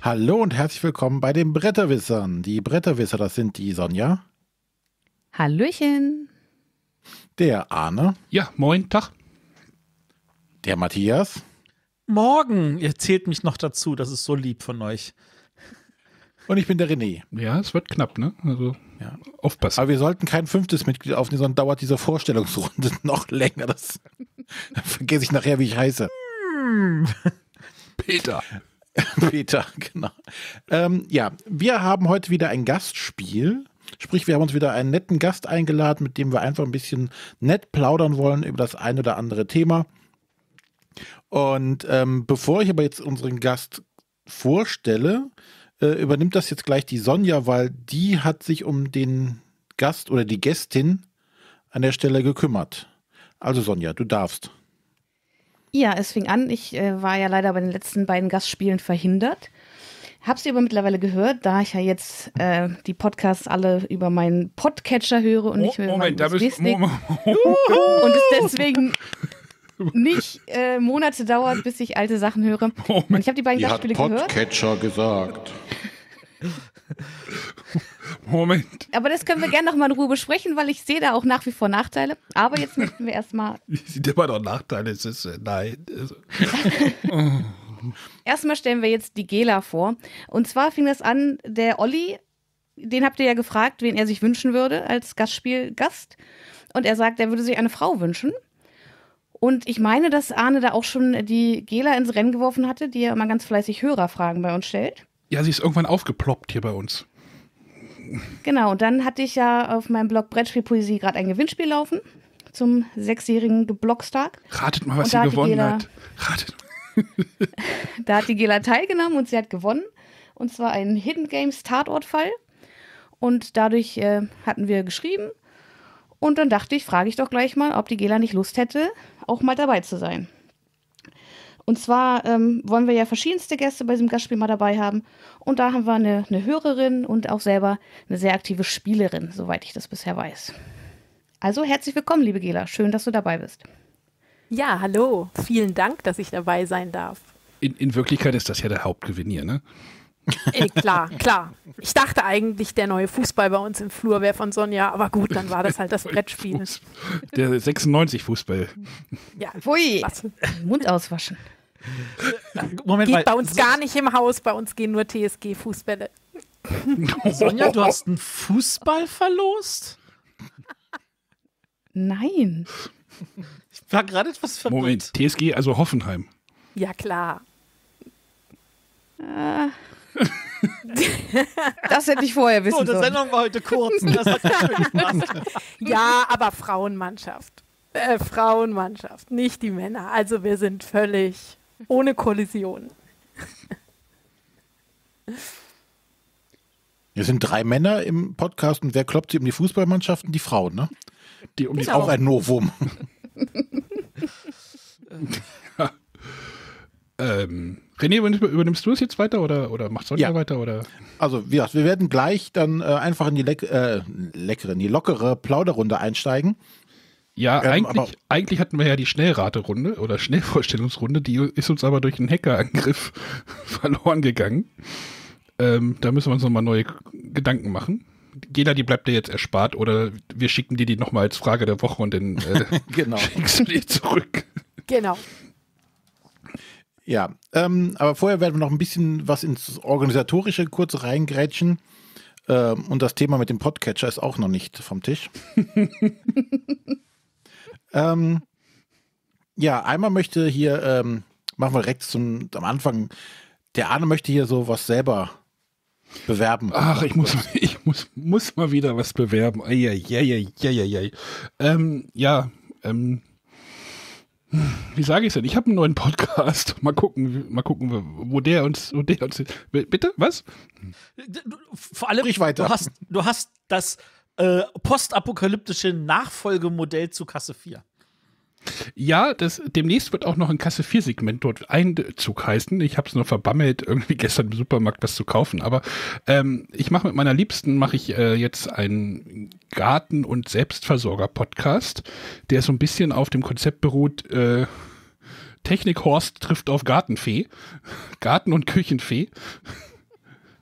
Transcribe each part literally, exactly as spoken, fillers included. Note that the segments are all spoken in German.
Hallo und herzlich willkommen bei den Bretterwissern. Die Bretterwisser, das sind die Sonja. Hallöchen. Der Arne. Ja, moin, Tag. Der Matthias. Morgen. Ihr zählt mich noch dazu, das ist so lieb von euch. Und ich bin der René. Ja, es wird knapp, ne? Also ja. Aufpassen. Aber wir sollten kein fünftes Mitglied aufnehmen, sondern dauert diese Vorstellungsrunde noch länger. Das dann vergesse ich nachher, wie ich heiße. Peter. Peter, genau. Ähm, ja, wir haben heute wieder ein Gastspiel. Sprich, wir haben uns wieder einen netten Gast eingeladen, mit dem wir einfach ein bisschen nett plaudern wollen über das ein oder andere Thema. Und ähm, bevor ich aber jetzt unseren Gast vorstelle, äh, übernimmt das jetzt gleich die Sonja, weil die hat sich um den Gast oder die Gästin an der Stelle gekümmert. Also Sonja, du darfst. Ja, es fing an. Ich äh, war ja leider bei den letzten beiden Gastspielen verhindert. Hab sie aber mittlerweile gehört, da ich ja jetzt äh, die Podcasts alle über meinen Podcatcher höre und nicht mehr über meinen Moment, da bist du. Und es deswegen nicht äh, Monate dauert, bis ich alte Sachen höre. Moment. Und ich habe die beiden Die hat Gastspiele gehört. Podcatcher gesagt. Moment. Aber das können wir gerne noch mal in Ruhe besprechen, weil ich sehe da auch nach wie vor Nachteile. Aber jetzt möchten wir erstmal. Sieht immer noch Nachteile. Es ist, äh, nein. Also. Erstmal stellen wir jetzt die Gela vor. Und zwar fing das an, der Olli, den habt ihr ja gefragt, wen er sich wünschen würde als Gastspielgast. Und er sagt, er würde sich eine Frau wünschen. Und ich meine, dass Arne da auch schon die Gela ins Rennen geworfen hatte, die ja immer ganz fleißig Hörerfragen bei uns stellt. Ja, sie ist irgendwann aufgeploppt hier bei uns. Genau, und dann hatte ich ja auf meinem Blog Brettspielpoesie gerade ein Gewinnspiel laufen zum sechsjährigen Geblogstag. Ratet mal, was Und sie da hat die gewonnen Gela- hat. Ratet. Da hat die Gela teilgenommen und sie hat gewonnen. Und zwar einen Hidden Games Tatortfall. Und dadurch äh, hatten wir geschrieben. Und dann dachte ich, frage ich doch gleich mal, ob die Gela nicht Lust hätte, auch mal dabei zu sein. Und zwar ähm, wollen wir ja verschiedenste Gäste bei diesem Gastspiel mal dabei haben. Und da haben wir eine, eine Hörerin und auch selber eine sehr aktive Spielerin, soweit ich das bisher weiß. Also herzlich willkommen, liebe Gela. Schön, dass du dabei bist. Ja, hallo. Vielen Dank, dass ich dabei sein darf. In, in Wirklichkeit ist das ja der Hauptgewinn hier, ne? Ey, klar, klar. Ich dachte eigentlich, der neue Fußball bei uns im Flur wäre von Sonja, aber gut, dann war das halt das Brettspiel. Der sechsundneunzig-Fußball. Ja, Pfui, was? Mund auswaschen. Moment, Geht weil bei uns gar nicht im Haus, bei uns gehen nur T S G-Fußbälle. Sonja, du hast einen Fußball verlost? Nein. Ich war gerade etwas verwirrt. Moment, T S G, also Hoffenheim. Ja, klar. Äh, das hätte ich vorher wissen Oh, die sollen. Sendung war heute kurz. Das hat schön gepasst. Ja, aber Frauenmannschaft. Äh, Frauenmannschaft, nicht die Männer. Also wir sind völlig ohne Kollision. Wir sind drei Männer im Podcast und wer kloppt sich um die Fußballmannschaften? Die Frauen, ne? Die um Ist die auch ein Novum. ähm, René, übernimmst du es jetzt weiter oder, oder macht Sonja Ja. weiter? Oder? Also wie gesagt, wir werden gleich dann äh, einfach in die leck äh, leckere, in die lockere Plauderrunde einsteigen. Ja, Ähm, eigentlich, aber- eigentlich hatten wir ja die Schnellraterunde oder Schnellvorstellungsrunde, die ist uns aber durch einen Hackerangriff verloren gegangen. Ähm, da müssen wir uns nochmal neue Gedanken machen. Gela, die bleibt dir jetzt erspart oder wir schicken dir die nochmal als Frage der Woche und dann äh, Genau. schickst du die zurück. Genau. Ja, ähm, aber vorher werden wir noch ein bisschen was ins Organisatorische kurz reingrätschen. Ähm, und das Thema mit dem Podcatcher ist auch noch nicht vom Tisch. ähm, ja, einmal möchte hier, ähm, machen wir direkt zum, am Anfang, der Arne möchte hier so was selber bewerben. Ach, ich muss, ich muss, muss mal wieder was bewerben. Eieieiei. Ähm, ja, ähm, wie sage ich es denn? Ich habe einen neuen Podcast. Mal gucken, mal gucken, wo der uns, wo der uns. Bitte? Was? Du- Vor allem, Sprich weiter. Du hast, du hast das äh, postapokalyptische Nachfolgemodell zu Kasse vier. Ja, das, demnächst wird auch noch ein Kasse vier Segment dort Einzug heißen. Ich habe es nur verbammelt, irgendwie gestern im Supermarkt was zu kaufen. Aber ähm, ich mache mit meiner Liebsten, mache ich äh, jetzt einen Garten- und Selbstversorger-Podcast, der so ein bisschen auf dem Konzept beruht, äh, Technikhorst trifft auf Gartenfee. Garten- und Küchenfee.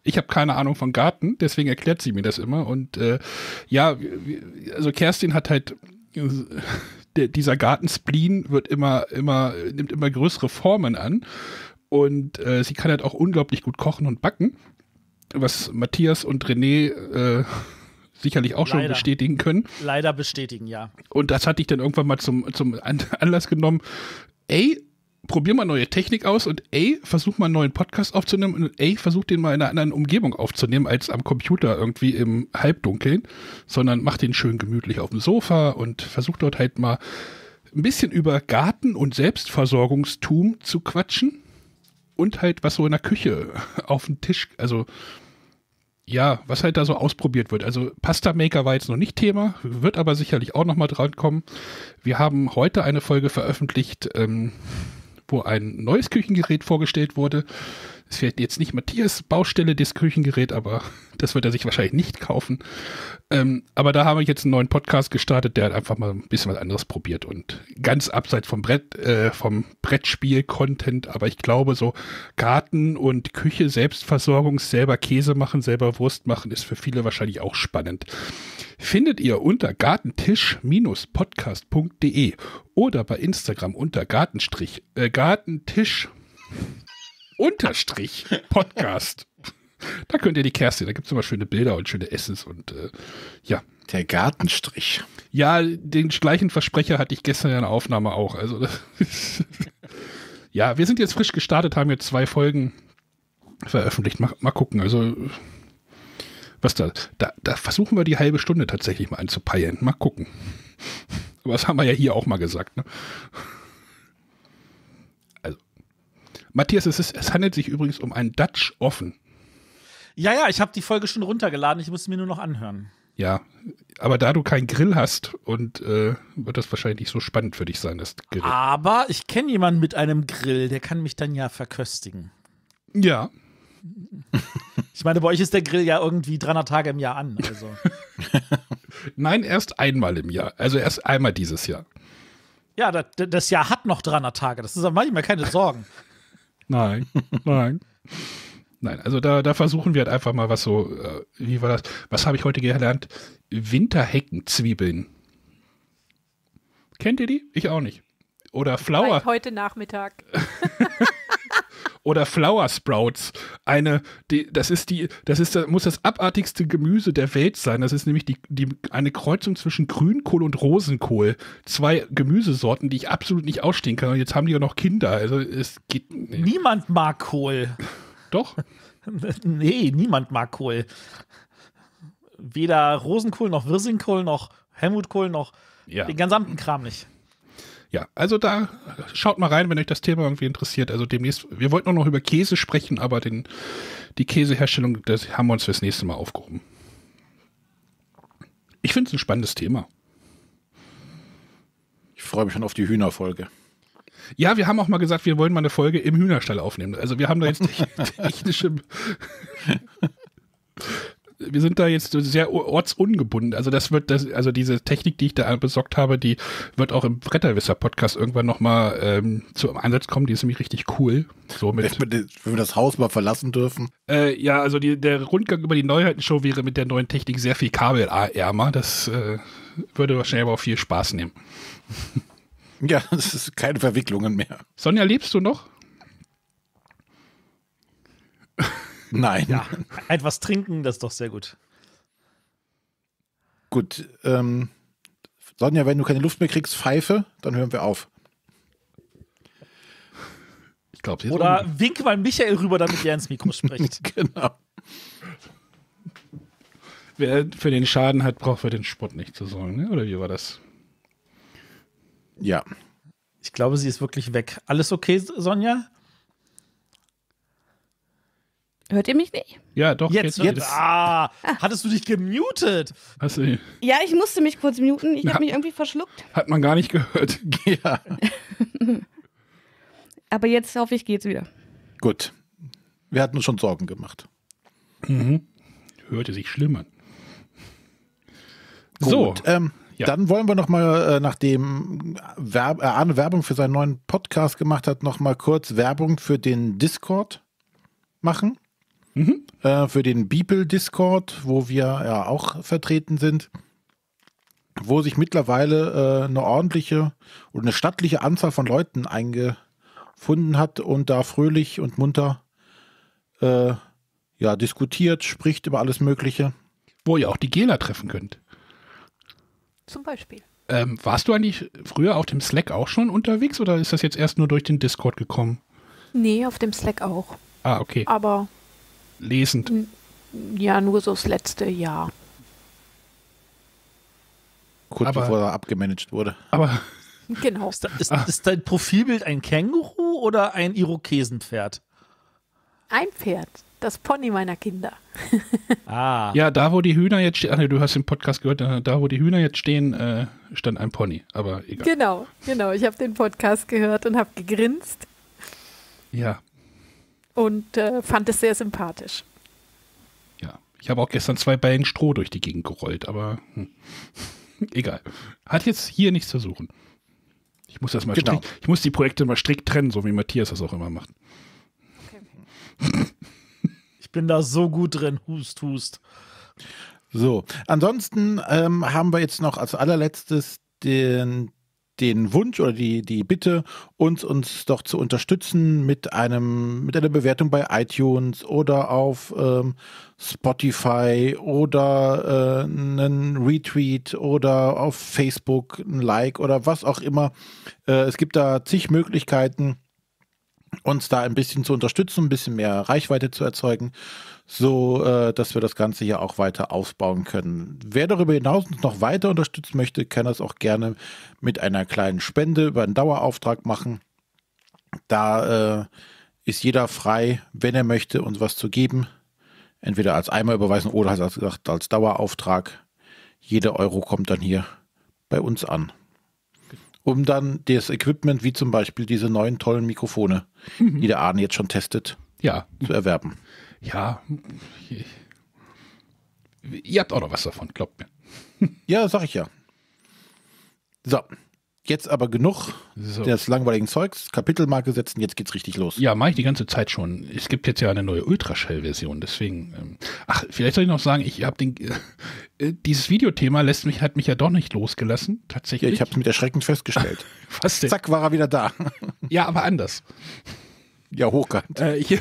Ich habe keine Ahnung von Garten, deswegen erklärt sie mir das immer. Und äh, ja, also Kerstin hat halt, der, dieser Gartenspleen wird immer, immer, nimmt immer größere Formen an. Und äh, sie kann halt auch unglaublich gut kochen und backen, was Matthias und René äh, sicherlich auch schon Leider. bestätigen können. Leider bestätigen, ja. Und das hatte ich dann irgendwann mal zum, zum Anlass genommen. Ey, probier mal neue Technik aus und ey, versuch mal einen neuen Podcast aufzunehmen und ey, versuch den mal in einer anderen Umgebung aufzunehmen als am Computer irgendwie im Halbdunkeln, sondern mach den schön gemütlich auf dem Sofa und versuch dort halt mal ein bisschen über Garten und Selbstversorgungstum zu quatschen und halt was so in der Küche auf dem Tisch, also ja, was halt da so ausprobiert wird. Also Pasta Maker war jetzt noch nicht Thema, wird aber sicherlich auch noch mal dran kommen. Wir haben heute eine Folge veröffentlicht, ähm, wo ein neues Küchengerät vorgestellt wurde. Es wird jetzt nicht Matthias Baustelle, das Küchengerät, aber das wird er sich wahrscheinlich nicht kaufen. Ähm, aber da haben wir jetzt einen neuen Podcast gestartet, der hat einfach mal ein bisschen was anderes probiert und ganz abseits vom Brett, äh, vom Brettspiel-Content, aber ich glaube so Garten und Küche, Selbstversorgung, selber Käse machen, selber Wurst machen, ist für viele wahrscheinlich auch spannend. Findet ihr unter gartentisch Podcast punkt de oder bei Instagram unter Gartenstrich, äh, Gartentisch Unterstrich Podcast. Da könnt ihr die Kerstin, da gibt es immer schöne Bilder und schöne Essens und äh, ja. Der Gartenstrich. Ja, den gleichen Versprecher hatte ich gestern in der Aufnahme auch. Also das ja, wir sind jetzt frisch gestartet, haben jetzt zwei Folgen veröffentlicht. Mal, mal gucken, also was da, da, da versuchen wir die halbe Stunde tatsächlich mal anzupeilen. Mal gucken. Aber das haben wir ja hier auch mal gesagt, ne? Matthias, es, ist, es handelt sich übrigens um einen Dutch Oven. Ja, ja, ich habe die Folge schon runtergeladen, ich muss mir nur noch anhören. Ja, aber da du keinen Grill hast und äh, wird das wahrscheinlich nicht so spannend für dich sein, das Grill. Aber ich kenne jemanden mit einem Grill, der kann mich dann ja verköstigen. Ja. Ich meine, bei euch ist der Grill ja irgendwie dreihundert Tage im Jahr an. Also. Nein, erst einmal im Jahr. Also erst einmal dieses Jahr. Ja, das, das Jahr hat noch dreihundert Tage, das ist aber manchmal keine Sorgen. Nein, nein. Nein, also da, da versuchen wir halt einfach mal was so, äh, wie war das? Was habe ich heute gelernt? Winterheckenzwiebeln. Kennt ihr die? Ich auch nicht. Oder Flower. Vielleicht heute Nachmittag. Oder Flower Sprouts. Eine, die, das ist die, das ist, das muss das abartigste Gemüse der Welt sein. Das ist nämlich die, die, eine Kreuzung zwischen Grünkohl und Rosenkohl. Zwei Gemüsesorten, die ich absolut nicht ausstehen kann. Und jetzt haben die ja noch Kinder. Also es geht. Nee. Niemand mag Kohl. Doch? Nee, niemand mag Kohl. Weder Rosenkohl noch Wirsingkohl noch Helmutkohl noch Ja. den gesamten Kram nicht. Ja, also da schaut mal rein, wenn euch das Thema irgendwie interessiert. Also demnächst, wir wollten auch noch über Käse sprechen, aber den, die Käseherstellung, das haben wir uns fürs nächste Mal aufgehoben. Ich finde es ein spannendes Thema. Ich freue mich schon auf die Hühnerfolge. Ja, wir haben auch mal gesagt, wir wollen mal eine Folge im Hühnerstall aufnehmen. Also wir haben da jetzt technische... Wir sind da jetzt sehr ortsungebunden. Also das wird, das, also diese Technik, die ich da besorgt habe, die wird auch im Bretterwisser-Podcast irgendwann nochmal ähm, zum Einsatz kommen. Die ist nämlich richtig cool. So mit, wenn, wir, wenn wir das Haus mal verlassen dürfen. Äh, ja, also die, der Rundgang über die Neuheitenshow wäre mit der neuen Technik sehr viel kabelärmer. Das äh, würde wahrscheinlich aber auch viel Spaß nehmen. Ja, das ist keine Verwicklungen mehr. Sonja, lebst du noch? Nein. Ja, etwas trinken, das ist doch sehr gut. Gut, ähm, Sonja, wenn du keine Luft mehr kriegst, pfeife, dann hören wir auf. Ich glaube, Oder wink mal Michael rüber, damit er ins Mikro spricht. Genau. Wer für den Schaden hat, braucht für den Spott nicht zu sorgen, ne? Oder wie war das? Ja. Ich glaube, sie ist wirklich weg. Alles okay, Sonja? Hört ihr mich nicht? Ja, doch. Jetzt, jetzt, jetzt. Ah, hattest du dich gemutet? Hast du, Ja, ich musste mich kurz muten. Ich Ja. habe mich irgendwie verschluckt. hat man gar nicht gehört. Ja. Aber jetzt hoffe ich, geht's wieder. Gut. Wir hatten uns schon Sorgen gemacht. Mhm. Hörte sich schlimm an. So, Gut, ähm, ja. Dann wollen wir noch mal, äh, nachdem Werb äh, Arne Werbung für seinen neuen Podcast gemacht hat, noch mal kurz Werbung für den Discord machen. Mhm. äh, für den Beeple-Discord, wo wir ja auch vertreten sind, wo sich mittlerweile äh, eine ordentliche oder eine stattliche Anzahl von Leuten eingefunden hat und da fröhlich und munter äh, ja, diskutiert, spricht über alles Mögliche. Wo ihr auch die Gela treffen könnt. Zum Beispiel. Ähm, warst du eigentlich früher auf dem Slack auch schon unterwegs oder ist das jetzt erst nur durch den Discord gekommen? Nee, auf dem Slack auch. Ah, okay. Aber Lesend. n- ja, nur so das letzte Jahr. Kurz Aber- bevor er abgemanagt wurde. Aber Genau. Ist, da- ist, ist dein Profilbild ein Känguru oder ein Irokesenpferd? Ein Pferd. Das Pony meiner Kinder. Ah. ja, da wo die Hühner jetzt stehen, ach nee, du hast den Podcast gehört, da da, wo die Hühner jetzt stehen, äh, stand ein Pony. Aber egal. Genau, genau. Ich habe den Podcast gehört und habe gegrinst Ja, und äh, fand es sehr sympathisch. ja. Ich habe auch gestern zwei Ballen Stroh durch die Gegend gerollt, aber hm. egal. Hat jetzt hier nichts zu suchen. Ich muss das mal Genau. strikt, ich muss die Projekte mal strikt trennen, so wie Matthias das auch immer macht. Ich bin da so gut drin. Hust, hust. So, ansonsten ähm, haben wir jetzt noch als allerletztes den, den Wunsch oder die, die Bitte, uns, uns doch zu unterstützen mit einem, mit einer Bewertung bei iTunes oder auf ähm, Spotify oder äh, einen Retweet oder auf Facebook ein Like oder was auch immer. Äh, es gibt da zig Möglichkeiten, uns da ein bisschen zu unterstützen, ein bisschen mehr Reichweite zu erzeugen, so äh, dass wir das Ganze hier auch weiter ausbauen können. Wer darüber hinaus uns noch weiter unterstützen möchte, kann das auch gerne mit einer kleinen Spende über einen Dauerauftrag machen. Da äh, ist jeder frei, wenn er möchte, uns was zu geben. Entweder als Einmalüberweisung oder als, gesagt, als Dauerauftrag. Jeder Euro kommt dann hier bei uns an. Um dann das Equipment, wie zum Beispiel diese neuen tollen Mikrofone, die der Arne jetzt schon testet, Ja, zu erwerben. ja. Ihr habt auch noch was davon, glaubt mir. Ja, sag ich ja. So, jetzt aber genug So. des langweiligen Zeugs. Kapitelmarke setzen, jetzt geht's richtig los. Ja, mache ich die ganze Zeit schon. Es gibt jetzt ja eine neue Ultraschall-Version, deswegen. Ähm, ach, vielleicht soll ich noch sagen, ich habe den. Äh, dieses Videothema lässt mich, hat mich ja doch nicht losgelassen, Ja, tatsächlich. ich habe es mit Erschrecken festgestellt. Was denn? Zack, war er wieder da. Ja, aber anders. Ja, hochkant. Äh, ich,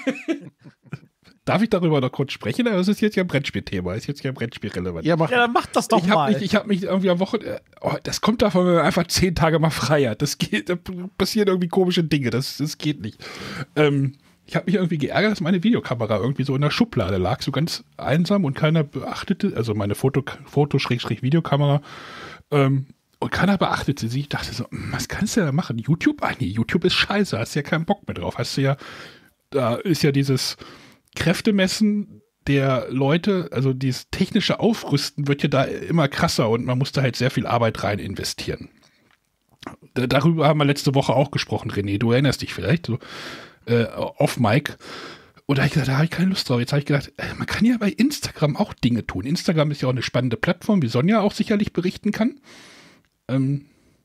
Darf ich darüber noch kurz sprechen? Das ist jetzt ja ein Brettspielthema, ist jetzt ja brettspielrelevant. Ja, mach. Ja, dann mach das doch ich habe mal. mich, ich hab mich irgendwie am Wochenende, oh, das kommt davon, wenn man einfach zehn Tage mal frei hat. Das geht, da passieren irgendwie komische Dinge, das, das geht nicht. Ähm, ich habe mich irgendwie geärgert, dass meine Videokamera irgendwie so in der Schublade lag, so ganz einsam und keiner beachtete, also meine Foto, Foto-Videokamera, ähm, und keiner beachtete sie. Ich dachte so, was kannst du da machen? YouTube? Ah nee, YouTube ist scheiße, hast ja keinen Bock mehr drauf. Hast du ja, da ist ja dieses Kräftemessen der Leute, also dieses technische Aufrüsten wird ja da immer krasser und man musste halt sehr viel Arbeit rein investieren. Da, darüber haben wir letzte Woche auch gesprochen, René, du erinnerst dich vielleicht, so äh, off Mic. Und da habe ich gedacht, da habe ich keine Lust drauf. Jetzt habe ich gedacht, äh, man kann ja bei Instagram auch Dinge tun. Instagram ist ja auch eine spannende Plattform, wie Sonja auch sicherlich berichten kann. Ähm,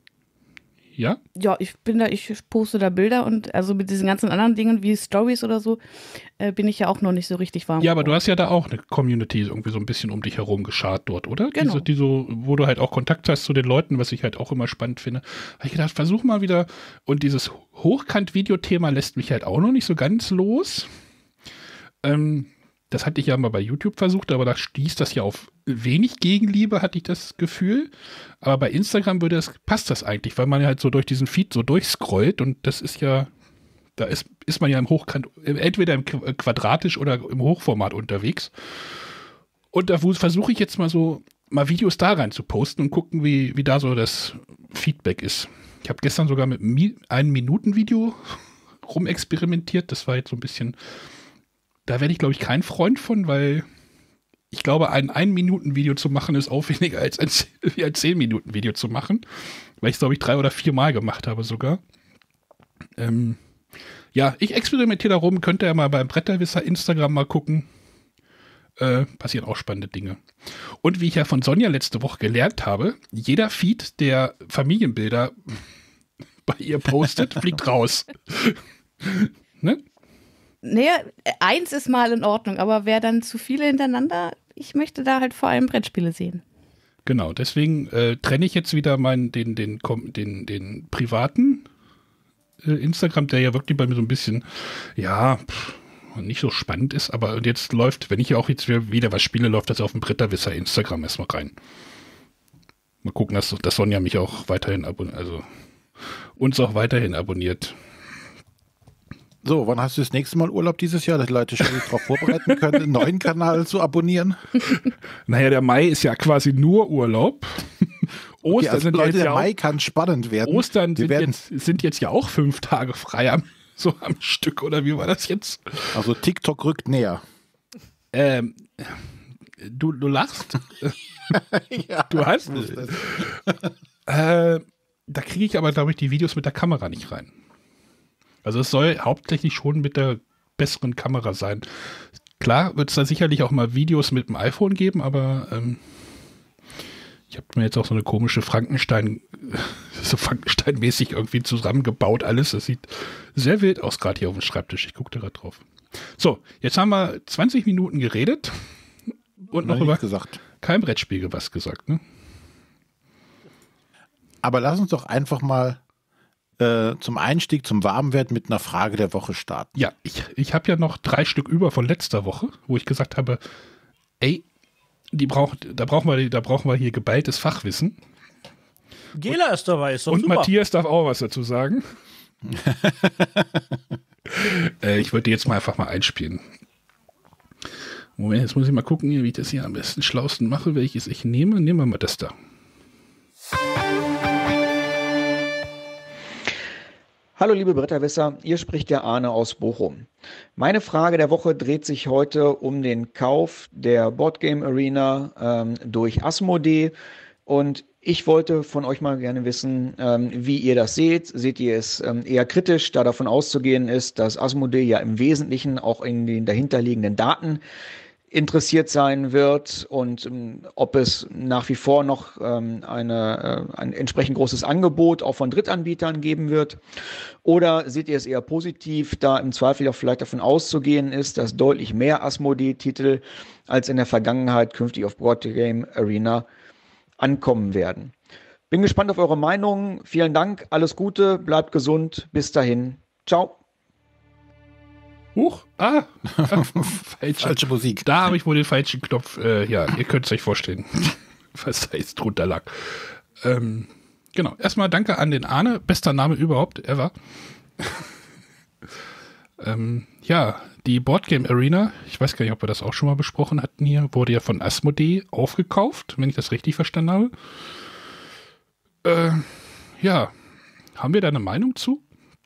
ja? Ja, ich bin da, ich poste da Bilder und also mit diesen ganzen anderen Dingen wie Stories oder so, äh, bin ich ja auch noch nicht so richtig warm. Ja, aber du hast ja da auch eine Community irgendwie so ein bisschen um dich herum geschart dort, oder? Genau. Diese, die so, wo du halt auch Kontakt hast zu den Leuten, was ich halt auch immer spannend finde. Habe ich gedacht, versuch mal wieder. Und dieses Hochkant-Video-Thema lässt mich halt auch noch nicht so ganz los. Ähm, das hatte ich ja mal bei YouTube versucht, aber da stieß das ja auf wenig Gegenliebe, hatte ich das Gefühl. Aber bei Instagram würde das, passt das eigentlich, weil man ja halt so durch diesen Feed so durchscrollt und das ist ja, da ist, ist man ja im Hochkant, entweder im quadratisch oder im Hochformat unterwegs. Und da versuche ich jetzt mal so, mal Videos da rein zu posten und gucken, wie, wie da so das Feedback ist. Ich habe gestern sogar mit einem Minuten-Video rumexperimentiert. Das war jetzt so ein bisschen, da werde ich, glaube ich, kein Freund von, weil ich glaube, ein ein-Minuten-Video zu machen ist aufwendiger als ein, ein zehn-Minuten-Video zu machen. Weil ich es, glaube ich, drei oder vier Mal gemacht habe sogar. Ähm, ja, ich experimentiere da rum. Könnt ihr ja mal beim Bretterwisser Instagram mal gucken. Äh, passieren auch spannende Dinge. Und wie ich ja von Sonja letzte Woche gelernt habe, jeder Feed, der Familienbilder bei ihr postet, fliegt raus. Ne? naja, eins ist mal in Ordnung, aber wer dann zu viele hintereinander, ich möchte da halt vor allem Brettspiele sehen. Genau, deswegen äh, trenne ich jetzt wieder meinen, den, den, den, den, den privaten äh, Instagram, der ja wirklich bei mir so ein bisschen, ja, pff, nicht so spannend ist, aber jetzt läuft, wenn ich ja auch jetzt wieder was spiele, läuft das auf dem Bretterwisser Instagram erstmal rein. Mal gucken, dass, dass Sonja mich auch weiterhin abonniert, also uns auch weiterhin abonniert. So, wann hast du das nächste Mal Urlaub dieses Jahr, dass die Leute schon darauf vorbereiten können, einen neuen Kanal zu abonnieren? Naja, der Mai ist ja quasi nur Urlaub. Ostern Okay, also sind Leute, jetzt der ja Mai auch, kann spannend werden. Ostern Wir sind werden, jetzt, sind jetzt ja auch fünf Tage frei am, so am Stück, oder wie war das jetzt? also TikTok rückt näher. Ähm, du, du lachst. Ja, Du hast. ich wusste es. Äh, da kriege ich aber, glaube ich, die Videos mit der Kamera nicht rein. Also es soll hauptsächlich schon mit der besseren Kamera sein. Klar wird es da sicherlich auch mal Videos mit dem iPhone geben, aber ähm, ich habe mir jetzt auch so eine komische Frankenstein, so Frankenstein-mäßig irgendwie zusammengebaut alles. Das sieht sehr wild aus, gerade hier auf dem Schreibtisch. Ich gucke da gerade drauf. So, jetzt haben wir zwanzig Minuten geredet und noch Noch über nichts gesagt. kein Brettspiel was gesagt, ne? Aber lass uns doch einfach mal äh, zum Einstieg, zum Warmwerden mit einer Frage der Woche starten. Ja, ich, ich habe ja noch drei Stück über von letzter Woche, wo ich gesagt habe, ey, die braucht, da brauchen wir, da brauchen wir hier geballtes Fachwissen. Gela ist dabei, ist doch Und super. Matthias darf auch was dazu sagen. äh, ich wollte jetzt mal einfach mal einspielen. Moment, jetzt muss ich mal gucken, wie ich das hier am besten schlausten mache, welches ich nehme. Nehmen wir mal das da. Hallo liebe Bretterwisser, hier spricht der Arne aus Bochum. Meine Frage der Woche dreht sich heute um den Kauf der Boardgame Arena ähm, durch Asmodee und ich wollte von euch mal gerne wissen, ähm, wie ihr das seht. Seht ihr es ähm, eher kritisch, da davon auszugehen ist, dass Asmodee ja im Wesentlichen auch in den dahinterliegenden Daten interessiert sein wird und ähm, ob es nach wie vor noch ähm, eine, äh, ein entsprechend großes Angebot auch von Drittanbietern geben wird? Oder seht ihr es eher positiv, da im Zweifel auch vielleicht davon auszugehen ist, dass deutlich mehr Asmodee-Titel als in der Vergangenheit künftig auf Board Game Arena ankommen werden? Bin gespannt auf eure Meinung. Vielen Dank, alles Gute, bleibt gesund, bis dahin. Ciao. Huch, ah, falsche, Falsche Musik. Da habe ich wohl den falschen Knopf. Äh, ja, ihr könnt es euch vorstellen, was da jetzt drunter lag. Ähm, genau, erstmal danke an den Arne. Bester Name überhaupt, ever. ähm, ja, die Boardgame Arena, ich weiß gar nicht, ob wir das auch schon mal besprochen hatten hier, wurde ja von Asmodee aufgekauft, wenn ich das richtig verstanden habe. Äh, ja, haben wir da eine Meinung zu?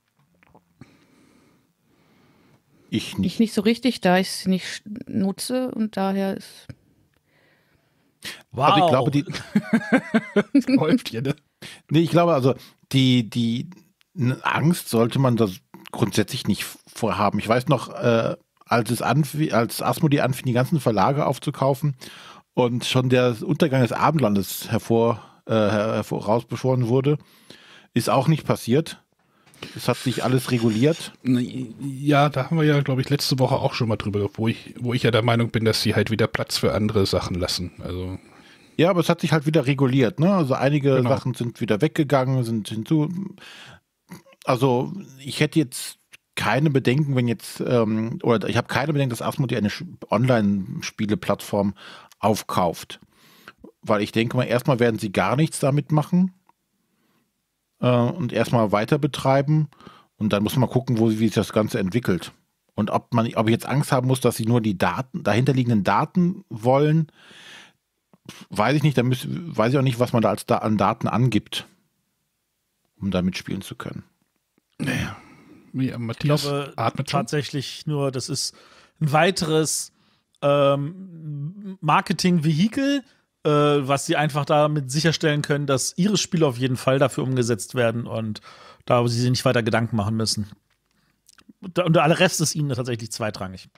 Ich nicht. Ich nicht so richtig, da ich es nicht nutze und daher ist. Wow. Also ich glaube, die, Läuft hier, ne? nee, ich glaube, also die, die Angst sollte man das grundsätzlich nicht vorhaben. Ich weiß noch, äh, als es anf- als Asmodee anfing, die ganzen Verlage aufzukaufen und schon der Untergang des Abendlandes hervor, äh, herausbeschworen wurde, ist auch nicht passiert. Es hat sich alles reguliert. Ja, da haben wir ja, glaube ich, letzte Woche auch schon mal drüber, wo ich, wo ich ja der Meinung bin, dass sie halt wieder Platz für andere Sachen lassen. Also Ja, aber es hat sich halt wieder reguliert, ne? Also einige Genau. Sachen sind wieder weggegangen, sind hinzu. Also ich hätte jetzt keine Bedenken, wenn jetzt, ähm, oder ich habe keine Bedenken, dass Asmodee eine Sch- Online-Spiele-Plattform aufkauft. Weil ich denke mal, erstmal werden sie gar nichts damit machen äh, und erstmal weiter betreiben und dann muss man mal gucken, wo, wie sich das Ganze entwickelt. Und ob man, ob ich jetzt Angst haben muss, dass sie nur die Daten, dahinterliegenden Daten wollen, weiß ich nicht, dann müß, weiß ich auch nicht, was man da als da an Daten angibt, um da mitspielen zu können. naja, ja, Ich Matthias glaube atmet schon. tatsächlich nur, das ist ein weiteres ähm, Marketing-Vehikel, äh, was sie einfach damit sicherstellen können, dass ihre Spiele auf jeden Fall dafür umgesetzt werden und da sie sich nicht weiter Gedanken machen müssen. Und der aller Rest ist ihnen tatsächlich zweitrangig.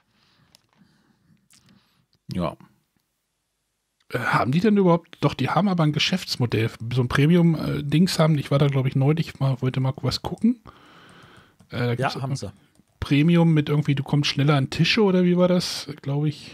Ja. Äh, haben die denn überhaupt, doch, die haben aber ein Geschäftsmodell, so ein Premium-Dings haben, ich war da, glaube ich, neulich mal, wollte mal was gucken. Äh, da Ja, gibt's- haben sie. Premium mit irgendwie, du kommst schneller an Tische oder wie war das, glaube ich.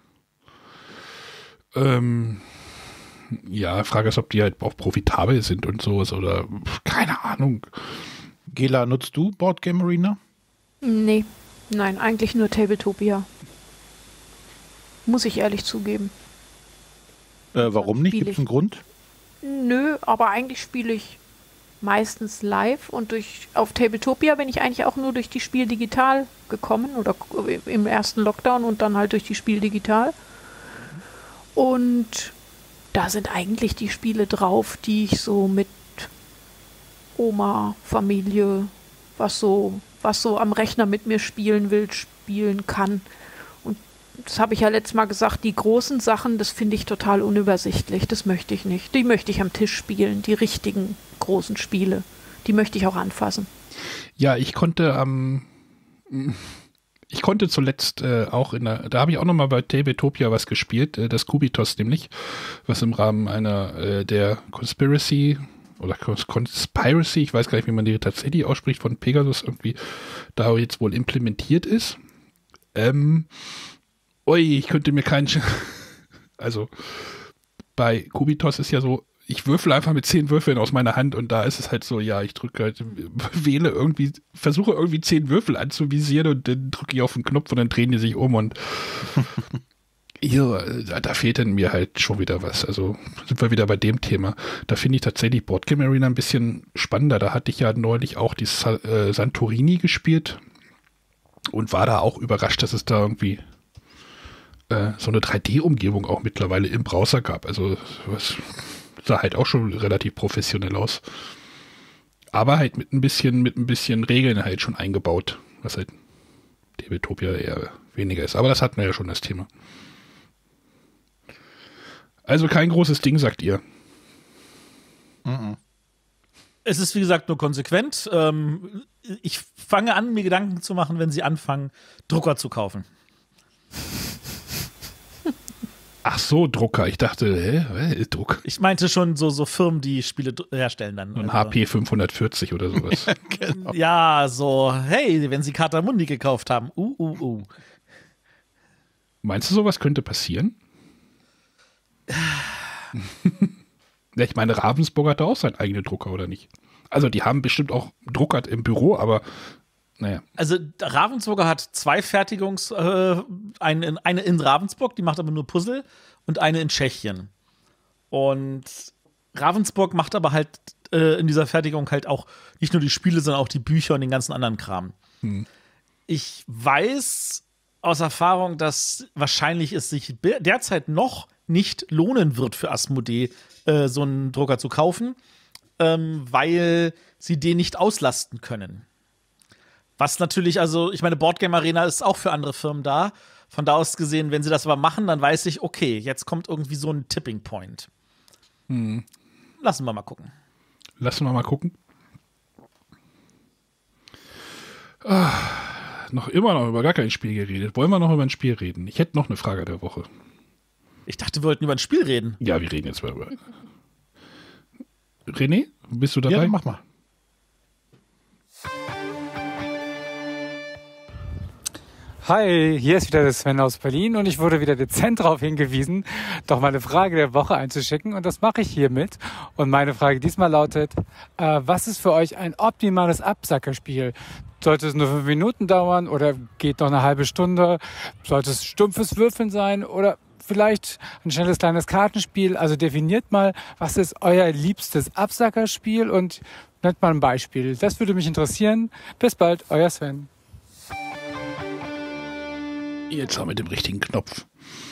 Ähm, ja, Frage ist, ob die halt auch profitabel sind und sowas oder keine Ahnung. Gela, nutzt du Boardgame Arena? Nee, nein, eigentlich nur Tabletopia. Muss ich ehrlich zugeben. Äh, warum nicht? Spiel Gibt es ich. einen Grund? Nö, aber eigentlich spiele ich meistens live und durch auf Tabletopia bin ich eigentlich auch nur durch die Spiel digital gekommen oder im ersten Lockdown und dann halt durch die Spiel digital. Und da sind eigentlich die Spiele drauf, die ich so mit Oma, Familie, was so, was so am Rechner mit mir spielen will, spielen kann. Und das habe ich ja letztes Mal gesagt, die großen Sachen, das finde ich total unübersichtlich. Das möchte ich nicht. Die möchte ich am Tisch spielen, die richtigen großen Spiele. Die möchte ich auch anfassen. Ja, ich konnte am ähm, ich konnte zuletzt äh, auch in der, da habe ich auch nochmal bei Tabletopia was gespielt, äh, das Kubitos nämlich, was im Rahmen einer äh, der Conspiracy oder Conspiracy, ich weiß gar nicht, wie man die tatsächlich ausspricht, von Pegasus irgendwie da jetzt wohl implementiert ist. Ähm, ui, ich könnte mir keinen, also bei Kubitos ist ja so, ich würfel einfach mit zehn Würfeln aus meiner Hand und da ist es halt so, ja, ich drücke halt, wähle irgendwie, versuche irgendwie zehn Würfel anzuvisieren und dann drücke ich auf den Knopf und dann drehen die sich um und hier, da, da fehlt dann mir halt schon wieder was. Also sind wir wieder bei dem Thema. Da finde ich tatsächlich Boardgame Arena ein bisschen spannender. Da hatte ich ja neulich auch die Sa äh, Santorini gespielt und war da auch überrascht, dass es da irgendwie äh, so eine drei D-Umgebung auch mittlerweile im Browser gab. Also was sah halt auch schon relativ professionell aus. Aber halt mit ein bisschen, mit ein bisschen Regeln halt schon eingebaut, was halt Tabletopia eher weniger ist. Aber das hatten wir ja schon, das Thema. Also kein großes Ding, sagt ihr. Mhm. Es ist, wie gesagt, nur konsequent. Ähm, ich fange an, mir Gedanken zu machen, wenn sie anfangen, Drucker zu kaufen. Ach so, Drucker. Ich dachte, hä, Druck. Ich meinte schon so, so Firmen, die Spiele herstellen dann. Ein also, H P fünfhundertvierzig oder sowas. Genau. Ja, so, hey, wenn sie Cartamundi gekauft haben. Uh, uh, uh. Meinst du, sowas könnte passieren? Ja, ich meine, Ravensburg hat da auch seinen eigenen Drucker, oder nicht? Also die haben bestimmt auch Drucker im Büro, aber naja. Also Ravensburger hat zwei Fertigungs, äh, eine, in, eine in Ravensburg, die macht aber nur Puzzle, und eine in Tschechien. Und Ravensburg macht aber halt äh, in dieser Fertigung halt auch nicht nur die Spiele, sondern auch die Bücher und den ganzen anderen Kram. Hm. Ich weiß aus Erfahrung, dass wahrscheinlich es sich derzeit noch nicht lohnen wird für Asmodee, äh, so einen Drucker zu kaufen, ähm, weil sie den nicht auslasten können. Was natürlich, also ich meine, Boardgame Arena ist auch für andere Firmen da. Von da aus gesehen, wenn sie das aber machen, dann weiß ich, okay, jetzt kommt irgendwie so ein Tipping Point. Hm. Lassen wir mal gucken. Lassen wir mal gucken. Ah, noch immer noch über gar kein Spiel geredet. Wollen wir noch über ein Spiel reden? Ich hätte noch eine Frage der Woche. Ich dachte, wir wollten über ein Spiel reden. Ja, wir reden jetzt mal über. René, bist du dabei? Ja, dann mach mal. Hi, hier ist wieder der Sven aus Berlin und ich wurde wieder dezent darauf hingewiesen, doch meine Frage der Woche einzuschicken und das mache ich hiermit. Und meine Frage diesmal lautet, äh, was ist für euch ein optimales Absackerspiel? Sollte es nur fünf Minuten dauern oder geht noch eine halbe Stunde? Sollte es stumpfes Würfeln sein oder vielleicht ein schnelles kleines Kartenspiel? Also definiert mal, was ist euer liebstes Absackerspiel und nennt mal ein Beispiel. Das würde mich interessieren. Bis bald, euer Sven. Jetzt haben wir den richtigen Knopf.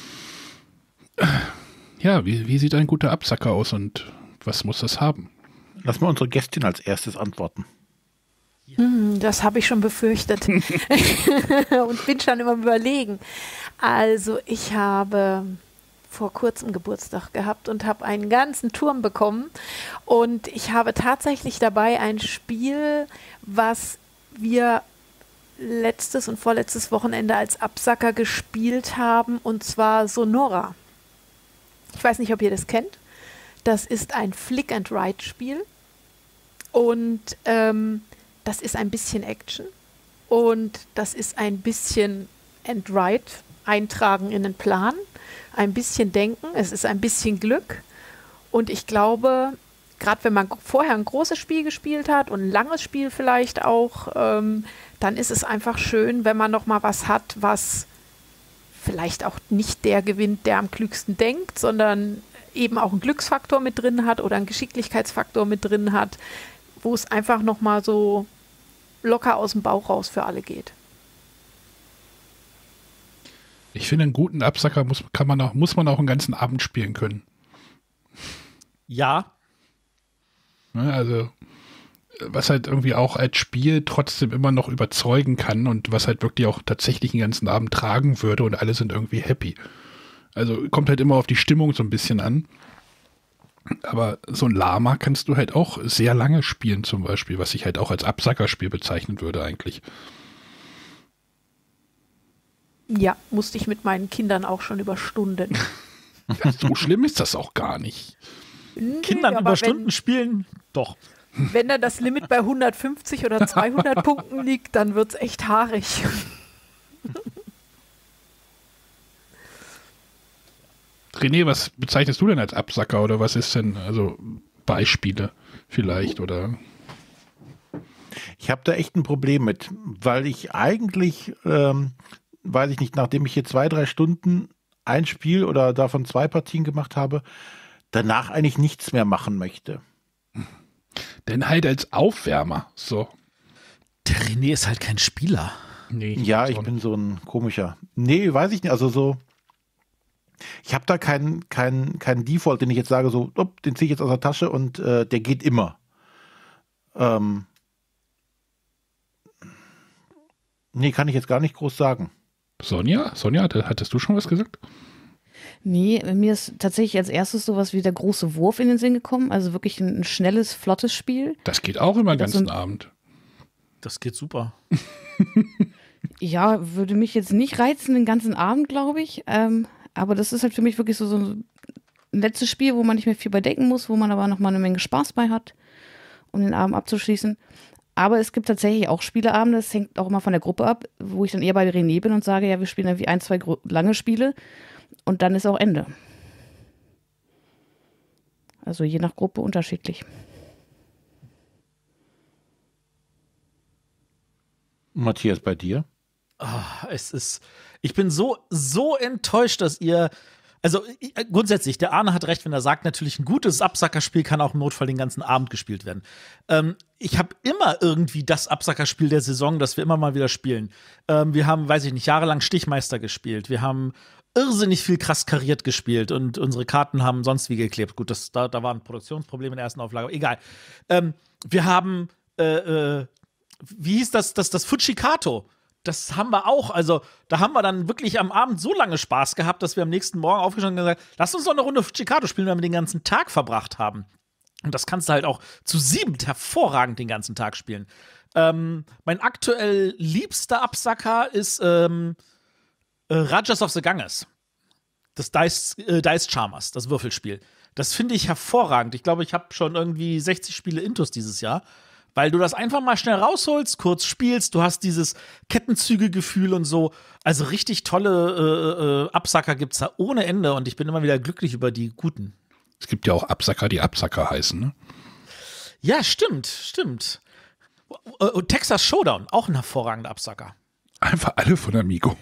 Ja, wie, wie sieht ein guter Absacker aus und was muss das haben? Lass mal unsere Gästin als erstes antworten. Hm, das habe ich schon befürchtet und bin schon immer überlegen. Also ich habe vor kurzem Geburtstag gehabt und habe einen ganzen Turm bekommen und ich habe tatsächlich dabei ein Spiel, was wir letztes und vorletztes Wochenende als Absacker gespielt haben, und zwar Sonora. Ich weiß nicht, ob ihr das kennt. Das ist ein Flick-and-Ride-Spiel und ähm, das ist ein bisschen Action Und das ist ein bisschen Handwrite, eintragen in den Plan, ein bisschen denken, es ist ein bisschen Glück. Und ich glaube, gerade wenn man vorher ein großes Spiel gespielt hat und ein langes Spiel vielleicht auch, ähm, dann ist es einfach schön, wenn man noch mal was hat, was vielleicht auch nicht der gewinnt, der am klügsten denkt, sondern eben auch einen Glücksfaktor mit drin hat oder einen Geschicklichkeitsfaktor mit drin hat, wo es einfach noch mal so locker aus dem Bauch raus für alle geht. Ich finde, einen guten Absacker muss, kann man auch, muss man auch einen ganzen Abend spielen können. Ja. Ne, also, was halt irgendwie auch als Spiel trotzdem immer noch überzeugen kann und was halt wirklich auch tatsächlich den ganzen Abend tragen würde und alle sind irgendwie happy. Also, kommt halt immer auf die Stimmung so ein bisschen an. Aber so ein Lama kannst du halt auch sehr lange spielen zum Beispiel, was ich halt auch als Absackerspiel bezeichnen würde eigentlich. Ja, musste ich mit meinen Kindern auch schon über Stunden. Ja, so schlimm ist das auch gar nicht. Nee, Kindern aber über wenn, Stunden spielen, doch. Wenn dann das Limit bei hundertfünfzig oder zweihundert Punkten liegt, dann wird es echt haarig. René, was bezeichnest du denn als Absacker oder was ist denn, also Beispiele vielleicht oder? Ich habe da echt ein Problem mit, weil ich eigentlich, ähm, weiß ich nicht, nachdem ich hier zwei, drei Stunden ein Spiel oder davon zwei Partien gemacht habe, danach eigentlich nichts mehr machen möchte. Denn halt als Aufwärmer, so. Der René ist halt kein Spieler. Nee, Ja, ich bin so ein komischer. Nee, weiß ich nicht, also so, ich habe da keinen keinen keinen Default, den ich jetzt sage, so, op, den ziehe ich jetzt aus der Tasche und äh, der geht immer. Ähm, nee, kann ich jetzt gar nicht groß sagen. Sonja? Sonja, hattest du schon was gesagt? Nee, mir ist tatsächlich als erstes sowas wie der große Wurf in den Sinn gekommen. Also wirklich ein, ein schnelles, flottes Spiel. Das geht auch immer den Das ganzen sind- Abend. Das geht super. Ja, würde mich jetzt nicht reizen den ganzen Abend, glaube ich. Ähm, aber das ist halt für mich wirklich so, so ein letztes Spiel, wo man nicht mehr viel bei denken muss, wo man aber noch mal eine Menge Spaß bei hat, um den Abend abzuschließen. Aber es gibt tatsächlich auch Spieleabende, das hängt auch immer von der Gruppe ab, wo ich dann eher bei René bin und sage, ja, wir spielen irgendwie ein, zwei gro- lange Spiele und dann ist auch Ende. Also je nach Gruppe unterschiedlich. Matthias, bei dir? Ah, es ist, ich bin so, so enttäuscht, dass ihr, also ich- grundsätzlich, der Arne hat recht, wenn er sagt, natürlich ein gutes Absackerspiel kann auch im Notfall den ganzen Abend gespielt werden. Ähm, ich habe immer irgendwie das Absackerspiel der Saison, das wir immer mal wieder spielen. Ähm, wir haben, weiß ich nicht, jahrelang Stichmeister gespielt. Wir haben irrsinnig viel krass kariert gespielt und unsere Karten haben sonst wie geklebt. Gut, das, da, da war ein Produktionsproblem in der ersten Auflage, aber egal. Ähm, wir haben, äh, äh, wie hieß das, das, das Fujikato? Das haben wir auch. Also, da haben wir dann wirklich am Abend so lange Spaß gehabt, dass wir am nächsten Morgen aufgestanden und gesagt, lass uns doch eine Runde Fujikato spielen, weil wir den ganzen Tag verbracht haben. Und das kannst du halt auch zu sieben hervorragend den ganzen Tag spielen. Ähm, mein aktuell liebster Absacker ist ähm, äh, Rajas of the Ganges. Das Dice, äh, Dice Charmers, das Würfelspiel. Das finde ich hervorragend. Ich glaube, ich habe schon irgendwie sechzig Spiele Intus dieses Jahr. Weil du das einfach mal schnell rausholst, kurz spielst, du hast dieses Kettenzüge-Gefühl und so. Also richtig tolle äh, äh, Absacker gibt es da ohne Ende und ich bin immer wieder glücklich über die guten. Es gibt ja auch Absacker, die Absacker heißen, ne? Ja, stimmt, stimmt. Und Texas Showdown, auch ein hervorragender Absacker. Einfach alle von Amigo.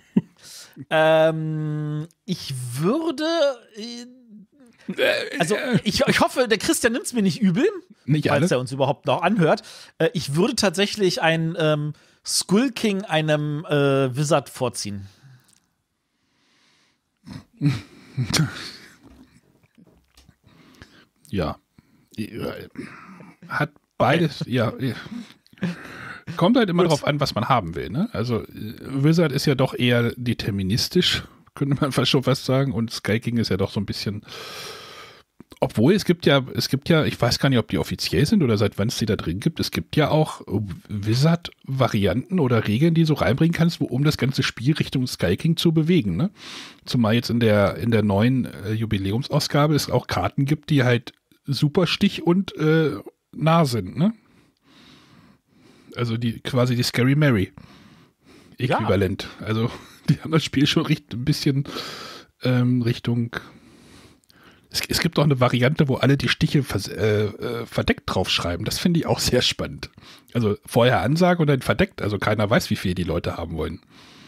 Ähm, ich würde. Äh, also, ich, ich hoffe, der Christian nimmt es mir nicht übel, Nicht falls alle. er uns überhaupt noch anhört. Äh, ich würde tatsächlich ein ähm, Skull King einem äh, Wizard vorziehen. Ja. Hat beides, ja. ja. Kommt halt immer Gut. drauf an, was man haben will, ne? Also äh, Wizard ist ja doch eher deterministisch, könnte man fast schon fast sagen, und Sky King ist ja doch so ein bisschen, obwohl es gibt ja, es gibt ja, ich weiß gar nicht, ob die offiziell sind oder seit wann es die da drin gibt, es gibt ja auch Wizard-Varianten oder Regeln, die du so reinbringen kannst, wo, um das ganze Spiel Richtung Sky King zu bewegen, ne? Zumal jetzt in der, in der neuen äh, Jubiläumsausgabe es auch Karten gibt, die halt super stich und äh, nah sind, ne? Also die quasi die Scary Mary Äquivalent. Ja. Also die haben das Spiel schon richt, ein bisschen ähm, Richtung. Es, es gibt auch eine Variante, wo alle die Stiche vers, äh, äh, verdeckt draufschreiben. Das finde ich auch sehr spannend. Also vorher Ansage und dann verdeckt. Also keiner weiß, wie viel die Leute haben wollen.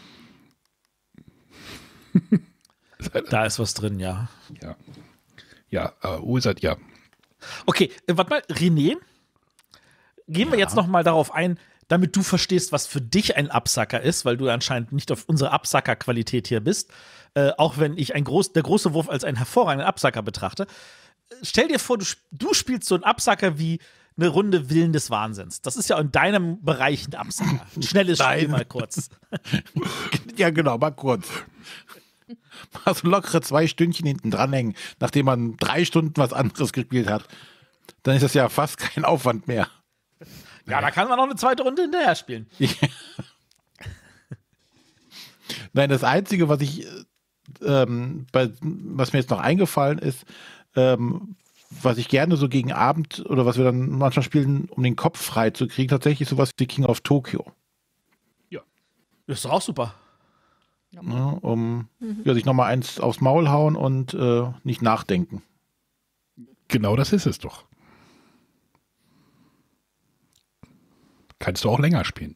Da ist was drin, ja. Ja. Ja, aber uh, seid ja. Okay, äh, warte mal, René, gehen wir ja. jetzt noch mal darauf ein, damit du verstehst, was für dich ein Absacker ist, weil du anscheinend nicht auf unsere Absacker-Qualität hier bist, äh, auch wenn ich ein groß, der große Wurf als einen hervorragenden Absacker betrachte. Stell dir vor, du, du spielst so einen Absacker wie eine Runde Willen des Wahnsinns. Das ist ja in deinem Bereich ein Absacker. Ein schnelles Spiel mal kurz. Ja, genau, mal kurz. Mal so lockere zwei Stündchen hinten dranhängen, nachdem man drei Stunden was anderes gespielt hat. Dann ist das ja fast kein Aufwand mehr. Ja, da kann man noch eine zweite Runde hinterher spielen. Ja. Nein, das Einzige, was ich, ähm, bei, was mir jetzt noch eingefallen ist, ähm, was ich gerne so gegen Abend oder was wir dann manchmal spielen, um den Kopf frei zu kriegen, tatsächlich sowas wie King of Tokyo. Ja. Das ist doch auch super. Ja, um mhm. ja, sich nochmal eins aufs Maul hauen und äh, nicht nachdenken. Genau das ist es doch. Kannst du auch länger spielen.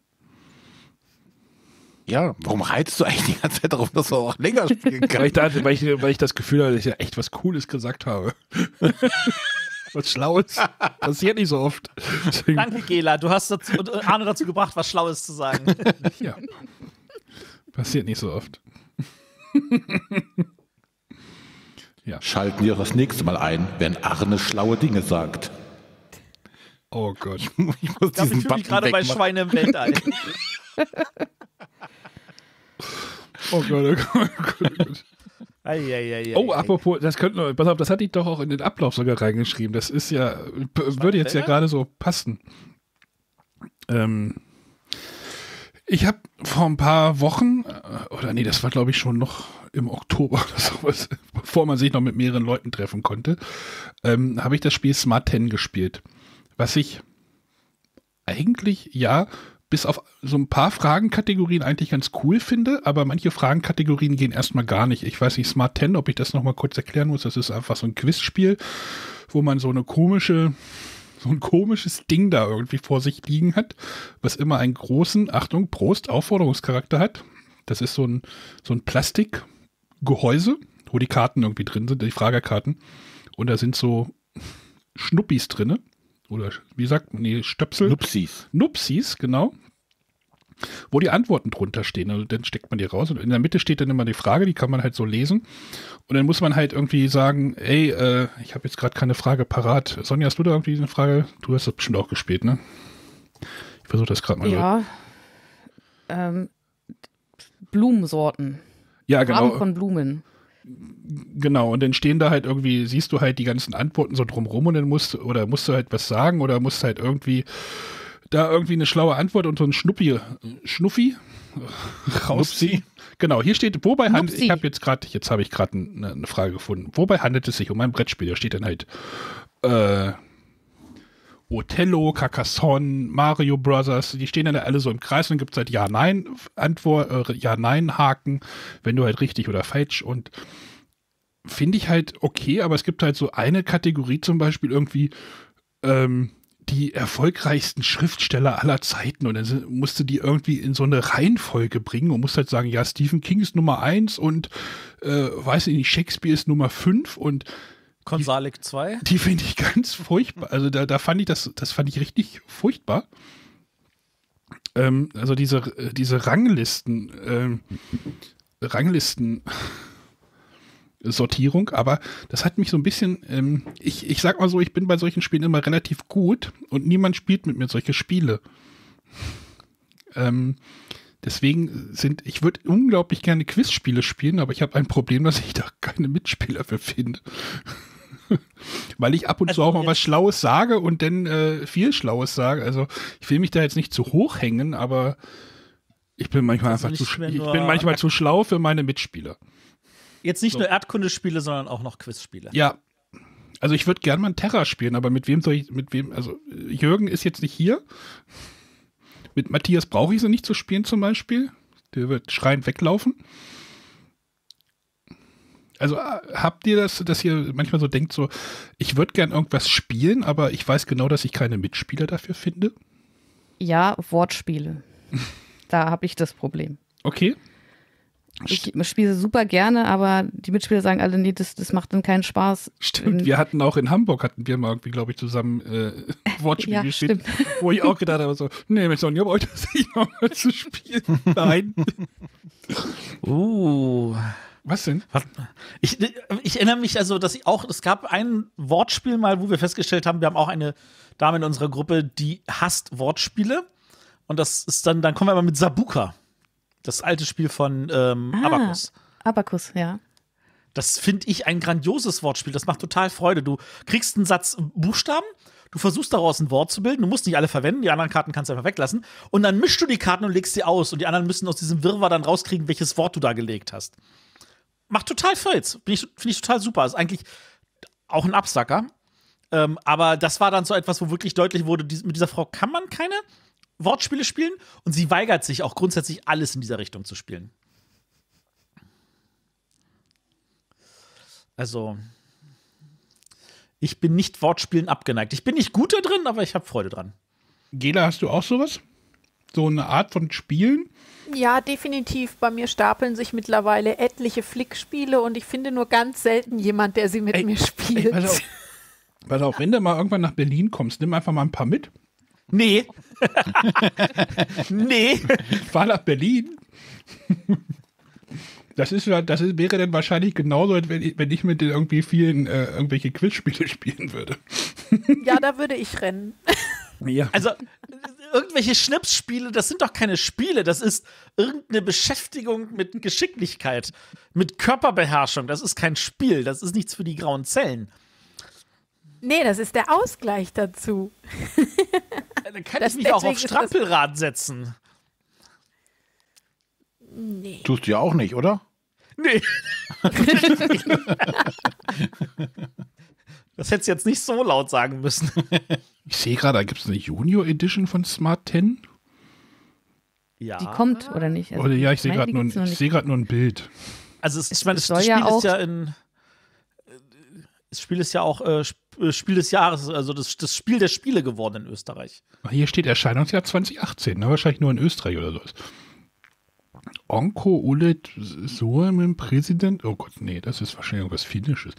Ja, warum reizt du eigentlich die ganze Zeit darauf, dass du auch länger spielen kannst? weil, ich da, weil, ich, weil ich das Gefühl habe, dass ich ja echt was Cooles gesagt habe. Was Schlaues. Passiert nicht so oft. Deswegen. Danke, Gela. Du hast dazu, Arne dazu gebracht, was Schlaues zu sagen. Ja. Passiert nicht so oft. Ja. Schalten wir das nächste Mal ein, wenn Arne schlaue Dinge sagt. Oh Gott. Ich, ich muss ich glaube, ich fühle mich gerade bei Schweine im Weltall. Oh Gott, oh Gott, oh Gott, oh Gott. Ei, ei, ei, oh, ei, apropos, das könnte, pass auf, das hatte ich doch auch in den Ablauf sogar reingeschrieben. Das ist ja, würde jetzt ja gerade so passen. Ähm, ich habe vor ein paar Wochen, oder nee, das war glaube ich schon noch im Oktober oder sowas, bevor man sich noch mit mehreren Leuten treffen konnte, ähm, habe ich das Spiel Smart Ten gespielt. Was ich eigentlich, ja, bis auf so ein paar Fragenkategorien eigentlich ganz cool finde, aber manche Fragenkategorien gehen erstmal gar nicht. Ich weiß nicht, Smart Ten, ob ich das nochmal kurz erklären muss. Das ist einfach so ein Quizspiel, wo man so eine komische, so ein komisches Ding da irgendwie vor sich liegen hat, was immer einen großen, Achtung, Prost, Aufforderungscharakter hat. Das ist so ein, so ein Plastikgehäuse, wo die Karten irgendwie drin sind, die Fragekarten. Und da sind so Schnuppis drinne. Oder wie sagt man, nee, Stöpsel? Nupsis. Nupsis, genau. Wo die Antworten drunter stehen. Also dann steckt man die raus und in der Mitte steht dann immer die Frage, die kann man halt so lesen. Und dann muss man halt irgendwie sagen, ey, äh, ich habe jetzt gerade keine Frage parat. Sonja, hast du da irgendwie eine Frage? Du hast das bestimmt auch gespielt, ne? Ich versuche das gerade mal. Ja. So. Ähm, Blumensorten. Ja, genau. Farben von Blumen. Genau, und dann stehen da halt irgendwie, siehst du halt die ganzen Antworten so drumrum und dann musst du, oder musst du halt was sagen oder musst halt irgendwie da irgendwie eine schlaue Antwort und so ein Schnuppi, Schnuffi rausziehen. Genau, hier steht, wobei handelt, ich habe jetzt gerade, jetzt habe ich gerade eine, eine Frage gefunden, wobei handelt es sich um ein Brettspiel, da steht dann halt äh, Othello, Carcassonne, Mario Brothers, die stehen dann alle so im Kreis und dann gibt es halt Ja-Nein-Antwort, äh, Ja-Nein-Haken, wenn du halt richtig oder falsch und finde ich halt okay, aber es gibt halt so eine Kategorie zum Beispiel irgendwie ähm, die erfolgreichsten Schriftsteller aller Zeiten und dann musst du die irgendwie in so eine Reihenfolge bringen und musst halt sagen, ja, Stephen King ist Nummer eins und äh, weiß ich nicht, Shakespeare ist Nummer fünf und Konsalik zwei? Die finde ich ganz furchtbar. Also da, da fand ich das, das fand ich richtig furchtbar. Ähm, also diese, diese Ranglisten, ähm, Ranglisten Sortierung, aber das hat mich so ein bisschen, ähm, ich, ich sag mal so, ich bin bei solchen Spielen immer relativ gut und niemand spielt mit mir solche Spiele. Ähm, deswegen sind, ich würde unglaublich gerne Quizspiele spielen, aber ich habe ein Problem, dass ich da keine Mitspieler für finde. Weil ich ab und also zu auch mal was Schlaues sage und dann äh, viel Schlaues sage. Also ich will mich da jetzt nicht zu hoch hängen, aber ich bin manchmal also einfach zu, sch- ich bin manchmal zu schlau für meine Mitspieler. Jetzt nicht so. nur Erdkundespiele, sondern auch noch Quizspiele. Ja. Also ich würde gerne mal ein Terra spielen, aber mit wem soll ich, mit wem, also Jürgen ist jetzt nicht hier. Mit Matthias brauche ich sie nicht zu spielen zum Beispiel. Der wird schreiend weglaufen. Also habt ihr das, dass ihr manchmal so denkt, so, ich würde gern irgendwas spielen, aber ich weiß genau, dass ich keine Mitspieler dafür finde? Ja, Wortspiele. Da habe ich das Problem. Okay. Ich spiele super gerne, aber die Mitspieler sagen alle, nee, das, das macht dann keinen Spaß. Stimmt, wir hatten auch in Hamburg, hatten wir mal irgendwie, glaube ich, zusammen äh, Wortspiele ja, gespielt, stimmt. wo ich auch gedacht habe, so, nee, mit Sonja wollte ich noch mal zu spielen. Nein. Uh. Was denn? Ich, ich erinnere mich also, dass ich auch, es gab ein Wortspiel mal, wo wir festgestellt haben, wir haben auch eine Dame in unserer Gruppe, die hasst Wortspiele. Und das ist dann, dann kommen wir mal mit Sabuka. Das alte Spiel von ähm, Ah, Abacus. Abacus, ja. Das finde ich ein grandioses Wortspiel. Das macht total Freude. Du kriegst einen Satz Buchstaben, du versuchst daraus ein Wort zu bilden, du musst nicht alle verwenden, die anderen Karten kannst du einfach weglassen. Und dann mischst du die Karten und legst sie aus. Und die anderen müssen aus diesem Wirrwarr dann rauskriegen, welches Wort du da gelegt hast. Macht total Filz. Finde ich total super. Ist eigentlich auch ein Absacker. Ähm, aber das war dann so etwas, wo wirklich deutlich wurde, die, mit dieser Frau kann man keine Wortspiele spielen. Und sie weigert sich auch grundsätzlich, alles in dieser Richtung zu spielen. Also, ich bin nicht Wortspielen abgeneigt. Ich bin nicht gut da drin, aber ich habe Freude dran. Gela, hast du auch sowas? So eine Art von Spielen? Ja, definitiv. Bei mir stapeln sich mittlerweile etliche Flickspiele und ich finde nur ganz selten jemand, der sie mit Ey, mir spielt. Ey, pass auf. Pass auf, wenn du mal irgendwann nach Berlin kommst, nimm einfach mal ein paar mit. Nee. nee. Fahr nach Berlin. Das ist ja, das ist, wäre dann wahrscheinlich genauso, als wenn ich, wenn ich mit den irgendwie vielen äh, irgendwelche Quizspiele spielen würde. Ja, da würde ich rennen. Ja. Also, irgendwelche Schnipsspiele, das sind doch keine Spiele. Das ist irgendeine Beschäftigung mit Geschicklichkeit, mit Körperbeherrschung. Das ist kein Spiel. Das ist nichts für die grauen Zellen. Nee, das ist der Ausgleich dazu. Dann kann Das- ich mich auch deswegen auf ist das- Strampelrad setzen. Nee. Tust du ja auch nicht, oder? Nee. Das hättest du jetzt nicht so laut sagen müssen. Ich sehe gerade, da gibt es eine Junior Edition von Smart zehn. Ja. Die kommt, oder nicht? Also, Oder ja, ich sehe meine, gerade die nur, gibt's noch ein- ich nicht. sehe gerade nur ein Bild. Also, es, ich Es- meine, es das, das soll ja Spiel ist auch- ja in. Das Spiel ist ja auch äh, Sp- äh, Spiel des Jahres, also das, das Spiel der Spiele geworden in Österreich. Hier steht Erscheinungsjahr zwanzig achtzehn, ne? Wahrscheinlich nur in Österreich oder sowas. Onko Ulet Suomen Präsident. Oh Gott, nee, das ist wahrscheinlich irgendwas Finnisches.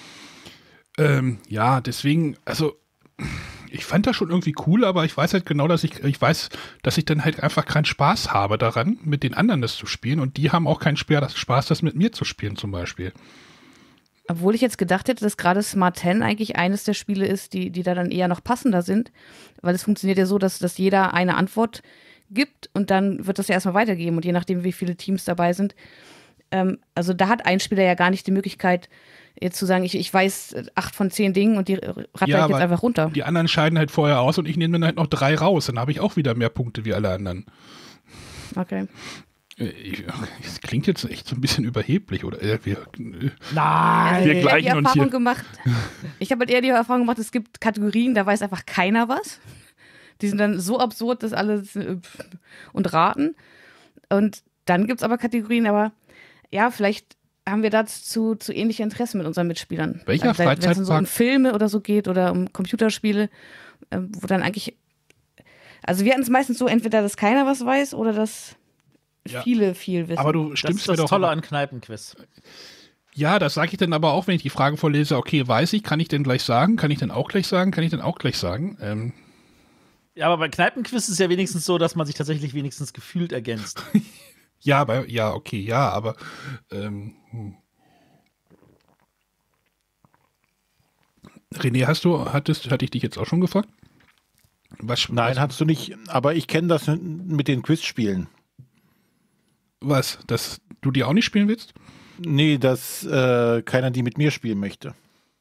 Ähm, ja, deswegen, also ich fand das schon irgendwie cool, aber ich weiß halt genau, dass ich, ich weiß, dass ich dann halt einfach keinen Spaß habe daran, mit den anderen das zu spielen und die haben auch keinen Spaß, das mit mir zu spielen zum Beispiel. Obwohl ich jetzt gedacht hätte, dass gerade Smart zehn eigentlich eines der Spiele ist, die, die da dann eher noch passender sind. Weil es funktioniert ja so, dass, dass jeder eine Antwort gibt und dann wird das ja erstmal weitergeben. Und je nachdem, wie viele Teams dabei sind. Ähm, also da hat ein Spieler ja gar nicht die Möglichkeit, jetzt zu sagen, ich, ich weiß acht von zehn Dingen und die ratter Ja, ich jetzt aber einfach runter. Die anderen scheiden halt vorher aus und ich nehme dann halt noch drei raus. Dann habe ich auch wieder mehr Punkte wie alle anderen. Okay. Äh, Ich, das klingt jetzt echt so ein bisschen überheblich, oder? Äh, Wir, äh, Nein. Wir ich habe gleichen die uns Erfahrung hier. gemacht. Ich habe halt eher die Erfahrung gemacht, es gibt Kategorien, da weiß einfach keiner was. Die sind dann so absurd, dass alle äh, und raten. Und dann gibt es aber Kategorien, aber ja, vielleicht haben wir dazu zu ähnliche Interessen mit unseren Mitspielern. Welcher Also, wenn es so Freizeitpark- um Filme oder so geht oder um Computerspiele, äh, wo dann eigentlich, also wir hatten es meistens so, entweder, dass keiner was weiß oder dass Ja. viele viel wissen. aber du Das stimmst ist mir das doch. Tolle an Kneipenquiz. Ja, das sage ich dann aber auch, wenn ich die Frage vorlese. Okay, weiß ich, kann ich denn gleich sagen? Kann ich denn auch gleich sagen? Kann ich denn auch gleich sagen? Ähm, Ja, aber bei Kneipenquiz ist es ja wenigstens so, dass man sich tatsächlich wenigstens gefühlt ergänzt. ja, aber, ja, okay, ja, aber ähm, hm. René, hast du, hattest, hatte ich dich jetzt auch schon gefragt? Was, Nein, was, hattest du nicht. Aber ich kenne das mit den Quizspielen. was? Dass du die auch nicht spielen willst? Nee, dass äh, keiner die mit mir spielen möchte.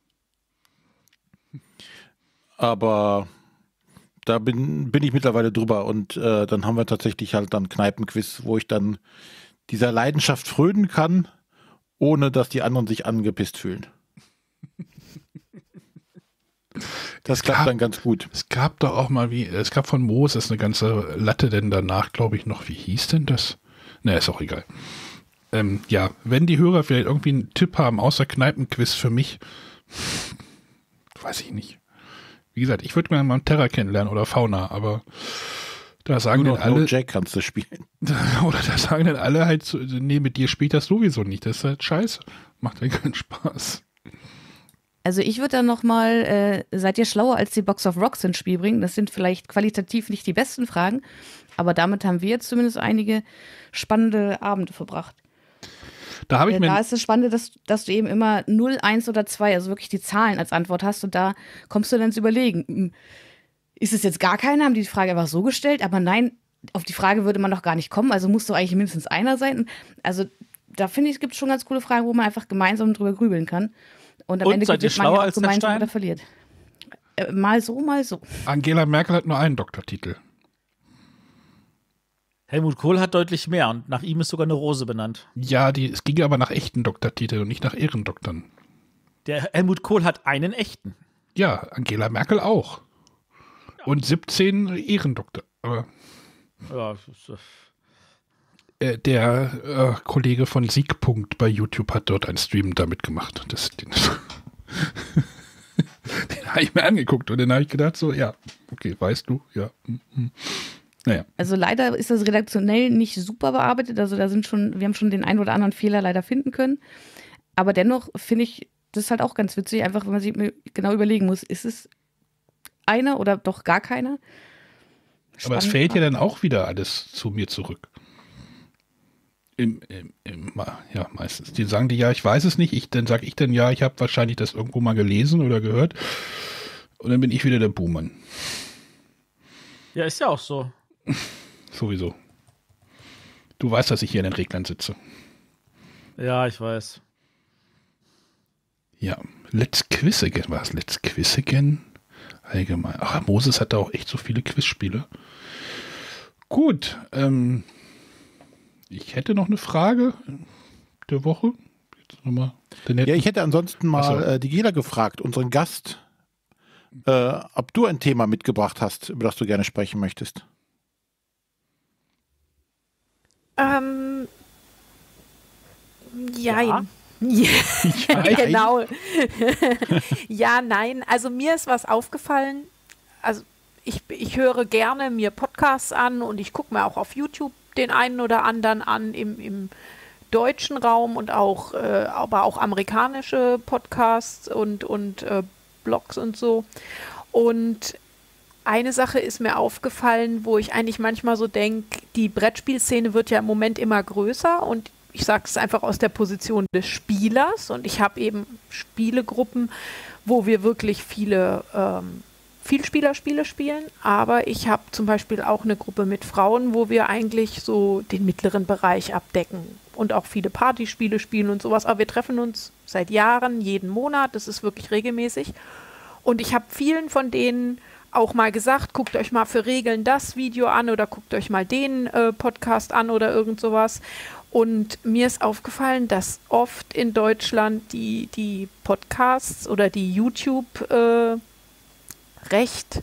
Aber da bin, bin ich mittlerweile drüber und äh, dann haben wir tatsächlich halt dann Kneipenquiz, wo ich dann dieser Leidenschaft frönen kann, ohne dass die anderen sich angepisst fühlen. Das klappt gab, dann ganz gut. Es gab doch auch mal, wie, es gab von Moses eine ganze Latte, denn danach, glaube ich, noch, wie hieß denn das? Na, ist auch egal. Ähm, ja, wenn die Hörer vielleicht irgendwie einen Tipp haben, außer Kneipenquiz für mich, weiß ich nicht. Wie gesagt, ich würde mal einen Terra kennenlernen oder Fauna, aber da sagen dann alle. No Jack kannst du spielen. Oder da sagen dann alle halt, so, nee, mit dir spielt das sowieso nicht. Das ist halt scheiße. Macht ja keinen Spaß. Also ich würde dann nochmal, äh, seid ihr schlauer als die Box of Rocks ins Spiel bringen? Das sind vielleicht qualitativ nicht die besten Fragen, aber damit haben wir jetzt zumindest einige spannende Abende verbracht. Da habe ich äh, mir. Da ist das Spannende, dass, dass du eben immer null, eins oder zwei, also wirklich die Zahlen als Antwort hast und da kommst du dann ins Überlegen. Ist es jetzt gar keiner? Haben die die Frage einfach so gestellt? Aber nein, auf die Frage würde man doch gar nicht kommen, also muss doch eigentlich mindestens einer sein. Also da finde ich, es gibt schon ganz coole Fragen, wo man einfach gemeinsam drüber grübeln kann. Und am Und Ende seid ihr gewinnt man schlauer ja auch als der gemeinsam Stein? oder verliert. Äh, mal so, mal so. Angela Merkel hat nur einen Doktortitel. Helmut Kohl hat deutlich mehr und nach ihm ist sogar eine Rose benannt. Ja, die, es ging aber nach echten Doktortiteln und nicht nach Ehrendoktoren. Der Helmut Kohl hat einen echten. Ja, Angela Merkel auch. Und siebzehn Ehrendoktor. Aber Ja, das ist, äh, der äh, Kollege von Siegpunkt bei YouTube hat dort einen Stream damit gemacht. Das, den den habe ich mir angeguckt und dann habe ich gedacht so, ja, okay, weißt du, ja. Mhm. Naja. Also leider ist das redaktionell nicht super bearbeitet. Also da sind schon, wir haben schon den einen oder anderen Fehler leider finden können. Aber dennoch finde ich das halt auch ganz witzig, einfach wenn man sich genau überlegen muss, ist es einer oder doch gar keiner? Spannend. Aber es fällt ja dann auch wieder alles zu mir zurück. Im, im, im, ja, meistens. Die sagen die, ja, ich weiß es nicht. Ich, dann sage ich dann, ja, ich habe wahrscheinlich das irgendwo mal gelesen oder gehört. Und dann bin ich wieder der Buhmann. ja, ist ja auch so. Sowieso. Du weißt, dass ich hier in den Reglern sitze. Ja, ich weiß. Ja, Let's Quiz Again. War es Let's Quiz Again? Allgemein. Ach, Moses hat da auch echt so viele Quizspiele. Gut, ähm, ich hätte noch eine Frage der Woche. Jetzt noch mal den Ja, ich hätte ansonsten mal Ach so. äh, die Gela gefragt, unseren Gast, äh, ob du ein Thema mitgebracht hast, über das du gerne sprechen möchtest. Ähm, jein. Ja? Ja, genau. Ja, nein. Also mir ist was aufgefallen. Also ich, ich höre gerne mir Podcasts an und ich gucke mir auch auf YouTube den einen oder anderen an im, im deutschen Raum und auch, äh, aber auch amerikanische Podcasts und, und äh, Blogs und so. Und eine Sache ist mir aufgefallen, wo ich eigentlich manchmal so denke, die Brettspielszene wird ja im Moment immer größer und ich sage es einfach aus der Position des Spielers und ich habe eben Spielegruppen, wo wir wirklich viele ähm, Vielspielerspiele spielen, aber ich habe zum Beispiel auch eine Gruppe mit Frauen, wo wir eigentlich so den mittleren Bereich abdecken und auch viele Partyspiele spielen und sowas, aber wir treffen uns seit Jahren, jeden Monat, das ist wirklich regelmäßig und ich habe vielen von denen auch mal gesagt, guckt euch mal für Regeln das Video an oder guckt euch mal den äh, Podcast an oder irgend sowas. Und mir ist aufgefallen, dass oft in Deutschland die, die Podcasts oder die YouTube äh, recht,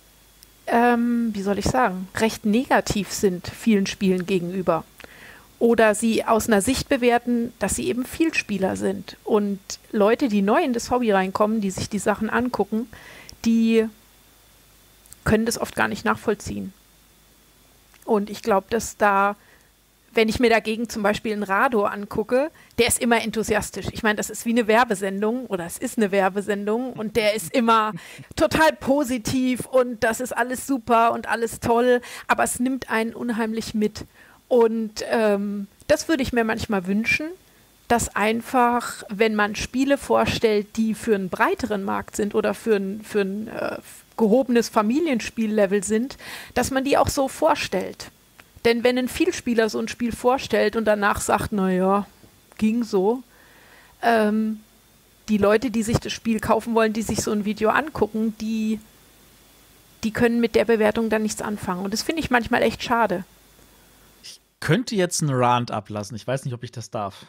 ähm, wie soll ich sagen, recht negativ sind vielen Spielen gegenüber. Oder sie aus einer Sicht bewerten, dass sie eben Vielspieler sind. Und Leute, die neu in das Hobby reinkommen, die sich die Sachen angucken, die können das oft gar nicht nachvollziehen. Und ich glaube, dass da, wenn ich mir dagegen zum Beispiel einen Rado angucke, der ist immer enthusiastisch. Ich meine, das ist wie eine Werbesendung oder es ist eine Werbesendung und der ist immer total positiv und das ist alles super und alles toll, aber es nimmt einen unheimlich mit. Und ähm, das würde ich mir manchmal wünschen, dass einfach, wenn man Spiele vorstellt, die für einen breiteren Markt sind oder für ein, für ein äh, gehobenes Familienspiellevel sind, dass man die auch so vorstellt. Denn wenn ein Vielspieler so ein Spiel vorstellt und danach sagt, naja, ging so, ähm, die Leute, die sich das Spiel kaufen wollen, die sich so ein Video angucken, die, die können mit der Bewertung dann nichts anfangen. Und das finde ich manchmal echt schade. Ich könnte jetzt einen Rant ablassen. Ich weiß nicht, ob ich das darf.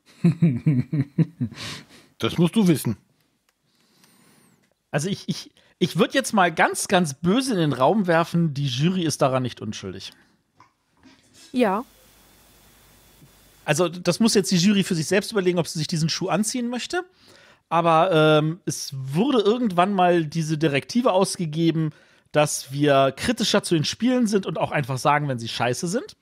Das musst du wissen. Also ich, ich, Ich würde jetzt mal ganz, ganz böse in den Raum werfen, die Jury ist daran nicht unschuldig. Ja. Also das muss jetzt die Jury für sich selbst überlegen, ob sie sich diesen Schuh anziehen möchte. Aber ähm, es wurde irgendwann mal diese Direktive ausgegeben, dass wir kritischer zu den Spielen sind und auch einfach sagen, wenn sie scheiße sind.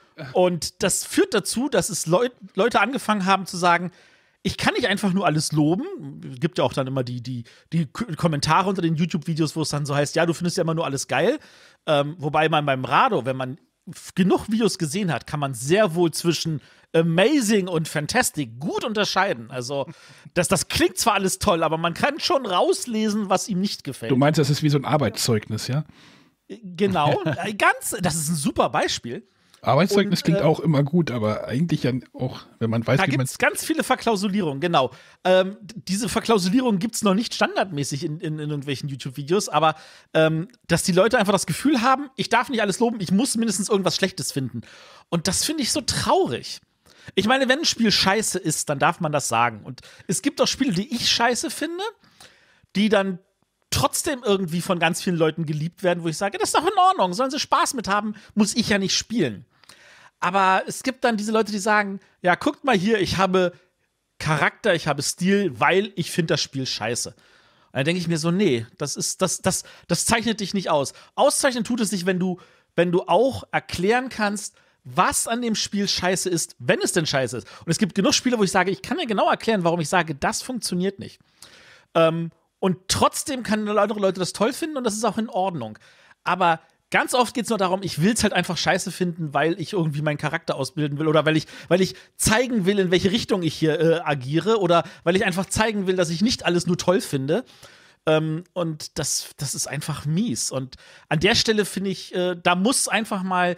Und das führt dazu, dass es Leut- Leute angefangen haben zu sagen, ich kann nicht einfach nur alles loben. Es gibt ja auch dann immer die, die, die K- Kommentare unter den YouTube-Videos, wo es dann so heißt, ja, du findest ja immer nur alles geil. Ähm, wobei man beim Rado, wenn man f- genug Videos gesehen hat, kann man sehr wohl zwischen amazing und fantastic gut unterscheiden. Also, das, das klingt zwar alles toll, aber man kann schon rauslesen, was ihm nicht gefällt. Du meinst, das ist wie so ein Arbeitszeugnis, ja? Genau, äh, ganz, das ist ein super Beispiel. Arbeitszeugnis Und, klingt äh, auch immer gut, aber eigentlich ja auch, wenn man weiß, Da wie gibt man es ganz viele Verklausulierungen, genau. Ähm, d- diese Verklausulierungen gibt es noch nicht standardmäßig in, in, in irgendwelchen YouTube-Videos, aber ähm, dass die Leute einfach das Gefühl haben, ich darf nicht alles loben, ich muss mindestens irgendwas Schlechtes finden. Und das finde ich so traurig. Ich meine, wenn ein Spiel scheiße ist, dann darf man das sagen. Und es gibt auch Spiele, die ich scheiße finde, die dann trotzdem irgendwie von ganz vielen Leuten geliebt werden, wo ich sage, das ist doch in Ordnung, sollen sie Spaß mit haben, muss ich ja nicht spielen. Aber es gibt dann diese Leute, die sagen, ja, guckt mal hier, ich habe Charakter, ich habe Stil, weil ich finde das Spiel scheiße. Und dann denke ich mir so, nee, das ist, das, das, das zeichnet dich nicht aus. Auszeichnen tut es sich, wenn du, wenn du auch erklären kannst, was an dem Spiel scheiße ist, wenn es denn scheiße ist. Und es gibt genug Spiele, wo ich sage, ich kann dir genau erklären, warum ich sage, das funktioniert nicht. Ähm, und trotzdem können andere Leute das toll finden und das ist auch in Ordnung. Aber ganz oft geht es nur darum, ich will es halt einfach scheiße finden, weil ich irgendwie meinen Charakter ausbilden will oder weil ich, weil ich zeigen will, in welche Richtung ich hier äh, agiere oder weil ich einfach zeigen will, dass ich nicht alles nur toll finde. Ähm, und das, das ist einfach mies. Und an der Stelle finde ich, äh, da muss einfach mal,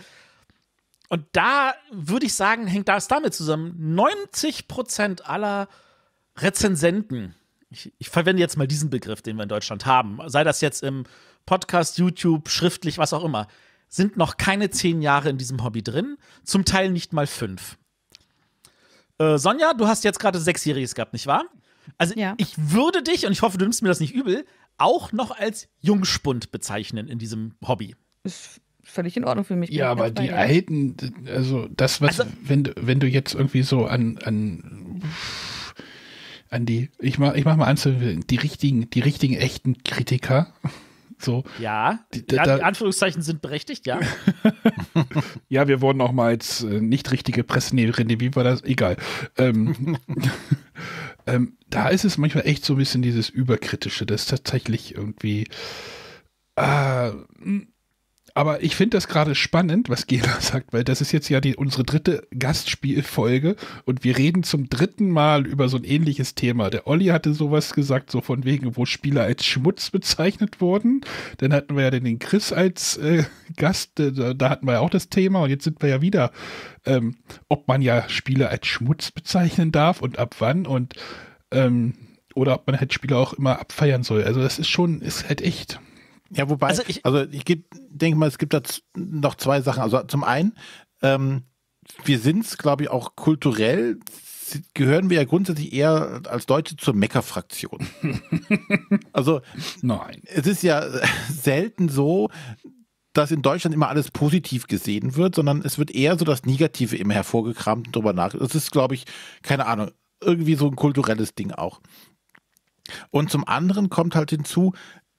und da würde ich sagen, hängt das damit zusammen, neunzig Prozent aller Rezensenten, ich, ich verwende jetzt mal diesen Begriff, den wir in Deutschland haben, sei das jetzt im Podcast, YouTube, schriftlich, was auch immer, sind noch keine zehn Jahre in diesem Hobby drin, zum Teil nicht mal fünf. Äh, Sonja, du hast jetzt gerade Sechsjähriges gehabt, nicht wahr? Also Ja. ich würde dich, und ich hoffe, du nimmst mir das nicht übel, auch noch als Jungspund bezeichnen in diesem Hobby. Ist völlig in Ordnung für mich. bin Ja, ich aber ganz bei die dir. alten, also das, was, Also- wenn, du- wenn du jetzt irgendwie so an, an, an die, ich mach, ich mach mal an, so die richtigen, die richtigen echten Kritiker, so. Ja, Die- die, da- die Anführungszeichen sind berechtigt, ja. Ja, wir wurden auch mal als äh, nicht richtige Presse, nee, René, wie war das? Egal. Ähm, ähm, da ist es manchmal echt so ein bisschen dieses Überkritische, das ist tatsächlich irgendwie, äh, aber ich finde das gerade spannend, was Gela sagt, weil das ist jetzt ja die, unsere dritte Gastspielfolge und wir reden zum dritten Mal über so ein ähnliches Thema. Der Olli hatte sowas gesagt, so von wegen, wo Spieler als Schmutz bezeichnet wurden. Dann hatten wir ja den Chris als äh, Gast, äh, da, da hatten wir ja auch das Thema und jetzt sind wir ja wieder, ähm, ob man ja Spieler als Schmutz bezeichnen darf und ab wann und ähm, oder ob man halt Spieler auch immer abfeiern soll. Also das ist schon, ist halt echt. Ja, wobei, Also also ich- ich, ich denke mal, es gibt da z- noch zwei Sachen. Also zum einen, ähm, wir sind es, glaube ich, auch kulturell, s- gehören wir ja grundsätzlich eher als Deutsche zur Mecker-Fraktion. Also Nein. es ist ja selten so, dass in Deutschland immer alles positiv gesehen wird, sondern es wird eher so das Negative immer hervorgekramt und drüber nach. Das ist, glaube ich, keine Ahnung, irgendwie so ein kulturelles Ding auch. Und zum anderen kommt halt hinzu,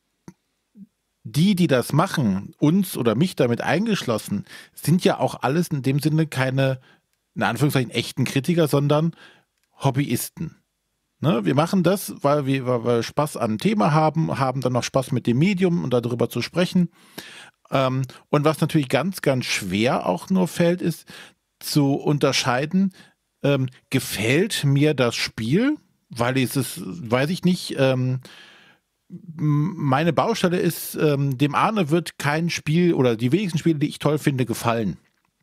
die, die das machen, uns oder mich damit eingeschlossen, sind ja auch alles in dem Sinne keine, in Anführungszeichen, echten Kritiker, sondern Hobbyisten. Ne? Wir machen das, weil wir, weil wir Spaß an dem Thema haben, haben dann noch Spaß mit dem Medium und darüber zu sprechen. Ähm, und was natürlich ganz, ganz schwer auch nur fällt, ist zu unterscheiden, ähm, gefällt mir das Spiel, weil es ist, weiß ich nicht, ähm, meine Baustelle ist, ähm, dem Arne wird kein Spiel oder die wenigsten Spiele, die ich toll finde, gefallen.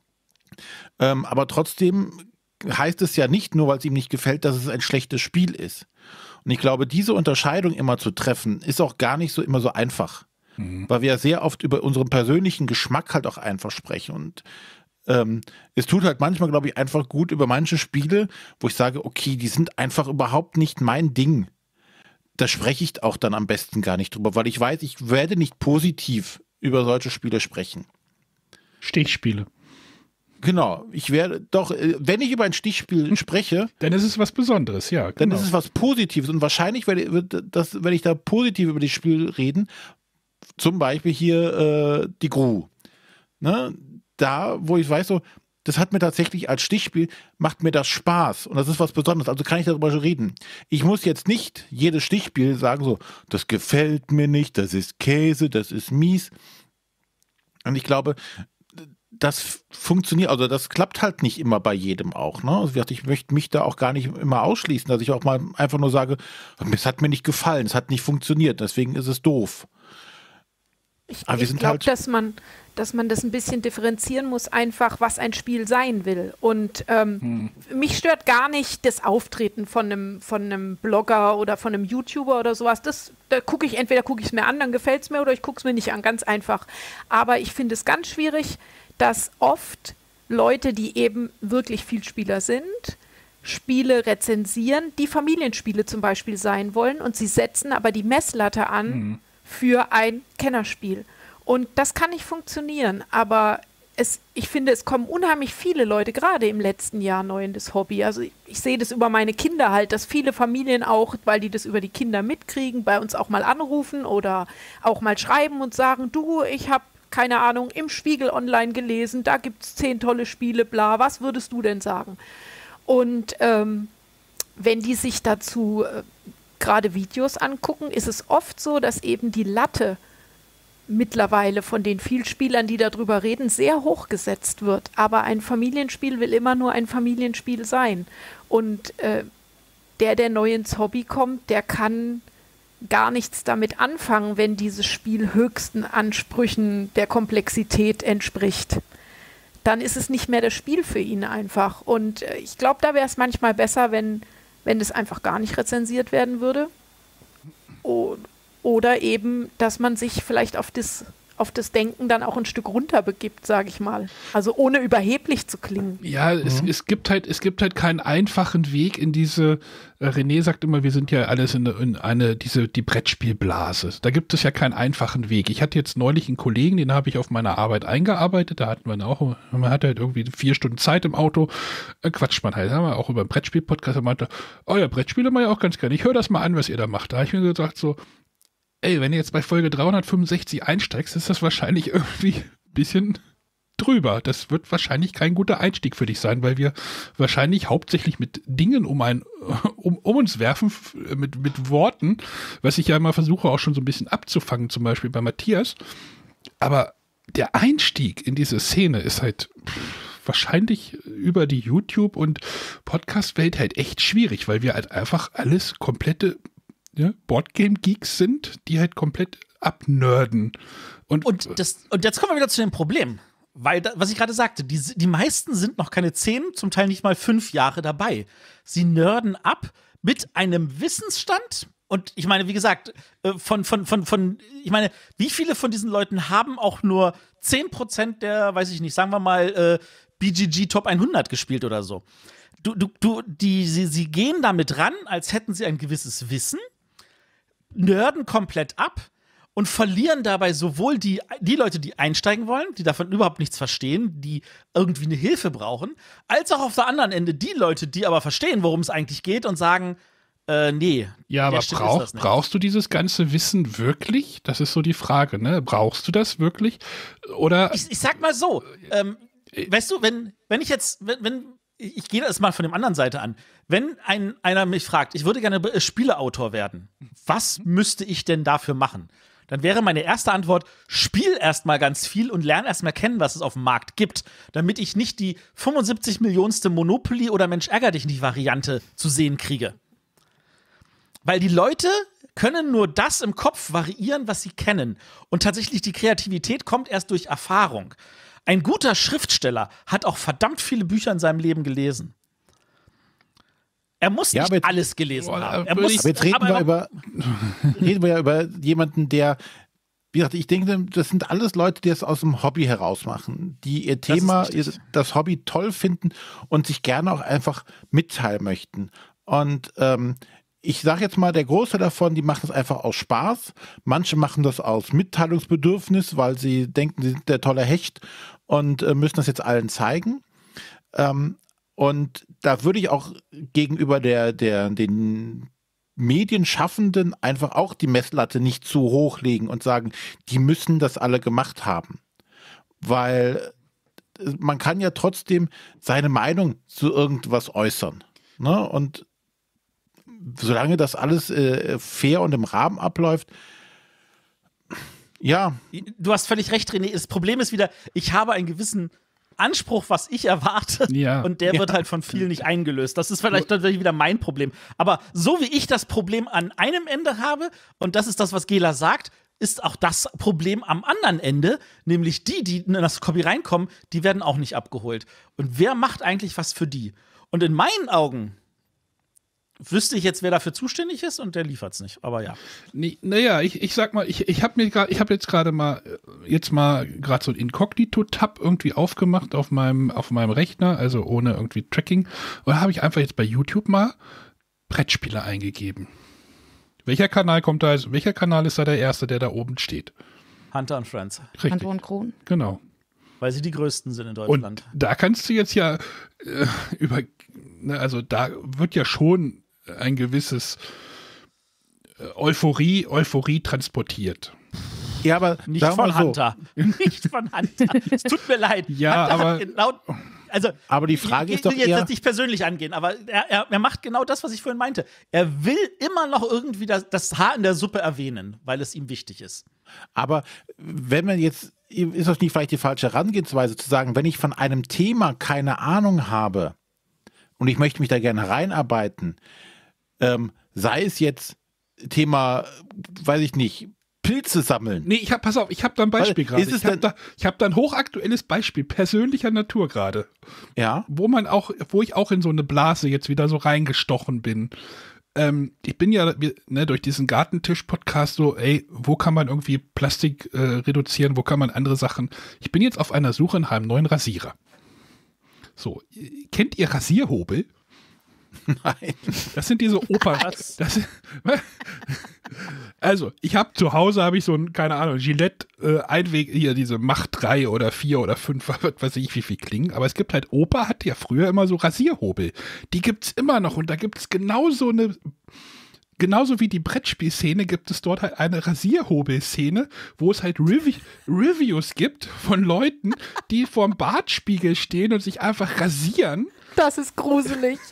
Ähm, aber trotzdem heißt es ja nicht nur, weil es ihm nicht gefällt, dass es ein schlechtes Spiel ist. Und ich glaube, diese Unterscheidung immer zu treffen, ist auch gar nicht so immer so einfach. Mhm. Weil wir ja sehr oft über unseren persönlichen Geschmack halt auch einfach sprechen. Und ähm, es tut halt manchmal, glaube ich, einfach gut über manche Spiele, wo ich sage, okay, die sind einfach überhaupt nicht mein Ding. da spreche ich auch dann am besten gar nicht drüber, weil ich weiß, ich werde nicht positiv über solche Spiele sprechen. Stichspiele. Genau, ich werde doch, wenn ich über ein Stichspiel spreche, dann ist es was Besonderes, ja. Genau. Dann ist es was Positives und wahrscheinlich werde, das, werde ich da positiv über das Spiel reden. Zum Beispiel hier äh, die Gru. Ne? Da, wo ich weiß, so, das hat mir tatsächlich als Stichspiel, macht mir das Spaß und das ist was Besonderes, also kann ich darüber reden. Ich muss jetzt nicht jedes Stichspiel sagen, so, das gefällt mir nicht, das ist Käse, das ist mies. Und ich glaube, das funktioniert, also das klappt halt nicht immer bei jedem auch. Ne? Also ich möchte mich da auch gar nicht immer ausschließen, dass ich auch mal einfach nur sage, es hat mir nicht gefallen, es hat nicht funktioniert, deswegen ist es doof. Ich, Aber wir ich sind glaube, halt dass man, dass man das ein bisschen differenzieren muss, einfach was ein Spiel sein will. Und ähm, hm. mich stört gar nicht das Auftreten von einem, von einem Blogger oder von einem YouTuber oder sowas. Das, da gucke ich, entweder gucke ich es mir an, dann gefällt es mir, oder ich gucke es mir nicht an, ganz einfach. Aber ich finde es ganz schwierig, dass oft Leute, die eben wirklich Vielspieler sind, Spiele rezensieren, die Familienspiele zum Beispiel sein wollen, und sie setzen aber die Messlatte an mhm. für ein Kennerspiel. Und das kann nicht funktionieren, aber es, ich finde, es kommen unheimlich viele Leute, gerade im letzten Jahr, neu in das Hobby. Also ich, ich sehe das über meine Kinder halt, dass viele Familien auch, weil die das über die Kinder mitkriegen, bei uns auch mal anrufen oder auch mal schreiben und sagen, du, ich habe keine Ahnung, im Spiegel online gelesen, da gibt es zehn tolle Spiele, bla, was würdest du denn sagen? Und ähm, wenn die sich dazu äh, gerade Videos angucken, ist es oft so, dass eben die Latte mittlerweile von den Vielspielern, die darüber reden, sehr hoch gesetzt wird. Aber ein Familienspiel will immer nur ein Familienspiel sein. Und äh, der, der neu ins Hobby kommt, der kann gar nichts damit anfangen, wenn dieses Spiel höchsten Ansprüchen der Komplexität entspricht. Dann ist es nicht mehr das Spiel für ihn einfach. Und äh, ich glaube, da wäre es manchmal besser, wenn, wenn es einfach gar nicht rezensiert werden würde. O- oder eben, dass man sich vielleicht auf das, auf das Denken dann auch ein Stück runterbegibt, sage ich mal. Also ohne überheblich zu klingen. Ja, mhm. es, es gibt halt, es gibt halt keinen einfachen Weg in diese, äh, René sagt immer, wir sind ja alles in, in eine, diese, die Brettspielblase. Da gibt es ja keinen einfachen Weg. Ich hatte jetzt neulich einen Kollegen, den habe ich auf meiner Arbeit eingearbeitet, da hatten wir auch, man hatte halt irgendwie vier Stunden Zeit im Auto, äh, quatscht man halt, haben wir auch über einen Brettspiel-Podcast, er meinte, oh ja, Brettspiele mal ja auch ganz gerne, ich höre das mal an, was ihr da macht. Da habe ich mir gesagt so, ey, wenn du jetzt bei Folge dreihundertfünfundsechzig einsteigst, ist das wahrscheinlich irgendwie ein bisschen drüber. Das wird wahrscheinlich kein guter Einstieg für dich sein, weil wir wahrscheinlich hauptsächlich mit Dingen um, ein, um, um uns werfen, mit, mit Worten, was ich ja immer versuche auch schon so ein bisschen abzufangen, zum Beispiel bei Matthias. Aber der Einstieg in diese Szene ist halt wahrscheinlich über die YouTube- und Podcast-Welt halt echt schwierig, weil wir halt einfach alles komplette ja, Boardgame-Geeks sind, die halt komplett abnörden. Und, und, das, und jetzt kommen wir wieder zu dem Problem. Weil, da, was ich gerade sagte, die, die meisten sind noch keine zehn, zum Teil nicht mal fünf Jahre dabei. Sie nörden ab mit einem Wissensstand. Und ich meine, wie gesagt, von, von, von, von, ich meine, wie viele von diesen Leuten haben auch nur zehn Prozent der, weiß ich nicht, sagen wir mal, äh, B G G Top hundert gespielt oder so. Du, du, du, die, sie, sie gehen damit ran, als hätten sie ein gewisses Wissen, nörden komplett ab und verlieren dabei sowohl die, die Leute, die einsteigen wollen, die davon überhaupt nichts verstehen, die irgendwie eine Hilfe brauchen, als auch auf der anderen Ende die Leute, die aber verstehen, worum es eigentlich geht und sagen, äh, nee. Ja, aber brauch, brauchst du dieses ganze Wissen wirklich? Das ist so die Frage, ne? Brauchst du das wirklich? Oder ich, ich sag mal so, ähm, weißt du, wenn, wenn ich jetzt, wenn, wenn ich gehe das mal von der anderen Seite an. Wenn ein, einer mich fragt, ich würde gerne Spieleautor werden, was müsste ich denn dafür machen? Dann wäre meine erste Antwort, spiel erstmal ganz viel und lerne erstmal kennen, was es auf dem Markt gibt, damit ich nicht die fünfundsiebzig Millionste Monopoly oder Mensch ärger dich nicht Variante zu sehen kriege. Weil die Leute können nur das im Kopf variieren, was sie kennen. Und tatsächlich die Kreativität kommt erst durch Erfahrung. Ein guter Schriftsteller hat auch verdammt viele Bücher in seinem Leben gelesen. Er muss ja, nicht jetzt, alles gelesen boah, haben. Er muss, muss, aber jetzt reden, aber wir über, reden wir ja über jemanden, der, wie gesagt, ich denke, das sind alles Leute, die es aus dem Hobby heraus machen, die ihr Thema, das, das Hobby toll finden und sich gerne auch einfach mitteilen möchten. Und ähm, ich sage jetzt mal, der Großteil davon, die machen das einfach aus Spaß. Manche machen das aus Mitteilungsbedürfnis, weil sie denken, sie sind der tolle Hecht und äh, müssen das jetzt allen zeigen. Ähm, und da würde ich auch gegenüber der, der, den Medienschaffenden einfach auch die Messlatte nicht zu hoch legen und sagen, die müssen das alle gemacht haben. Weil man kann ja trotzdem seine Meinung zu irgendwas äußern. Ne? Und solange das alles äh, fair und im Rahmen abläuft, ja. Du hast völlig recht, René. Das Problem ist wieder, ich habe einen gewissen Anspruch, was ich erwarte, ja. und der ja. wird halt von vielen nicht eingelöst. Das ist vielleicht tatsächlich wieder mein Problem. Aber so wie ich das Problem an einem Ende habe, und das ist das, was Gela sagt, ist auch das Problem am anderen Ende, nämlich die, die in das Copy reinkommen, die werden auch nicht abgeholt. Und wer macht eigentlich was für die? Und in meinen Augen wüsste ich jetzt, wer dafür zuständig ist, und der liefert's nicht. Aber ja. Nee, naja, ich, ich sag mal, ich, ich habe mir gerade, ich habe jetzt gerade mal, jetzt mal gerade so ein Inkognito-Tab irgendwie aufgemacht auf meinem, auf meinem Rechner, also ohne irgendwie Tracking. Und da habe ich einfach jetzt bei YouTube mal Brettspiele eingegeben. Welcher Kanal kommt da, also welcher Kanal ist da der erste, der da oben steht? Hunter and Friends. Richtig. Hunter und Kron. Genau. Weil sie die größten sind in Deutschland. Und da kannst du jetzt ja äh, über, ne, also da wird ja schon ein gewisses äh, Euphorie, Euphorie transportiert. Ja, aber Nicht sagen wir von mal so. Hunter. Nicht von Hunter. Es tut mir leid. Ja, Hunter aber- hat genau, also, Aber die Frage ich, ist doch ich will jetzt eher- das nicht persönlich angehen, aber er, er, er macht genau das, was ich vorhin meinte. Er will immer noch irgendwie das, das Haar in der Suppe erwähnen, weil es ihm wichtig ist. Aber wenn man jetzt, ist das nicht vielleicht die falsche Herangehensweise, zu sagen, wenn ich von einem Thema keine Ahnung habe und ich möchte mich da gerne reinarbeiten, ähm, sei es jetzt Thema, weiß ich nicht, Pilze sammeln. Nee, ich hab, pass auf, ich habe da ein Beispiel Ist gerade. es Ich habe denn- da, ich hab da ein hochaktuelles Beispiel persönlicher Natur gerade, Ja, wo man auch, wo ich auch in so eine Blase jetzt wieder so reingestochen bin. Ähm, ich bin ja wir- ne, durch diesen Gartentisch-Podcast so, ey, wo kann man irgendwie Plastik äh, reduzieren, wo kann man andere Sachen. Ich bin jetzt auf einer Suche nach einem neuen Rasierer. So, äh, kennt ihr Rasierhobel? nein. Das sind diese Oper. Was? Das, also, ich habe zu Hause habe ich so ein, keine Ahnung, Gillette äh, Einweg, hier diese Macht drei oder vier oder fünf, was weiß ich, wie viel klingen. Aber es gibt halt, Opa hatte ja früher immer so Rasierhobel. Die gibt's immer noch und da gibt's genauso eine, genauso wie die Brettspielszene gibt es dort halt eine Rasierhobelszene, wo es halt Revi Reviews gibt von Leuten, die vorm Bartspiegel stehen und sich einfach rasieren. Das ist gruselig.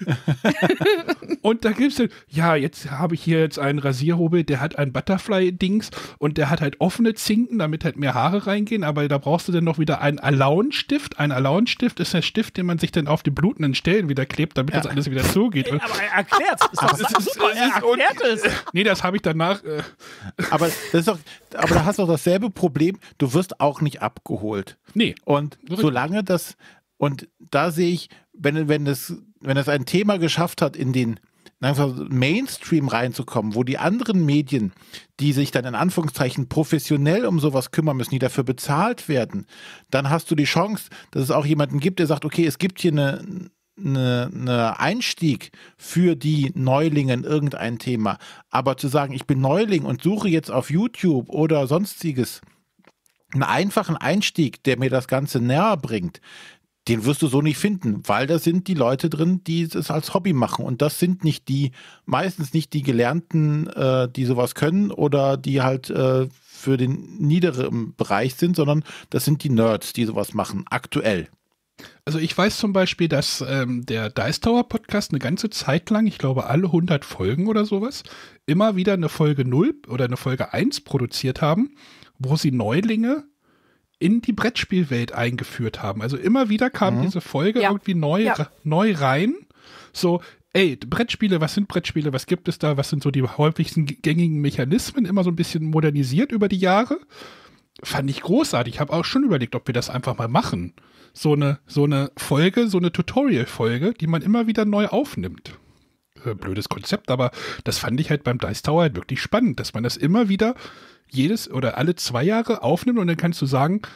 Und da gibt's dann, ja, jetzt habe ich hier jetzt einen Rasierhobel, der hat ein Butterfly-Dings und der hat halt offene Zinken, damit halt mehr Haare reingehen, aber da brauchst du dann noch wieder einen Alaun-Stift. Ein Alaun-Stift ist der Stift, den man sich dann auf die blutenden Stellen wieder klebt, damit das alles wieder zugeht. Und, Aber er erklärt es. Ist doch es ist- super, es er ist erklärt es. nee, das habe ich danach, äh, Aber das ist doch, aber da hast du doch dasselbe Problem, du wirst auch nicht abgeholt. nee. Und Richtig. solange das, und da sehe ich, wenn, wenn es, wenn es ein Thema geschafft hat, in den einfach Mainstream reinzukommen, wo die anderen Medien, die sich dann in Anführungszeichen professionell um sowas kümmern müssen, die dafür bezahlt werden, dann hast du die Chance, dass es auch jemanden gibt, der sagt, okay, es gibt hier eine, eine, eine Einstieg für die Neulinge in irgendein Thema. Aber zu sagen, ich bin Neuling und suche jetzt auf YouTube oder sonstiges einen einfachen Einstieg, der mir das Ganze näher bringt, den wirst du so nicht finden, weil da sind die Leute drin, die es als Hobby machen. Und das sind nicht die, meistens nicht die Gelernten, äh, die sowas können oder die halt äh, für den niederen Bereich sind, sondern das sind die Nerds, die sowas machen, aktuell. Also ich weiß zum Beispiel, dass ähm, der Dice Tower Podcast eine ganze Zeit lang, ich glaube alle hundert Folgen oder sowas, immer wieder eine Folge null oder eine Folge eins produziert haben, wo sie Neulinge in die Brettspielwelt eingeführt haben. Also immer wieder kam Mhm. diese Folge Ja. irgendwie neu, Ja. ra- neu rein. So, ey, Brettspiele, was sind Brettspiele, was gibt es da, was sind so die häufigsten g- gängigen Mechanismen, immer so ein bisschen modernisiert über die Jahre. Fand ich großartig. Ich habe auch schon überlegt, ob wir das einfach mal machen. So eine, so eine Folge, so eine Tutorial-Folge, die man immer wieder neu aufnimmt. Äh, Blödes Konzept, aber das fand ich halt beim Dice Tower halt wirklich spannend, dass man das immer wieder jedes oder alle zwei Jahre aufnimmt und dann kannst du sagen,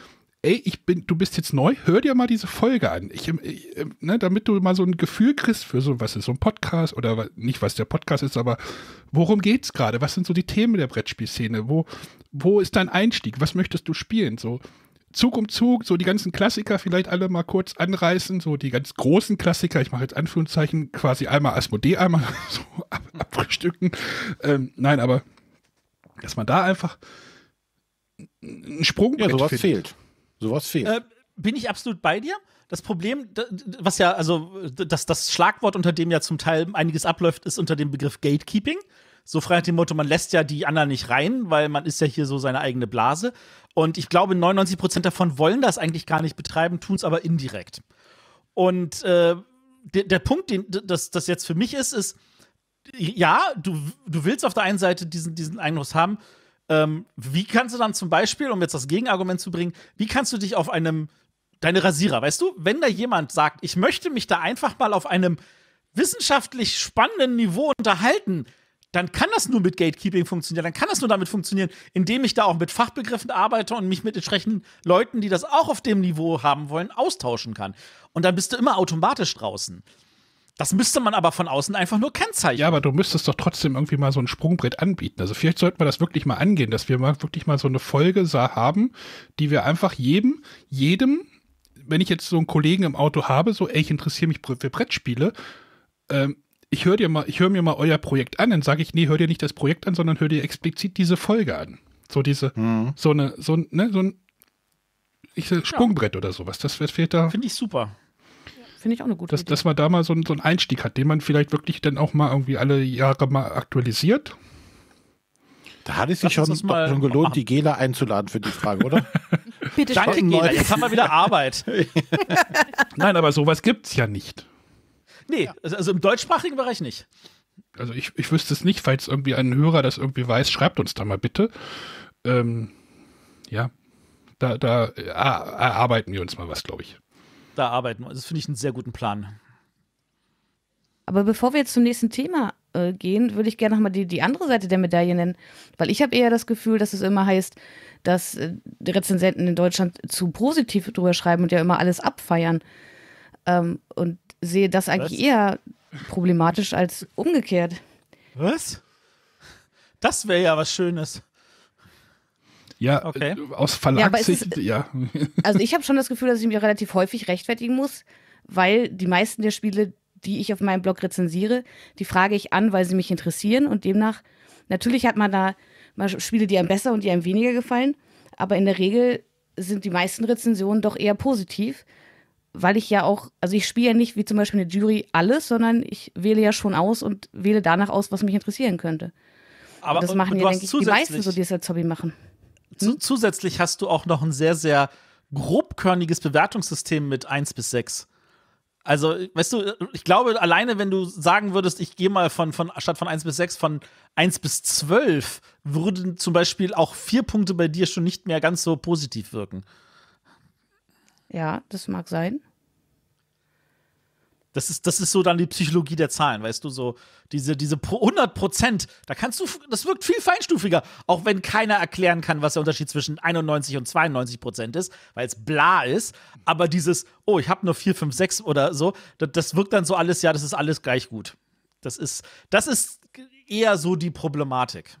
ey, ich bin, du bist jetzt neu, hör dir mal diese Folge an. Ich, ich, ne, damit du mal so ein Gefühl kriegst für so, was ist so ein Podcast oder nicht, was der Podcast ist, aber worum geht's gerade? Was sind so die Themen der Brettspielszene? Wo, wo ist dein Einstieg? Was möchtest du spielen? So Zug um Zug, so die ganzen Klassiker vielleicht alle mal kurz anreißen, so die ganz großen Klassiker, ich mache jetzt Anführungszeichen, quasi einmal Asmodee, einmal so ab, abfrühstücken. Ähm, nein, aber dass man da einfach einen Sprung Ja, sowas fehlt. Sowas fehlt. Äh, bin ich absolut bei dir. Das Problem, was ja, also das, das Schlagwort, unter dem ja zum Teil einiges abläuft, ist unter dem Begriff Gatekeeping. So frei nach dem Motto, man lässt ja die anderen nicht rein, weil man ist ja hier so seine eigene Blase. Und ich glaube, neunundneunzig Prozent davon wollen das eigentlich gar nicht betreiben, tun es aber indirekt. Und äh, der, der Punkt, den das, das jetzt für mich ist, ist, ja, du, du willst auf der einen Seite diesen, diesen Einfluss haben. Ähm, wie kannst du dann zum Beispiel, um jetzt das Gegenargument zu bringen, wie kannst du dich auf einem, deine Rasierer, weißt du, wenn da jemand sagt, ich möchte mich da einfach mal auf einem wissenschaftlich spannenden Niveau unterhalten, dann kann das nur mit Gatekeeping funktionieren, dann kann das nur damit funktionieren, indem ich da auch mit Fachbegriffen arbeite und mich mit entsprechenden Leuten, die das auch auf dem Niveau haben wollen, austauschen kann. Und dann bist du immer automatisch draußen. Das müsste man aber von außen einfach nur kennzeichnen. Ja, aber du müsstest doch trotzdem irgendwie mal so ein Sprungbrett anbieten. Also vielleicht sollten wir das wirklich mal angehen, dass wir mal wirklich mal so eine Folge haben, die wir einfach jedem, jedem, wenn ich jetzt so einen Kollegen im Auto habe, so, ey, ich interessiere mich für Brettspiele, ähm, ich höre dir mal, ich höre mir mal euer Projekt an, dann sage ich, nee, hör dir nicht das Projekt an, sondern hör dir explizit diese Folge an. So diese, mhm. so eine, so, ne, so ein ich sag, Sprungbrett ja. oder sowas. Das fehlt da. Finde ich super. Finde ich auch eine gute dass, Idee. Dass man da mal so, so einen Einstieg hat, den man vielleicht wirklich dann auch mal irgendwie alle Jahre mal aktualisiert. Da hat es sich schon, doch schon gelohnt, die Gela einzuladen für die Frage, oder? Bitte Danke, Gela. Jetzt haben wir wieder Arbeit. Nein, aber sowas gibt es ja nicht. Nee, also im deutschsprachigen Bereich nicht. Also ich, ich wüsste es nicht, falls irgendwie ein Hörer das irgendwie weiß, schreibt uns da mal bitte. Ähm, ja, da, da erarbeiten wir uns mal was, glaube ich. Da arbeiten wir. Das finde ich einen sehr guten Plan. Aber bevor wir jetzt zum nächsten Thema äh, gehen, würde ich gerne nochmal die, die andere Seite der Medaille nennen. Weil ich habe eher das Gefühl, dass es immer heißt, dass äh, die Rezensenten in Deutschland zu positiv drüber schreiben und ja immer alles abfeiern. Ähm, und sehe das eigentlich was? eher problematisch als umgekehrt. Was? Das wäre ja was Schönes. Ja, okay. Aus Verlagssicht, ja. ja. Also ich habe schon das Gefühl, dass ich mich relativ häufig rechtfertigen muss, weil die meisten der Spiele, die ich auf meinem Blog rezensiere, die frage ich an, weil sie mich interessieren und demnach, natürlich hat man da mal Spiele, die einem besser und die einem weniger gefallen, aber in der Regel sind die meisten Rezensionen doch eher positiv, weil ich ja auch, also ich spiele ja nicht wie zum Beispiel eine Jury alles, sondern ich wähle ja schon aus und wähle danach aus, was mich interessieren könnte. Aber und das machen ja, denke ich, die meisten so, die es als Hobby machen. Hm? Zusätzlich hast du auch noch ein sehr, sehr grobkörniges Bewertungssystem mit eins bis sechs. Also, weißt du, ich glaube, alleine wenn du sagen würdest, ich gehe mal von, von statt von eins bis sechs von eins bis zwölf, würden zum Beispiel auch vier Punkte bei dir schon nicht mehr ganz so positiv wirken. Ja, das mag sein. Das ist, das ist so dann die Psychologie der Zahlen, weißt du, so diese, diese hundert Prozent, da kannst du, das wirkt viel feinstufiger, auch wenn keiner erklären kann, was der Unterschied zwischen einundneunzig und zweiundneunzig Prozent ist, weil es bla ist, aber dieses, oh, ich habe nur vier, fünf, sechs oder so, das, das wirkt dann so alles, ja, das ist alles gleich gut. Das ist, das ist eher so die Problematik.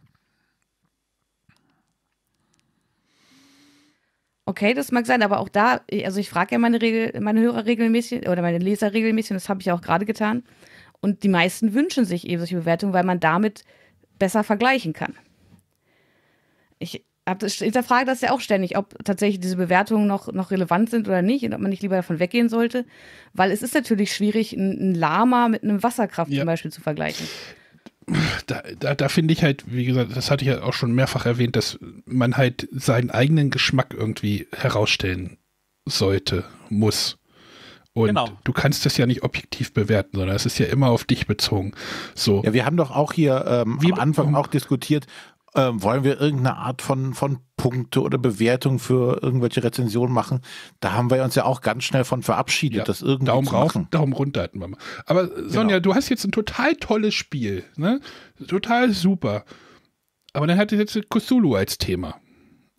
Okay, das mag sein, aber auch da, also ich frage ja meine, Regel, meine Hörer regelmäßig oder meine Leser regelmäßig, und das habe ich auch gerade getan. Und die meisten wünschen sich eben solche Bewertungen, weil man damit besser vergleichen kann. Ich das, hinterfrage das ja auch ständig, ob tatsächlich diese Bewertungen noch, noch relevant sind oder nicht und ob man nicht lieber davon weggehen sollte. Weil es ist natürlich schwierig, ein, ein Lama mit einem Wasserkraft ja. zum Beispiel zu vergleichen. Da, da, da finde ich halt, wie gesagt, das hatte ich ja auch schon mehrfach erwähnt, dass man halt seinen eigenen Geschmack irgendwie herausstellen sollte, muss. Und genau. du kannst das ja nicht objektiv bewerten, sondern es ist ja immer auf dich bezogen. So. Ja, wir haben doch auch hier ähm, am Anfang auch diskutiert, ähm, wollen wir irgendeine Art von, von Punkte oder Bewertung für irgendwelche Rezensionen machen? Da haben wir uns ja auch ganz schnell von verabschiedet, ja, das irgendwie Daumen zu rauf, machen. Daumen runter hatten wir mal. Aber Sonja, genau. du hast jetzt ein total tolles Spiel, ne? Total super. Aber dann hat jetzt Cthulhu als Thema.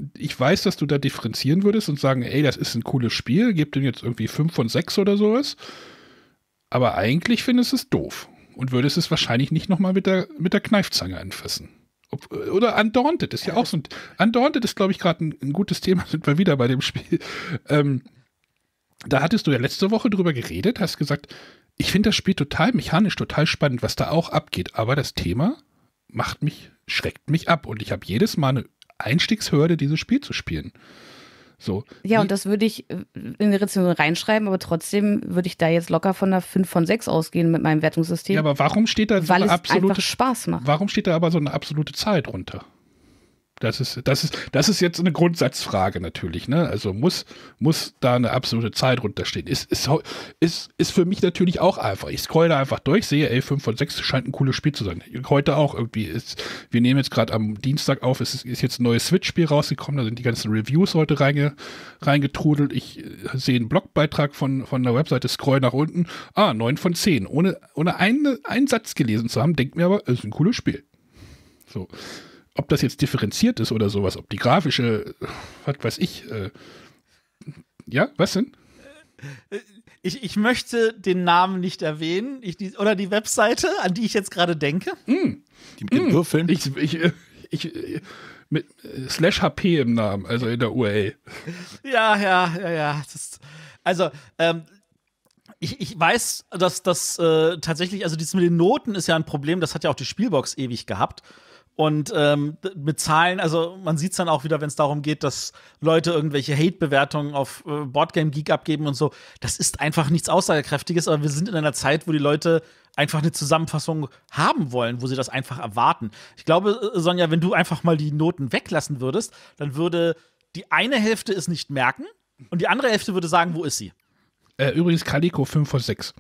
ich weiß, dass du da differenzieren würdest und sagen, ey, das ist ein cooles Spiel, gib dem jetzt irgendwie fünf von sechs oder sowas. Aber eigentlich findest du es doof und würdest es wahrscheinlich nicht nochmal mit der, mit der Kneifzange anfassen. Ob, oder Undaunted ist ja auch so ein, Undaunted ist, glaube ich, gerade ein, ein gutes Thema, sind wir wieder bei dem Spiel. Ähm, da hattest du ja letzte Woche drüber geredet, hast gesagt, ich finde das Spiel total mechanisch, total spannend, was da auch abgeht, aber das Thema macht mich, schreckt mich ab und ich habe jedes Mal eine Einstiegshürde, dieses Spiel zu spielen. So. Ja, und das würde ich in die Rezension reinschreiben, aber trotzdem würde ich da jetzt locker von einer fünf von sechs ausgehen mit meinem Wertungssystem. Ja, aber warum steht da so weil eine es absolute einfach Spaß macht. Warum steht da aber so eine absolute Zahl drunter? Das ist, das ist, das ist jetzt eine Grundsatzfrage natürlich, ne? Also muss, muss da eine absolute Zahl drunter stehen. Ist, ist, ist, ist für mich natürlich auch einfach. Ich scroll da einfach durch, sehe, ey, fünf von sechs scheint ein cooles Spiel zu sein. Heute auch irgendwie ist, wir nehmen jetzt gerade am Dienstag auf, es ist, ist jetzt ein neues Switch-Spiel rausgekommen, da sind die ganzen Reviews heute reinge, reingetrudelt. Ich äh, sehe einen Blogbeitrag von, von der Webseite, scroll nach unten, ah, neun von zehn. Ohne, ohne eine, einen Satz gelesen zu haben, denkt mir aber, es ist ein cooles Spiel. So. Ob das jetzt differenziert ist oder sowas, ob die grafische, was weiß ich, äh, ja, was denn? Ich, ich möchte den Namen nicht erwähnen, ich, die, oder die Webseite, an die ich jetzt gerade denke. Mm. Die mit den mm. Würfeln? Ich, ich, ich, ich, mit äh, Slash H P im Namen, also in der U R L. Ja, ja, ja, ja. Das, also, ähm, Ich, ich weiß, dass das äh, tatsächlich, also dieses mit den Noten ist ja ein Problem, das hat ja auch die Spielbox ewig gehabt. Und ähm, mit Zahlen, also man sieht es dann auch wieder, wenn es darum geht, dass Leute irgendwelche Hate-Bewertungen auf äh, Boardgame Geek abgeben und so. Das ist einfach nichts Aussagekräftiges, aber wir sind in einer Zeit, wo die Leute einfach eine Zusammenfassung haben wollen, wo sie das einfach erwarten. Ich glaube, Sonja, wenn du einfach mal die Noten weglassen würdest, dann würde die eine Hälfte es nicht merken und die andere Hälfte würde sagen, wo ist sie? Äh, übrigens Calico fünf von sechs.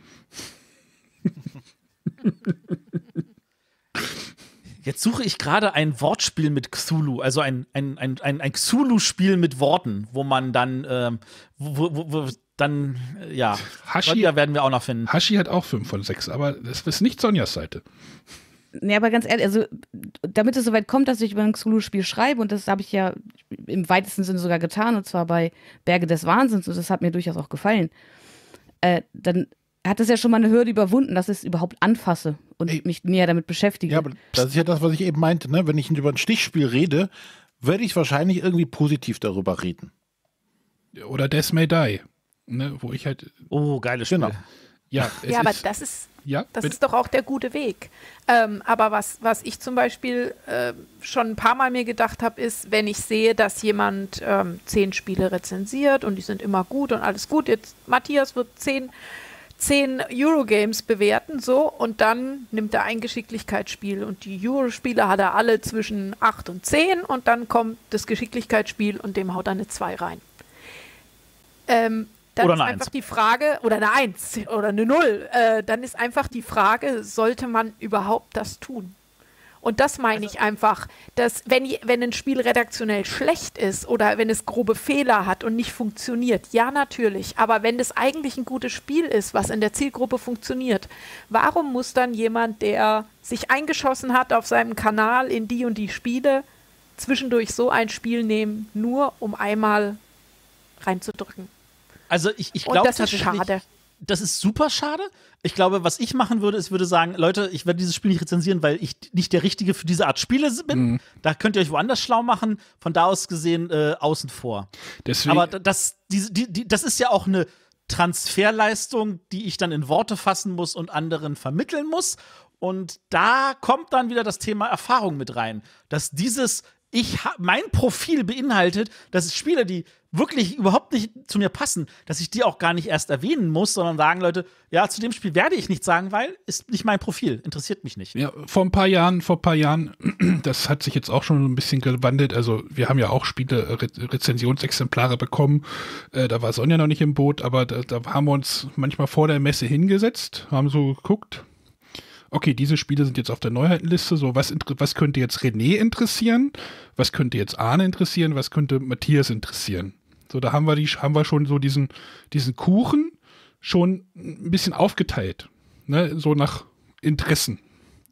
Jetzt suche ich gerade ein Wortspiel mit Cthulhu, also ein, ein, ein, ein, ein Cthulhu-Spiel mit Worten, wo man dann, ähm, wo, wo, wo dann, äh, ja, Hashi werden wir auch noch finden. Hashi hat auch fünf von sechs, aber das ist nicht Sonjas Seite. Nee, aber ganz ehrlich, also damit es soweit kommt, dass ich über ein Cthulhu-Spiel schreibe, und das habe ich ja im weitesten Sinne sogar getan, und zwar bei Berge des Wahnsinns, und das hat mir durchaus auch gefallen, äh, dann hat es ja schon mal eine Hürde überwunden, dass ich es überhaupt anfasse und Ey. mich näher damit beschäftige. Ja, aber das ist ja das, was ich eben meinte, ne? Wenn ich über ein Stichspiel rede, werde ich wahrscheinlich irgendwie positiv darüber reden. Oder Death May Die, ne? Wo ich halt. Oh, geiles Spiel. Genau. Ja, ja aber das ist. Ja, das bitte? ist doch auch der gute Weg. Ähm, aber was, was ich zum Beispiel äh, schon ein paar Mal mir gedacht habe, ist, wenn ich sehe, dass jemand ähm, zehn Spiele rezensiert und die sind immer gut und alles gut, jetzt Matthias wird zehn, zehn Eurogames bewerten, so, und dann nimmt er ein Geschicklichkeitsspiel und die Eurospiele hat er alle zwischen acht und zehn und dann kommt das Geschicklichkeitsspiel und dem haut er eine zwei rein. Ähm, Dann oder ist eine einfach Eins. die Frage, oder eine Eins oder eine Null, äh, dann ist einfach die Frage, sollte man überhaupt das tun? Und das meine ich einfach, dass wenn, wenn ein Spiel redaktionell schlecht ist oder wenn es grobe Fehler hat und nicht funktioniert, ja natürlich, aber wenn das eigentlich ein gutes Spiel ist, was in der Zielgruppe funktioniert, warum muss dann jemand, der sich eingeschossen hat auf seinem Kanal in die und die Spiele, zwischendurch so ein Spiel nehmen, nur um einmal reinzudrücken? Also ich, ich Und glaube das ist schade. Das ist super schade. Ich glaube, was ich machen würde, ist, würde sagen, Leute, ich werde dieses Spiel nicht rezensieren, weil ich nicht der Richtige für diese Art Spiele bin. Mhm. Da könnt ihr euch woanders schlau machen. Von da aus gesehen äh, außen vor. Deswegen Aber das, die, die, die, das ist ja auch eine Transferleistung, die ich dann in Worte fassen muss und anderen vermitteln muss. Und da kommt dann wieder das Thema Erfahrung mit rein. Dass dieses Ich ha- mein Profil beinhaltet, dass es Spiele, die wirklich überhaupt nicht zu mir passen, dass ich die auch gar nicht erst erwähnen muss, sondern sagen, Leute, ja, zu dem Spiel werde ich nichts sagen, weil ist nicht mein Profil, interessiert mich nicht. Ja, vor ein paar Jahren, vor ein paar Jahren, das hat sich jetzt auch schon ein bisschen gewandelt. Also wir haben ja auch Spiele, Re- Rezensionsexemplare bekommen. Äh, da war Sonja noch nicht im Boot, aber da, da haben wir uns manchmal vor der Messe hingesetzt, haben so geguckt. Okay, diese Spiele sind jetzt auf der Neuheitenliste, so was, was könnte jetzt René interessieren, was könnte jetzt Arne interessieren, was könnte Matthias interessieren. So, da haben wir die, haben wir schon so diesen, diesen Kuchen schon ein bisschen aufgeteilt, ne, so nach Interessen.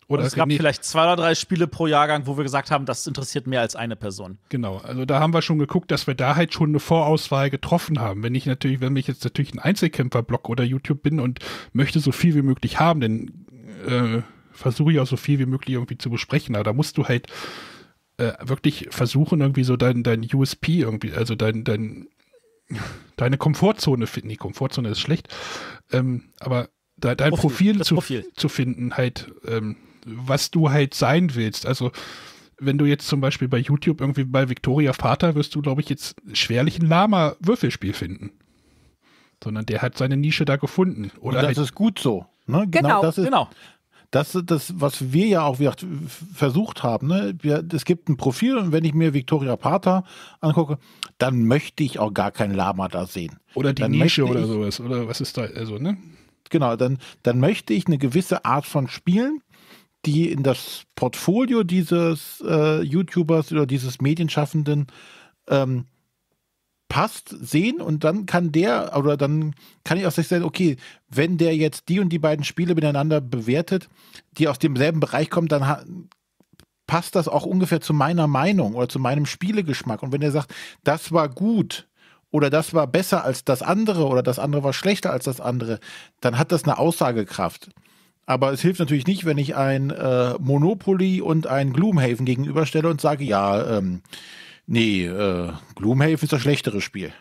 Oder Und es gab nee, vielleicht zwei oder drei Spiele pro Jahrgang, wo wir gesagt haben, das interessiert mehr als eine Person. Genau, also da haben wir schon geguckt, dass wir da halt schon eine Vorauswahl getroffen haben. Wenn ich natürlich, wenn ich jetzt natürlich ein Einzelkämpfer-Blog oder YouTube bin und möchte so viel wie möglich haben, dann äh, versuche ich auch so viel wie möglich irgendwie zu besprechen. Aber da musst du halt äh, wirklich versuchen, irgendwie so dein, dein U S P irgendwie, also dein, dein, deine Komfortzone finden. Die Komfortzone ist schlecht, ähm, aber de, dein Profil, Profil, das zu, Profil. zu finden, halt, ähm, was du halt sein willst. Also wenn du jetzt zum Beispiel bei YouTube irgendwie bei Victoria Vater wirst du, glaube ich, jetzt schwerlich ein Lama-Würfelspiel finden. Sondern der hat seine Nische da gefunden. Oder Und das halt, ist gut so. Ne? Genau, das ist, Genau. Das ist das, was wir ja auch wie gesagt, versucht haben. Ne? Wir, es gibt ein Profil und wenn ich mir Victoria Pater angucke, dann möchte ich auch gar kein Lama da sehen. oder die dann Nische möchte oder ich- sowas. Oder was ist da, also, ne? Genau, dann, dann möchte ich eine gewisse Art von Spielen, die in das Portfolio dieses äh, YouTubers oder dieses Medienschaffenden ähm, passt, sehen und dann kann der, oder dann kann ich auch sich sagen, okay, wenn der jetzt die und die beiden Spiele miteinander bewertet, die aus demselben Bereich kommen, dann ha- passt das auch ungefähr zu meiner Meinung oder zu meinem Spielegeschmack. Und wenn er sagt, das war gut oder das war besser als das andere oder das andere war schlechter als das andere, dann hat das eine Aussagekraft. Aber es hilft natürlich nicht, wenn ich ein äh, Monopoly und ein Gloomhaven gegenüberstelle und sage, ja, ähm, nee, äh, Gloomhaven ist das schlechtere Spiel.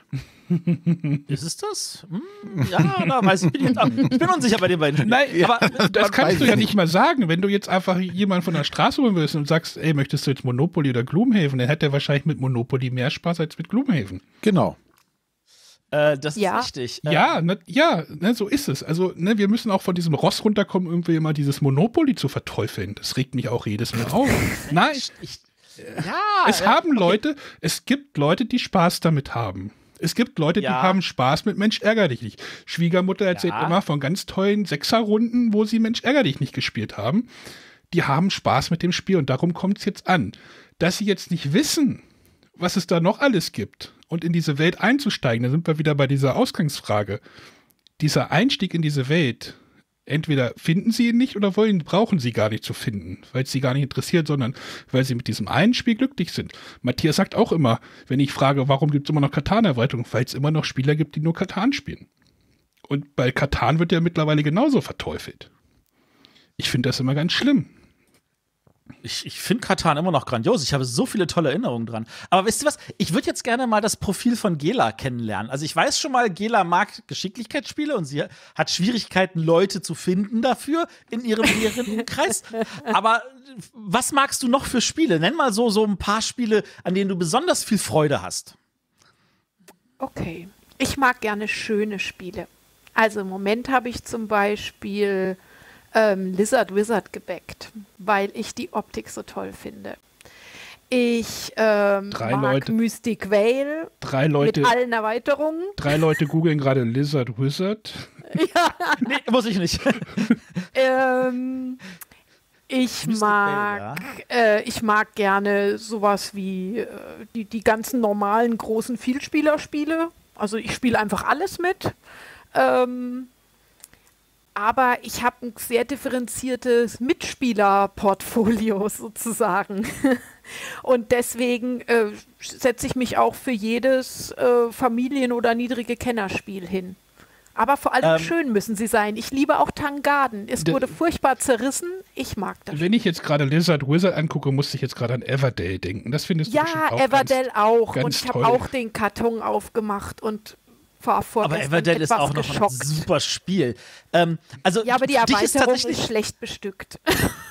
Ist es das? Hm, ja, da weiß ich, bin jetzt auch, ich bin unsicher bei den beiden Spielen. Nein, aber das weiß kannst du ich ja nicht. nicht mal sagen. Wenn du jetzt einfach jemanden von der Straße holen willst und sagst, ey, möchtest du jetzt Monopoly oder Gloomhaven, dann hat der wahrscheinlich mit Monopoly mehr Spaß als mit Gloomhaven. Genau. äh, das ist Ja. richtig. Äh, Ja, ne, ja, ne, so ist es. Also, ne, wir müssen auch von diesem Ross runterkommen, irgendwie immer dieses Monopoly zu verteufeln. Das regt mich auch jedes Mal auf. Nein, Ich, ja, es äh, haben okay. Leute, es gibt Leute, die Spaß damit haben. Es gibt Leute, die Ja. haben Spaß mit Mensch ärger dich nicht. Schwiegermutter erzählt Ja. immer von ganz tollen Sechserrunden, wo sie Mensch ärger dich nicht gespielt haben. Die haben Spaß mit dem Spiel und darum kommt es jetzt an. Dass sie jetzt nicht wissen, was es da noch alles gibt und in diese Welt einzusteigen, da sind wir wieder bei dieser Ausgangsfrage. Dieser Einstieg in diese Welt, entweder finden sie ihn nicht oder wollen, brauchen sie gar nicht zu finden, weil es sie gar nicht interessiert, sondern weil sie mit diesem einen Spiel glücklich sind. Matthias sagt auch immer, wenn ich frage, warum gibt es immer noch Katan-Erweiterungen, weil es immer noch Spieler gibt, die nur Katan spielen. Und bei Katan wird ja mittlerweile genauso verteufelt. Ich finde das immer ganz schlimm. Ich, ich finde Katan immer noch grandios. Ich habe so viele tolle Erinnerungen dran. Aber wisst ihr was? Ich würde jetzt gerne mal das Profil von Gela kennenlernen. Also ich weiß schon mal, Gela mag Geschicklichkeitsspiele und sie hat Schwierigkeiten, Leute zu finden dafür in ihrem näheren Umkreis. Aber was magst du noch für Spiele? Nenn mal so, so ein paar Spiele, an denen du besonders viel Freude hast. Okay. Ich mag gerne schöne Spiele. Also im Moment habe ich zum Beispiel ähm, Lizard Wizard gebackt, weil ich die Optik so toll finde. Ich ähm, Drei mag Leute. Mystic Vale Drei Leute, mit allen Erweiterungen. drei Leute googeln gerade Lizard Wizard. Nee, muss ich nicht. Ähm, ich Mystic mag, Vale, äh, ich mag gerne sowas wie äh, die, die ganzen normalen großen Vielspielerspiele. Also ich spiele einfach alles mit. Ähm, aber ich habe ein sehr differenziertes Mitspielerportfolio sozusagen. Und deswegen äh, setze ich mich auch für jedes äh, Familien- oder niedrige Kennerspiel hin. Aber vor allem Ähm, schön müssen sie sein. Ich liebe auch Tangarden. Es D- wurde furchtbar zerrissen. Ich mag das. Wenn ich jetzt gerade Lizard Wizard angucke, musste ich jetzt gerade an Everdale denken. Das findest du bestimmt Ja, auch Everdell ganz, auch. ganz Und ich habe toll. auch den Karton aufgemacht und war vorgestern Aber Everdell ist etwas auch noch geschockt. ein super Spiel. Ähm, also Ja, aber die für dich ist Erweiterung tatsächlich ist schlecht bestückt.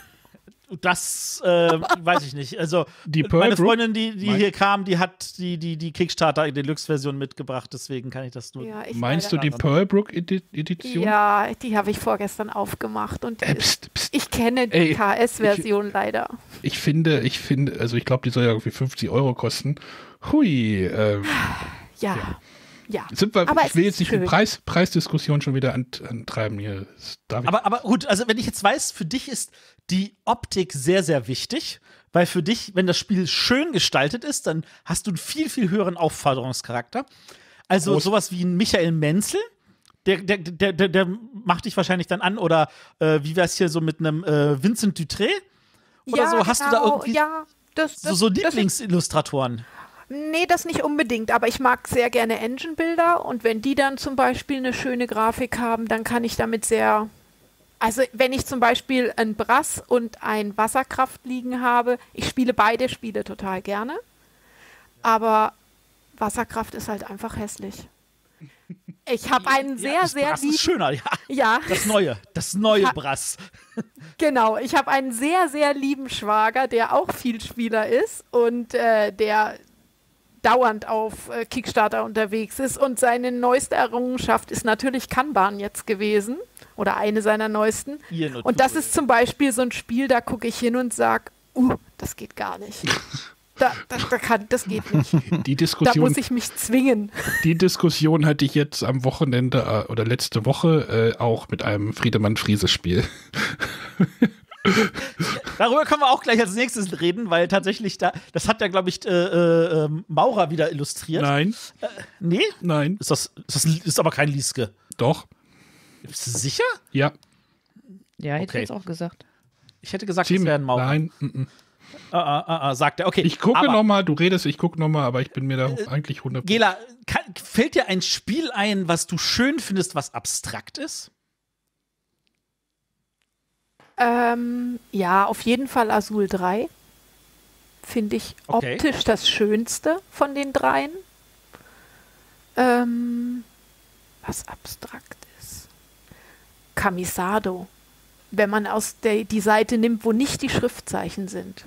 Das äh, weiß ich nicht. Also Die Pearl meine Brook? Freundin, die, die Mein- hier kam, die hat die, die, die Kickstarter Deluxe-Version mitgebracht, deswegen kann ich das nur. Ja, ich Meinst du leider- die Pearlbrook Edi- Edition? Ja, die habe ich vorgestern aufgemacht und die Äh, ist, pst, pst. ich kenne die Ey, K S-Version leider. Ich finde, ich finde, also ich glaube, die soll ja irgendwie fünfzig Euro kosten. Hui, ähm, Ja, ja. sind wir, Aber ich es will ist jetzt nicht die schön. Preis, Preisdiskussion schon wieder ant, antreiben hier. Das darf ich Aber, aber gut, also wenn ich jetzt weiß, für dich ist die Optik sehr, sehr wichtig, weil für dich, wenn das Spiel schön gestaltet ist, dann hast du einen viel, viel höheren Aufforderungscharakter. Also Groß- sowas wie ein Michael Menzel, der, der, der, der, der macht dich wahrscheinlich dann an. Oder äh, wie wär's hier so mit einem äh, Vincent Dutré? Oder ja, so? Hast genau, du da irgendwie ja, das, das, so, so das ist- Lieblingsillustratoren? Nee, das nicht unbedingt, aber ich mag sehr gerne Engine-Bilder und wenn die dann zum Beispiel eine schöne Grafik haben, dann kann ich damit sehr, also wenn ich zum Beispiel ein Brass und ein Wasserkraft liegen habe, ich spiele beide Spiele total gerne, aber Wasserkraft ist halt einfach hässlich. Ich habe einen sehr, ja, das sehr Brass lieben, ist schöner, ja. ja, Das neue, das neue Ha- Brass. genau, ich habe einen sehr, sehr lieben Schwager, der auch Vielspieler ist und äh, der dauernd auf äh, Kickstarter unterwegs ist und seine neueste Errungenschaft ist natürlich Kanban jetzt gewesen oder eine seiner neuesten. Ihr nur Und das Tool. ist zum Beispiel so ein Spiel, da gucke ich hin und sage, uh, das geht gar nicht. Da, da, da kann, das geht nicht. Die Da Diskussion, muss ich mich zwingen. die Diskussion hatte ich jetzt am Wochenende äh, oder letzte Woche äh, auch mit einem Friedemann-Friese-Spiel. Darüber können wir auch gleich als nächstes reden, weil tatsächlich da, das hat ja, glaube ich, äh, äh, ähm, Maurer wieder illustriert. Nein, Nee? nein, Ist das, ist das ist aber kein Lieske. doch, Bist du sicher? ja, Ja, hätte Okay. ich jetzt auch gesagt. Ich hätte gesagt, es wäre ziemlich, ein Maurer. nein, mm, mm. Ah, ah, ah, ah, sagt er. Okay. Ich gucke aber, nochmal, du redest, ich gucke nochmal, aber ich bin mir da eigentlich hundert Gela, kann, fällt dir ein Spiel ein, was du schön findest, was abstrakt ist? Ähm, ja, auf jeden Fall Azul drei. Finde ich Okay. optisch das Schönste von den dreien. Ähm, was abstrakt ist. Camisado. Wenn man aus der, die Seite nimmt, wo nicht die Schriftzeichen sind.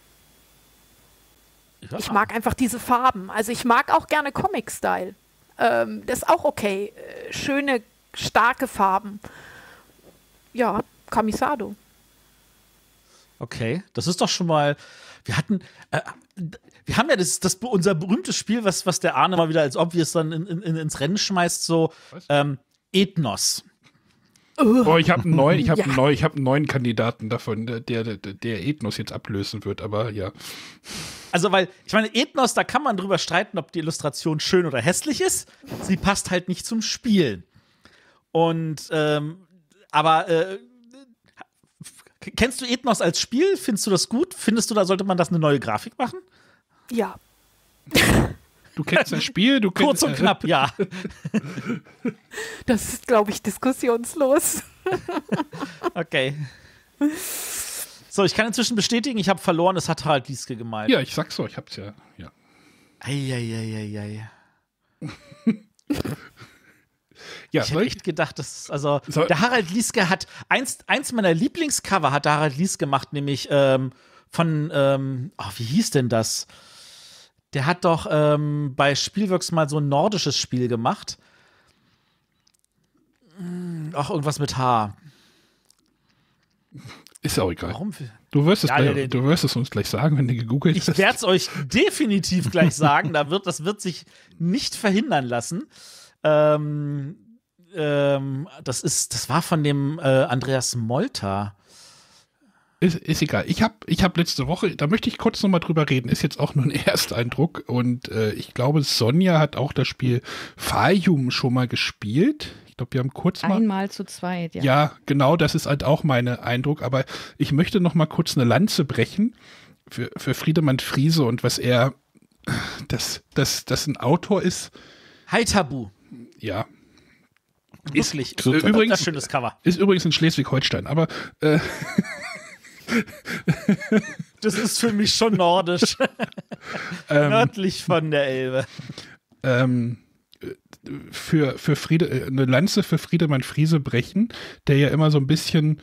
Ja. Ich mag einfach diese Farben. Also ich mag auch gerne Comic-Style. Ähm, das ist auch okay. Äh, schöne, starke Farben. Ja, Camisado. Okay, das ist doch schon mal. Wir hatten, äh, wir haben ja das, das unser berühmtes Spiel, was, was der Arne mal wieder als Obvious dann in, in, ins Rennen schmeißt, so ähm, Ethnos. Oh, ich habe einen neuen, ich habe Ja. einen neuen, ich habe einen neuen Kandidaten davon, der, der, der Ethnos jetzt ablösen wird, aber ja. Also, weil, ich meine, Ethnos, da kann man drüber streiten, ob die Illustration schön oder hässlich ist. Sie passt halt nicht zum Spiel. Und, ähm, aber, äh, kennst du Ethnos als Spiel? Findest du das gut? Findest du, da sollte man das eine neue Grafik machen? Ja. Du kennst das Spiel, du kennst Kurz und knapp, ja. Das ist, glaube ich, diskussionslos. Okay. So, ich kann inzwischen bestätigen, ich habe verloren, es hat Harald Lieske gemalt. Ja, ich sag's so, ich hab's ja, ja. Eieieiei. Ja, Ich hätte soll ich, echt gedacht, dass, also, Soll- der Harald Lieske hat, eins, eins meiner Lieblingscover hat der Harald Lieske gemacht, nämlich ähm, von, ähm, oh, wie hieß denn das? Der hat doch ähm, bei Spielworks mal so ein nordisches Spiel gemacht. Hm, Ach, irgendwas mit H. ist ja auch egal. Warum? Du wirst, es Ja, gleich, nee, nee. du wirst es uns gleich sagen, wenn du gegoogelt Ich hast. werde es euch definitiv gleich sagen. Da wird, das wird sich nicht verhindern lassen. Ähm, ähm, das ist, das war von dem äh, Andreas Molter. Ist, ist egal. Ich habe ich hab letzte Woche, da möchte ich kurz nochmal drüber reden, ist jetzt auch nur ein Ersteindruck und äh, ich glaube, Sonja hat auch das Spiel Fayum schon mal gespielt. Ich glaube, wir haben kurz mal. Einmal zu zweit, ja. Ja, genau, das ist halt auch mein Eindruck, aber ich möchte noch mal kurz eine Lanze brechen für, für Friedemann Friese und was er, dass das, das ein Autor ist, Hi Tabu. ja. Wirklich. Ist, äh, übrigens, Das schönes Cover. ist übrigens in Schleswig-Holstein, aber äh, Das ist für mich schon nordisch. ähm, Nördlich von der Elbe. ähm, für, für Friede, äh, eine Lanze für Friedemann Friese brechen, der ja immer so ein bisschen,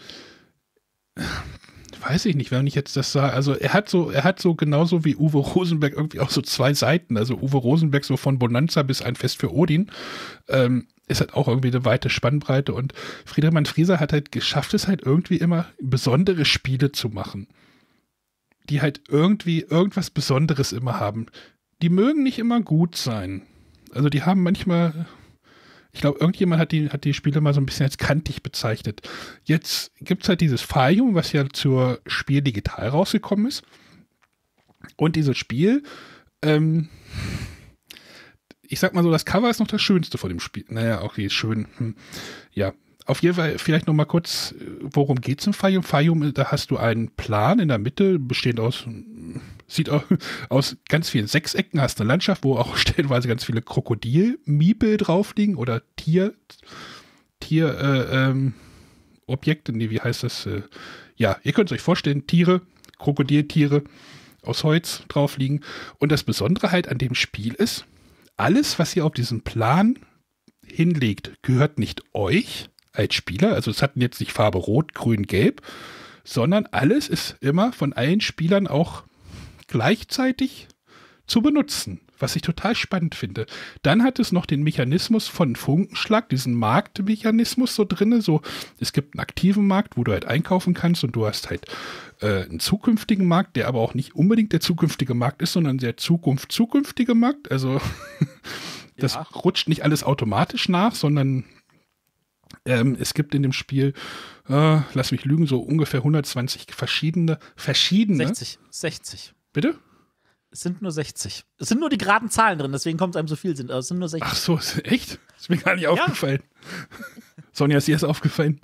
weiß ich nicht, wenn ich jetzt das sage, also er hat so, er hat so genauso wie Uwe Rosenberg irgendwie auch so zwei Seiten, also Uwe Rosenberg so von Bonanza bis ein Fest für Odin, ähm, ist halt auch irgendwie eine weite Spannbreite und Friedemann Friese hat halt geschafft, es halt irgendwie immer besondere Spiele zu machen, die halt irgendwie irgendwas Besonderes immer haben. Die mögen nicht immer gut sein. Also die haben manchmal, ich glaube, irgendjemand hat die, hat die Spiele mal so ein bisschen als kantig bezeichnet. Jetzt gibt es halt dieses Fayum, was ja zur Spiel digital rausgekommen ist. Und dieses Spiel, ähm, ich sag mal so, das Cover ist noch das Schönste von dem Spiel. Naja, okay, schön. Hm. Ja, auf jeden Fall vielleicht noch mal kurz, worum geht's im Fayum? Fayum, da hast du einen Plan in der Mitte, bestehend aus, sieht auch aus ganz vielen Sechsecken, hast eine Landschaft, wo auch stellenweise ganz viele Krokodil-Miepel drauf liegen oder Tier, Tier, äh, ähm, Objekte, nee, wie heißt das? Äh, ja, ihr könnt es euch vorstellen, Tiere, Krokodiltiere aus Holz drauf liegen. Und das Besondere halt an dem Spiel ist, alles, was ihr auf diesem Plan hinlegt, gehört nicht euch als Spieler. Also es hat jetzt nicht Farbe Rot, Grün, Gelb, sondern alles ist immer von allen Spielern auch gleichzeitig zu benutzen, was ich total spannend finde. Dann hat es noch den Mechanismus von Funkenschlag, diesen Marktmechanismus so drinne. So, es gibt einen aktiven Markt, wo du halt einkaufen kannst und du hast halt äh, einen zukünftigen Markt, der aber auch nicht unbedingt der zukünftige Markt ist, sondern der Zukunft zukünftige Markt. Also das ja. rutscht nicht alles automatisch nach, sondern ähm, es gibt in dem Spiel, äh, lass mich lügen, so ungefähr hundertzwanzig verschiedene, verschiedene. sechzig. sechzig. Bitte? Es sind nur sechzig. Es sind nur die geraden Zahlen drin, deswegen kommt es einem so viel. Sind, es sind nur sechzig. Ach so, ist, echt? Ist mir gar nicht Ja. aufgefallen. Sonja, ist dir das aufgefallen?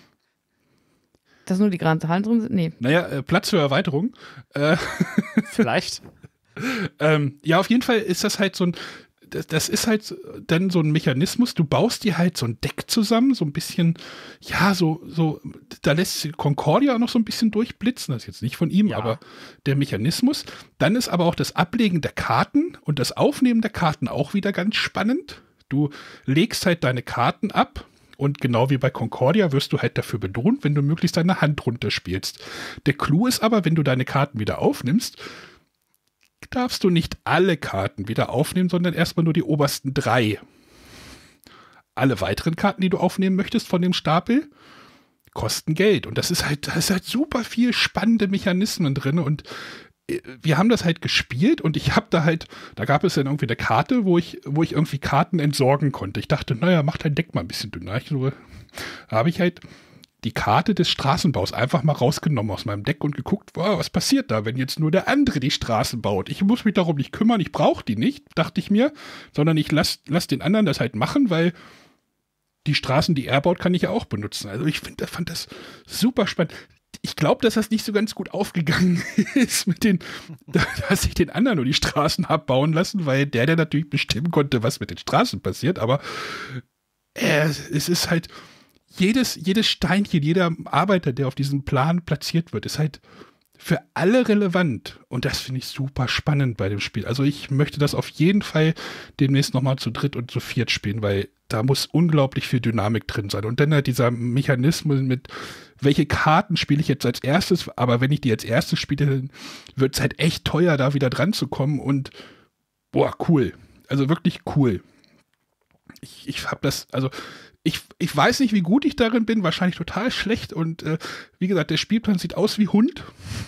Dass nur die geraden Zahlen drin sind? Nee. Naja, äh, Platz für Erweiterung. Äh, Vielleicht. ähm, ja, auf jeden Fall ist das halt so ein, das, das ist halt dann so ein Mechanismus, du baust dir halt so ein Deck zusammen, so ein bisschen, ja, so, so, da lässt Concordia auch noch so ein bisschen durchblitzen, das ist jetzt nicht von ihm, Ja. aber der Mechanismus. Dann ist aber auch das Ablegen der Karten und das Aufnehmen der Karten auch wieder ganz spannend. Du legst halt deine Karten ab und genau wie bei Concordia wirst du halt dafür belohnt, wenn du möglichst deine Hand runterspielst. Der Clou ist aber, wenn du deine Karten wieder aufnimmst, darfst du nicht alle Karten wieder aufnehmen, sondern erstmal nur die obersten drei. Alle weiteren Karten, die du aufnehmen möchtest von dem Stapel, kosten Geld. Und das ist halt, da ist halt super viel spannende Mechanismen drin. Und wir haben das halt gespielt und ich habe da halt, da gab es dann irgendwie eine Karte, wo ich, wo ich irgendwie Karten entsorgen konnte. Ich dachte, naja, mach dein Deck mal ein bisschen dünner. Ich so, da habe ich halt die Karte des Straßenbaus einfach mal rausgenommen aus meinem Deck und geguckt, wow, was passiert da, wenn jetzt nur der andere die Straßen baut. Ich muss mich darum nicht kümmern, ich brauche die nicht, dachte ich mir, sondern ich lasse lass den anderen das halt machen, weil die Straßen, die er baut, kann ich ja auch benutzen. Also ich find, fand das super spannend. Ich glaube, dass das nicht so ganz gut aufgegangen ist mit den, dass ich den anderen nur die Straßen habe bauen lassen, weil der, der natürlich bestimmen konnte, was mit den Straßen passiert, aber äh, es ist halt Jedes, jedes Steinchen, jeder Arbeiter, der auf diesem Plan platziert wird, ist halt für alle relevant. Und das finde ich super spannend bei dem Spiel. Also ich möchte das auf jeden Fall demnächst nochmal zu dritt und zu viert spielen, weil da muss unglaublich viel Dynamik drin sein. Und dann halt dieser Mechanismus mit, welche Karten spiele ich jetzt als erstes, aber wenn ich die als erstes spiele, dann wird es halt echt teuer, da wieder dran zu kommen. Und boah, cool. Also wirklich cool. Ich, ich habe das, also Ich, ich weiß nicht, wie gut ich darin bin, wahrscheinlich total schlecht und äh, wie gesagt, der Spielplan sieht aus wie Hund.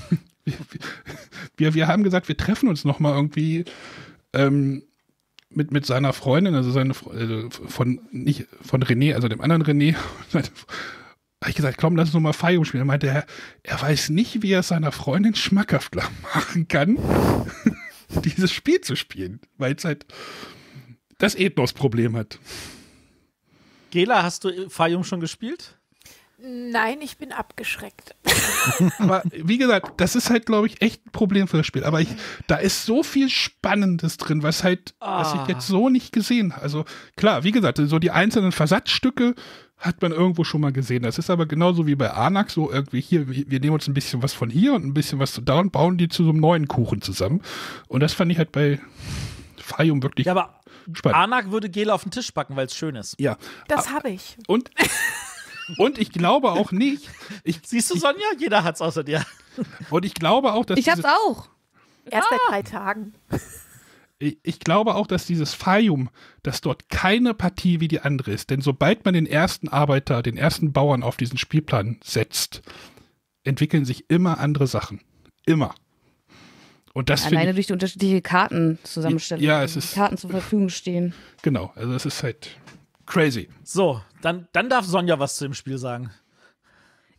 wir, wir haben gesagt, wir treffen uns nochmal irgendwie ähm, mit, mit seiner Freundin, also seine also von nicht von René, also dem anderen René. Habe ich gesagt, komm, lass uns nochmal Fayum spielen. Er meinte, er, er weiß nicht, wie er es seiner Freundin schmackhaft machen kann, dieses Spiel zu spielen, weil es halt das Ethnos-Problem hat. Gela, hast du Fayum schon gespielt? Nein, ich bin abgeschreckt. Aber wie gesagt, das ist halt, glaube ich, echt ein Problem für das Spiel. Aber ich, da ist so viel Spannendes drin, was halt, Ah. was ich jetzt so nicht gesehen habe. Also klar, wie gesagt, so die einzelnen Versatzstücke hat man irgendwo schon mal gesehen. Das ist aber genauso wie bei Arnak, so irgendwie hier, wir nehmen uns ein bisschen was von hier und ein bisschen was da und bauen die zu so einem neuen Kuchen zusammen. Und das fand ich halt bei Fayum wirklich Ja, aber spannend. Arnak würde Gela auf den Tisch packen, weil es schön ist. Ja. Das habe ich. Und, und ich glaube auch nicht, ich, Siehst du, Sonja? Jeder hat's außer dir. und ich glaube auch, dass Ich hab's dieses- auch. Erst seit drei Tagen. Ich, ich glaube auch, dass dieses Fayum, dass dort keine Partie wie die andere ist. Denn sobald man den ersten Arbeiter, den ersten Bauern auf diesen Spielplan setzt, entwickeln sich immer andere Sachen. Immer. Und das finde Alleine ich, durch die unterschiedliche Karten zusammenstellen. Ja, es die ist- Karten zur Verfügung stehen. genau, also es ist halt crazy. So, dann, dann darf Sonja was zu dem Spiel sagen.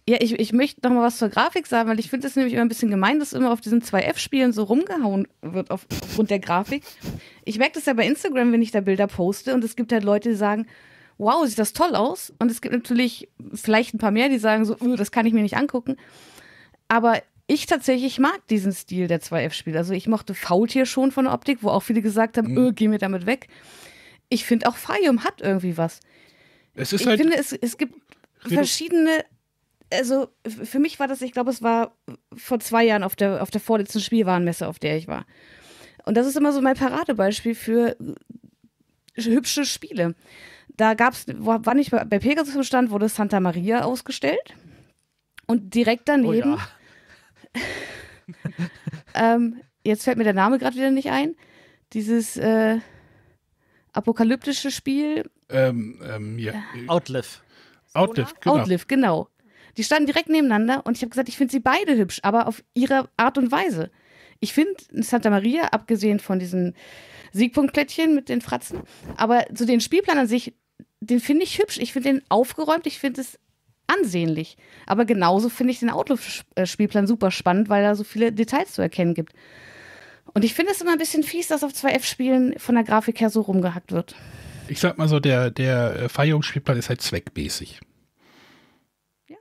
Ja, ich, ich möchte noch mal was zur Grafik sagen, weil ich finde es nämlich immer ein bisschen gemein, dass immer auf diesen zwei F-Spielen so rumgehauen wird auf, aufgrund der Grafik. Ich merke das ja bei Instagram, wenn ich da Bilder poste und es gibt halt Leute, die sagen, wow, sieht das toll aus. Und es gibt natürlich vielleicht ein paar mehr, die sagen so, das kann ich mir nicht angucken. Aber ich tatsächlich mag diesen Stil der zwei F-Spiele. Also ich mochte Faultier schon von der Optik, wo auch viele gesagt haben, mhm. öh, geh mir damit weg. Ich finde auch Fayum hat irgendwie was. Es ist ich halt finde, es, es gibt verschiedene, also für mich war das, ich glaube, es war vor zwei Jahren auf der, auf der vorletzten Spielwarenmesse, auf der ich war. Und das ist immer so mein Paradebeispiel für hübsche Spiele. Da gab es, war nicht bei Pegasus im Stand, wurde Santa Maria ausgestellt. Und direkt daneben, oh ja. ähm, jetzt fällt mir der Name gerade wieder nicht ein, dieses äh, apokalyptische Spiel. ähm, ähm, ja. Outlive. Outlive, genau. Outlive, genau. Die standen direkt nebeneinander und ich habe gesagt, ich finde sie beide hübsch, aber auf ihre Art und Weise. Ich finde Santa Maria, abgesehen von diesen Siegpunktplättchen mit den Fratzen, aber so den Spielplan an sich, den finde ich hübsch. Ich finde den aufgeräumt, ich finde es ansehnlich. Aber genauso finde ich den Outlive-Spielplan super spannend, weil da so viele Details zu erkennen gibt. Und ich finde es immer ein bisschen fies, dass auf zwei F-Spielen von der Grafik her so rumgehackt wird. Ich sag mal so, der, der Fayum-Spielplan ist halt zweckmäßig. Ja.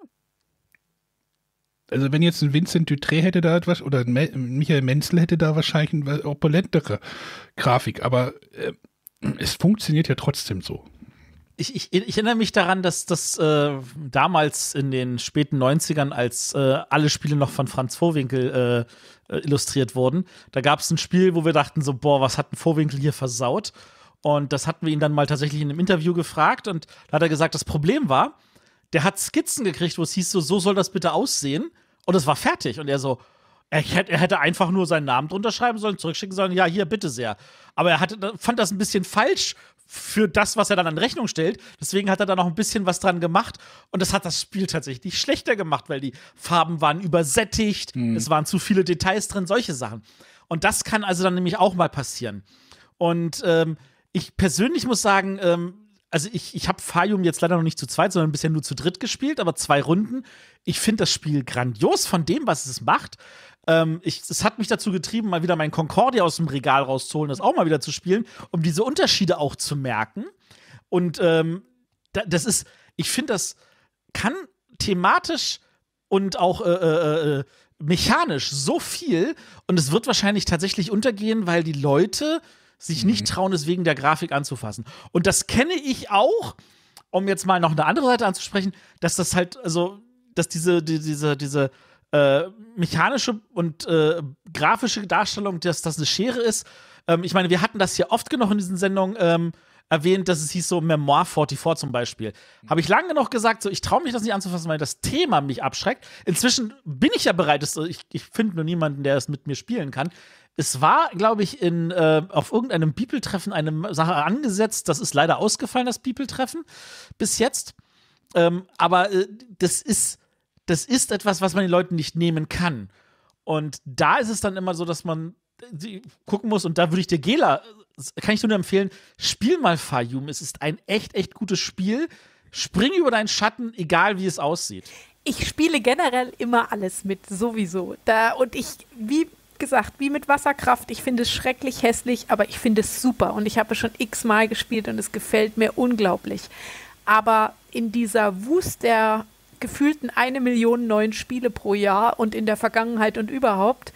Also wenn jetzt ein Vincent Dutré hätte da etwas, oder ein Michael Menzel hätte da wahrscheinlich eine opulentere Grafik, aber äh, es funktioniert ja trotzdem so. Ich, ich, ich erinnere mich daran, dass das äh, damals in den späten neunzigern, als äh, alle Spiele noch von Franz Vohwinkel äh, illustriert wurden, da gab es ein Spiel, wo wir dachten so, boah, was hat ein Vohwinkel hier versaut? Und das hatten wir ihn dann mal tatsächlich in einem Interview gefragt und da hat er gesagt, das Problem war, der hat Skizzen gekriegt, wo es hieß so, so soll das bitte aussehen und es war fertig. Und er so, er hätte, er hätte einfach nur seinen Namen drunter schreiben sollen, zurückschicken sollen, ja, hier, bitte sehr. Aber er hatte, fand das ein bisschen falsch für das, was er dann an Rechnung stellt. Deswegen hat er da noch ein bisschen was dran gemacht. Und das hat das Spiel tatsächlich schlechter gemacht, weil die Farben waren übersättigt, mhm. es waren zu viele Details drin, solche Sachen. Und das kann also dann nämlich auch mal passieren. Und ähm, ich persönlich muss sagen, ähm, also ich, ich habe Fayum jetzt leider noch nicht zu zweit, sondern bisher nur zu dritt gespielt, aber zwei Runden. Ich finde das Spiel grandios von dem, was es macht. Ähm, ich, es hat mich dazu getrieben, mal wieder mein Concordia aus dem Regal rauszuholen, das auch mal wieder zu spielen, um diese Unterschiede auch zu merken. Und ähm, da, das ist, ich finde, das kann thematisch und auch äh, äh, mechanisch so viel. Und es wird wahrscheinlich tatsächlich untergehen, weil die Leute sich nicht trauen, es wegen der Grafik anzufassen. Und das kenne ich auch, um jetzt mal noch eine andere Seite anzusprechen, dass das halt, also, dass diese, die, diese, diese äh, mechanische und äh, grafische Darstellung, dass das eine Schere ist. Ähm, ich meine, wir hatten das hier oft genug in diesen Sendungen ähm, erwähnt, dass es hieß so Memoir vierundvierzig zum Beispiel. Habe ich lange genug gesagt, so, ich traue mich das nicht anzufassen, weil das Thema mich abschreckt. Inzwischen bin ich ja bereit, das, ich, ich finde nur niemanden, der es mit mir spielen kann. Es war, glaube ich, in, äh, auf irgendeinem People-Treffen eine Sache angesetzt. Das ist leider ausgefallen, das People-Treffen, bis jetzt. Ähm, aber äh, das ist, das ist etwas, was man den Leuten nicht nehmen kann. Und da ist es dann immer so, dass man äh, gucken muss. Und da würde ich dir, Gela, kann ich nur empfehlen, spiel mal Fayum. Es ist ein echt, echt gutes Spiel. Spring über deinen Schatten, egal wie es aussieht. Ich spiele generell immer alles mit, sowieso. Da, und ich, wie gesagt, wie mit Wasserkraft, ich finde es schrecklich hässlich, aber ich finde es super und ich habe es schon x-mal gespielt und es gefällt mir unglaublich. Aber in dieser Wust der gefühlten eine Million neuen Spiele pro Jahr und in der Vergangenheit und überhaupt,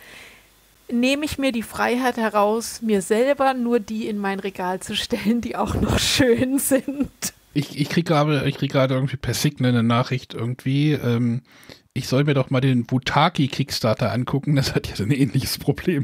nehme ich mir die Freiheit heraus, mir selber nur die in mein Regal zu stellen, die auch noch schön sind. Ich, ich kriege gerade ich krieg gerade irgendwie per Signal eine Nachricht irgendwie, ähm, ich soll mir doch mal den Butaki Kickstarter angucken, das hat ja ein ähnliches Problem.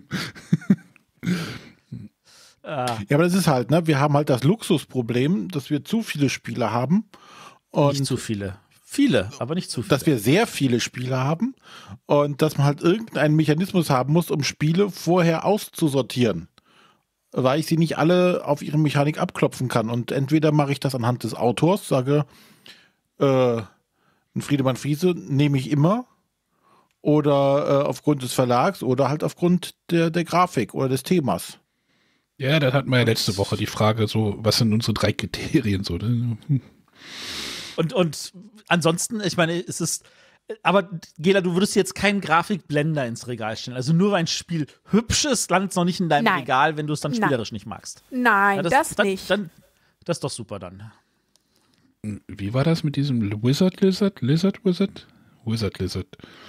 Ja, aber das ist halt, ne, wir haben halt das Luxusproblem, dass wir zu viele Spiele haben. Und nicht zu viele. Viele, aber nicht zu viele. Dass wir sehr viele Spiele haben und dass man halt irgendeinen Mechanismus haben muss, um Spiele vorher auszusortieren. Weil ich sie nicht alle auf ihre Mechanik abklopfen kann. Und entweder mache ich das anhand des Autors, sage, äh, ein Friedemann Friese nehme ich immer, oder äh, aufgrund des Verlags oder halt aufgrund der, der Grafik oder des Themas. Ja, da hatten wir ja letzte Woche die Frage, so, was sind unsere drei Kriterien? So, ne? Und, und ansonsten, ich meine, es ist, aber Gela, du würdest jetzt keinen Grafikblender ins Regal stellen. Also nur weil ein Spiel hübsch ist, landet es noch nicht in deinem Nein. Regal, wenn du es dann Nein. spielerisch nicht magst. Nein, Ja, das, dann, nicht. Dann, das ist doch super dann. Wie war das mit diesem Wizard Lizard? Lizard Wizard? Wizard Lizard.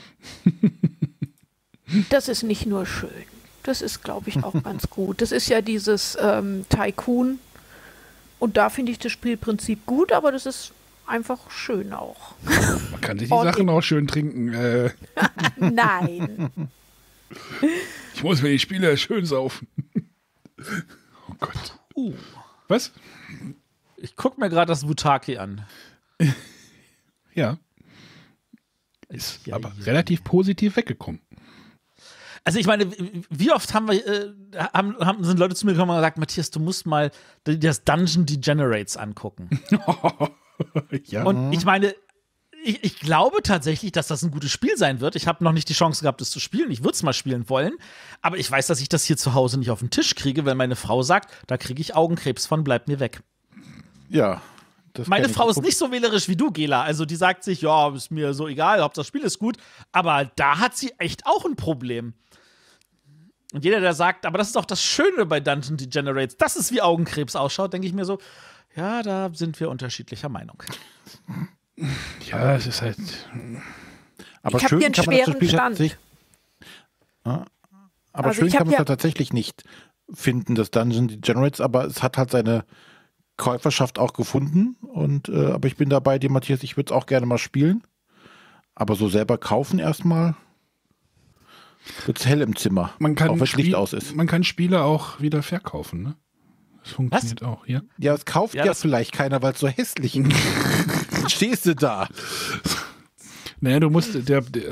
Das ist nicht nur schön. Das ist, glaube ich, auch ganz gut. Das ist ja dieses ähm, Tycoon. Und da finde ich das Spielprinzip gut, aber das ist einfach schön auch. Man kann sich die Und Sachen auch schön trinken. Äh, Nein. ich muss mir die Spiele schön saufen. Oh Gott. Uh. Was? Ich gucke mir gerade das Wutaki an. Ja. Ist Ja, aber ja. relativ positiv weggekommen. Also ich meine, wie oft haben wir, äh, haben, haben, sind Leute zu mir gekommen und gesagt, Matthias, du musst mal das Dungeon Degenerates angucken. Ja. Und ich meine, ich, ich glaube tatsächlich, dass das ein gutes Spiel sein wird. Ich habe noch nicht die Chance gehabt, es zu spielen. Ich würde es mal spielen wollen. Aber ich weiß, dass ich das hier zu Hause nicht auf den Tisch kriege, weil meine Frau sagt, da kriege ich Augenkrebs von, bleib mir weg. Ja. Das Meine kenn ich. Frau ist nicht so wählerisch wie du, Gela. Also die sagt sich, ja, ist mir so egal, Hauptsache das Spiel ist gut. Aber da hat sie echt auch ein Problem. Und jeder, der sagt, aber das ist auch das Schöne bei Dungeon Degenerates, dass es wie Augenkrebs ausschaut, denke ich mir so, ja, da sind wir unterschiedlicher Meinung. Ja, es ist halt. Aber Ich hab schön hier einen kann man das schweren Spiel Stand. tatsächlich- Ja. Aber Also schön ich kann hab man es ja- tatsächlich nicht finden, das Dungeon Degenerates, aber es hat halt seine Käuferschaft auch gefunden. Und äh, aber ich bin dabei, dir, Matthias, ich würde es auch gerne mal spielen. Aber so selber kaufen erstmal wird es hell im Zimmer. Man kann, auch wenn das Licht Spiel- aus ist. man kann Spiele auch wieder verkaufen, ne? Das funktioniert auch, ja. Ja, es kauft Ja, ja, das- vielleicht keiner, weil es so hässlich ist. Dann stehst du da. Naja, du musst, der, der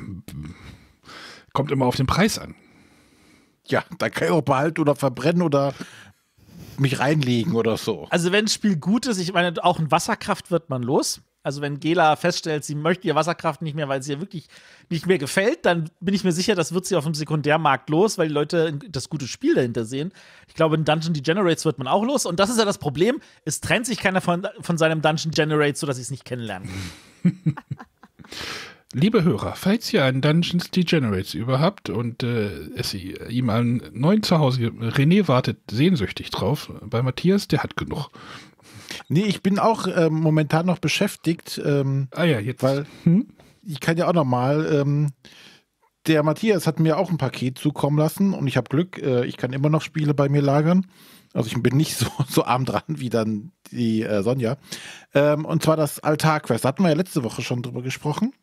kommt immer auf den Preis an. Ja, dann kann ich auch behalten oder verbrennen oder mich reinlegen oder so. Also wenn das Spiel gut ist, ich meine, auch in Wasserkraft wird man los. Also wenn Gela feststellt, sie möchte ihr Wasserkraft nicht mehr, weil es ihr wirklich nicht mehr gefällt, dann bin ich mir sicher, das wird sie auf dem Sekundärmarkt los, weil die Leute das gute Spiel dahinter sehen. Ich glaube, in Dungeon Degenerates wird man auch los. Und das ist ja das Problem, es trennt sich keiner von, von seinem Dungeon Degenerate, sodass ich es nicht kennenlernen kann. Liebe Hörer, falls ihr einen Dungeons Degenerates überhaupt und äh, es ihm einen neuen Zuhause, René wartet sehnsüchtig drauf. Bei Matthias, der hat genug. Nee, ich bin auch ähm, momentan noch beschäftigt, ähm, Ah ja, jetzt. weil Hm? ich kann ja auch noch mal, ähm, der Matthias hat mir auch ein Paket zukommen lassen und ich habe Glück, äh, ich kann immer noch Spiele bei mir lagern. Also ich bin nicht so, so arm dran wie dann die äh, Sonja. Ähm, und zwar das Altarquest. Da hatten wir ja letzte Woche schon drüber gesprochen.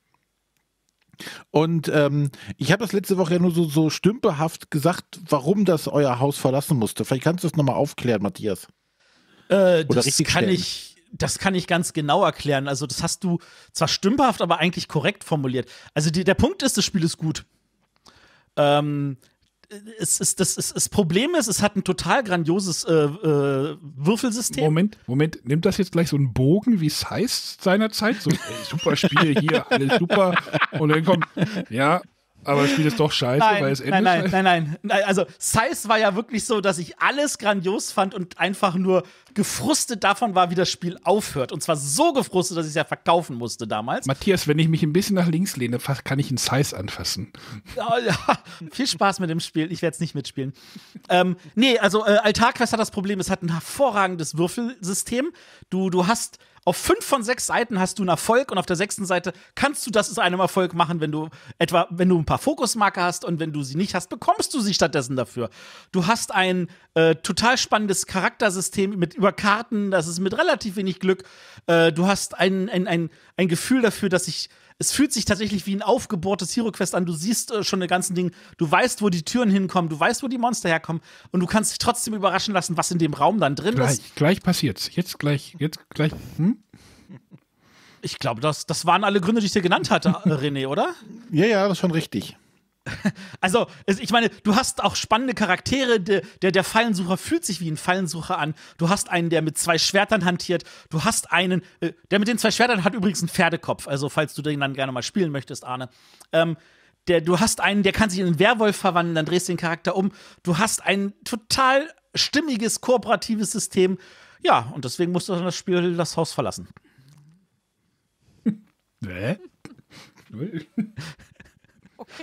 Und ähm, ich habe das letzte Woche ja nur so, so stümperhaft gesagt, warum das euer Haus verlassen musste. Vielleicht kannst du das nochmal aufklären, Matthias. Äh, Oder das richtig kann stellen. ich, das kann ich ganz genau erklären. Also, das hast du zwar stümperhaft, aber eigentlich korrekt formuliert. Also, die, der Punkt ist, das Spiel ist gut. Ähm, es ist, das, es, das Problem ist, es hat ein total grandioses äh, äh, Würfelsystem. Moment, Moment, nimmt das jetzt gleich so einen Bogen, wie es heißt seinerzeit? So, ey, super Spiel hier, alles super. Und dann kommt, ja, aber das Spiel ist doch scheiße, Nein, weil es nein, endet. nein, scheiße. nein, nein, nein. Also Size war ja wirklich so, dass ich alles grandios fand und einfach nur gefrustet davon war, wie das Spiel aufhört. Und zwar so gefrustet, dass ich es ja verkaufen musste damals. Matthias, wenn ich mich ein bisschen nach links lehne, fast kann ich einen Size anfassen. Ja, ja, viel Spaß mit dem Spiel. Ich werde es nicht mitspielen. ähm, nee, also äh, Altarquest hat das Problem, es hat ein hervorragendes Würfelsystem. Du, du hast auf fünf von sechs Seiten hast du einen Erfolg und auf der sechsten Seite kannst du das zu einem Erfolg machen, wenn du etwa, wenn du ein paar Fokusmarker hast und wenn du sie nicht hast, bekommst du sie stattdessen dafür. Du hast ein äh, total spannendes Charaktersystem mit über Karten, das ist mit relativ wenig Glück. Äh, du hast ein, ein, ein, ein Gefühl dafür, dass ich es fühlt sich tatsächlich wie ein aufgebohrtes Hero-Quest an. Du siehst äh, schon die ganzen Dinge. Du weißt, wo die Türen hinkommen. Du weißt, wo die Monster herkommen. Und du kannst dich trotzdem überraschen lassen, was in dem Raum dann drin Gleich, ist. gleich passiert's. Jetzt gleich, jetzt gleich. Hm? Ich glaube, das, das waren alle Gründe, die ich dir genannt hatte, äh, René, oder? Ja, ja, das ist schon richtig. Also, es- ich meine, du hast auch spannende Charaktere. Der, der, der Fallensucher fühlt sich wie ein Fallensucher an. Du hast einen, der mit zwei Schwertern hantiert. Du hast einen, äh, der mit den zwei Schwertern hat übrigens einen Pferdekopf. Also, falls du den dann gerne mal spielen möchtest, Arne. Ähm, der, du hast einen, der kann sich in einen Werwolf verwandeln, dann drehst du den Charakter um. Du hast ein total stimmiges, kooperatives System. Ja, und deswegen musst du dann das Spiel, das Haus verlassen. Hä? Okay.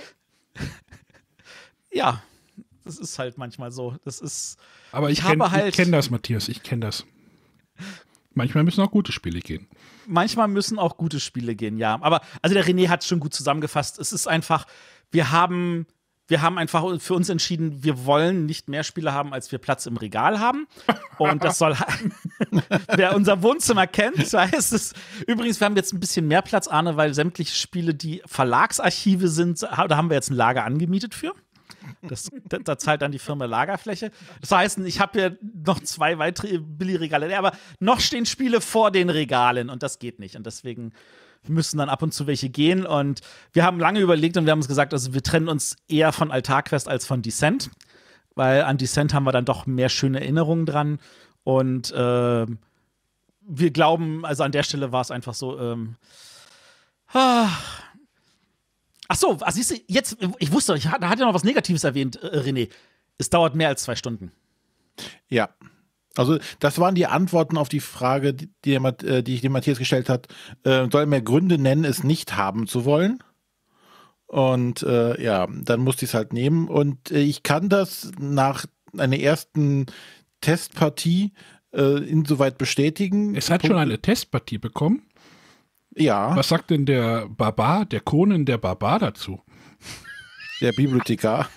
Ja, das ist halt manchmal so. Das ist. Aber ich, Ich kenn, habe halt- ich kenne das, Matthias, ich kenne das. Manchmal müssen auch gute Spiele gehen. Manchmal müssen auch gute Spiele gehen, ja. Aber also der René hat es schon gut zusammengefasst. Es ist einfach, wir haben, wir haben einfach für uns entschieden, wir wollen nicht mehr Spiele haben, als wir Platz im Regal haben. Und das soll, wer unser Wohnzimmer kennt, weiß es. Übrigens, wir haben jetzt ein bisschen mehr Platz, Arne, weil sämtliche Spiele, die Verlagsarchive sind, da haben wir jetzt ein Lager angemietet für. Das, da, da zahlt dann die Firma Lagerfläche. Das heißt, ich habe hier noch zwei weitere Billigregale, aber noch stehen Spiele vor den Regalen und das geht nicht. Und deswegen müssen dann ab und zu welche gehen. Und wir haben lange überlegt und wir haben uns gesagt, also wir trennen uns eher von AltarQuest als von Descent, weil an Descent haben wir dann doch mehr schöne Erinnerungen dran. Und äh, wir glauben, also an der Stelle war es einfach so, ähm, ah, Ach so, also siehst du, jetzt, ich wusste, ich hatte ja noch was Negatives erwähnt, äh, René. Es dauert mehr als zwei Stunden. Ja. Also, das waren die Antworten auf die Frage, die, die, der, die ich dem Matthias gestellt hat. Äh, soll mehr Gründe nennen, es nicht haben zu wollen? Und äh, ja, dann musste ich es halt nehmen. Und äh, ich kann das nach einer ersten Testpartie äh, insoweit bestätigen. Es hat schon eine Testpartie bekommen. Ja. Was sagt denn der Barbar, der Conan der Barbar dazu? Der Bibliothekar.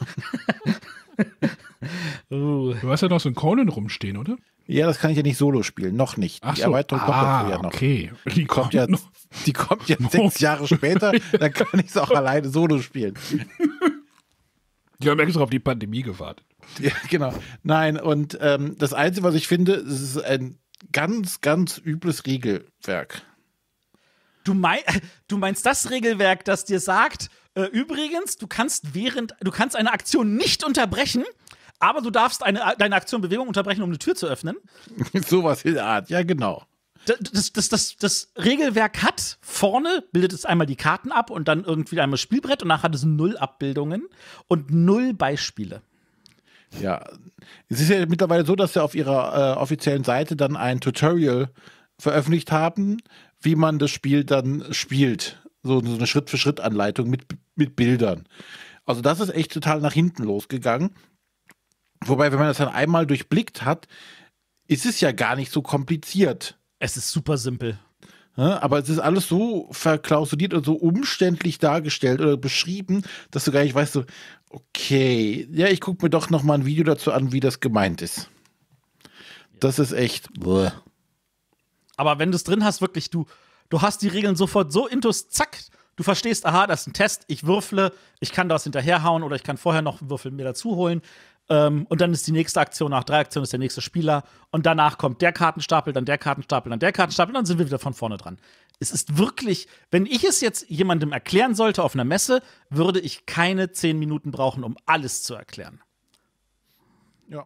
Uh. Du hast ja noch so einen Conan rumstehen, oder? Ja, das kann ich ja nicht solo spielen. Noch nicht. Ach die so. Erweiterung kommt ah, dazu ja noch. okay. Die Die kommt ja, noch. die kommt ja sechs Jahre später. Dann kann ich es auch alleine solo spielen. Die haben extra auf die Pandemie gewartet. Ja, genau. Nein, und ähm, das Einzige, was ich finde, es ist ein ganz, ganz übles Regelwerk. Du, mein, du meinst das Regelwerk, das dir sagt, äh, übrigens, du kannst während, du kannst eine Aktion nicht unterbrechen, aber du darfst eine, deine Aktion Bewegung unterbrechen, um eine Tür zu öffnen. Sowas in der Art, ja, genau. Das, das, das, das Regelwerk hat vorne, bildet es einmal die Karten ab und dann irgendwie einmal Spielbrett und nachher hat es null Abbildungen und null Beispiele. Ja, es ist ja mittlerweile so, dass sie auf ihrer äh, offiziellen Seite dann ein Tutorial veröffentlicht haben, wie man das Spiel dann spielt. So, so eine Schritt-für-Schritt-Anleitung mit, mit Bildern. Also das ist echt total nach hinten losgegangen. Wobei, wenn man das dann einmal durchblickt hat, ist es ja gar nicht so kompliziert. Es ist super simpel. Ja, aber es ist alles so verklausuliert und so umständlich dargestellt oder beschrieben, dass du gar nicht weißt, so, okay, ja, ich gucke mir doch noch mal ein Video dazu an, wie das gemeint ist. Das ist echt. Bleh. Aber wenn du es drin hast, wirklich, du, du hast die Regeln sofort so intus, zack, du verstehst, aha, das ist ein Test, ich würfle, ich kann das hinterherhauen oder ich kann vorher noch einen Würfel mir dazu holen. Ähm, und dann ist die nächste Aktion, nach drei Aktionen ist der nächste Spieler und danach kommt der Kartenstapel, dann der Kartenstapel, dann der Kartenstapel, dann sind wir wieder von vorne dran. Es ist wirklich, wenn ich es jetzt jemandem erklären sollte auf einer Messe, würde ich keine zehn Minuten brauchen, um alles zu erklären. Ja.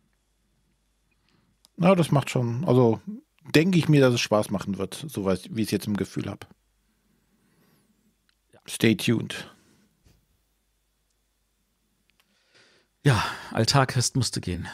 Na, das macht schon, also denke ich mir, dass es Spaß machen wird, so wie ich es jetzt im Gefühl habe. Stay tuned. Ja, AltarQuest musste gehen.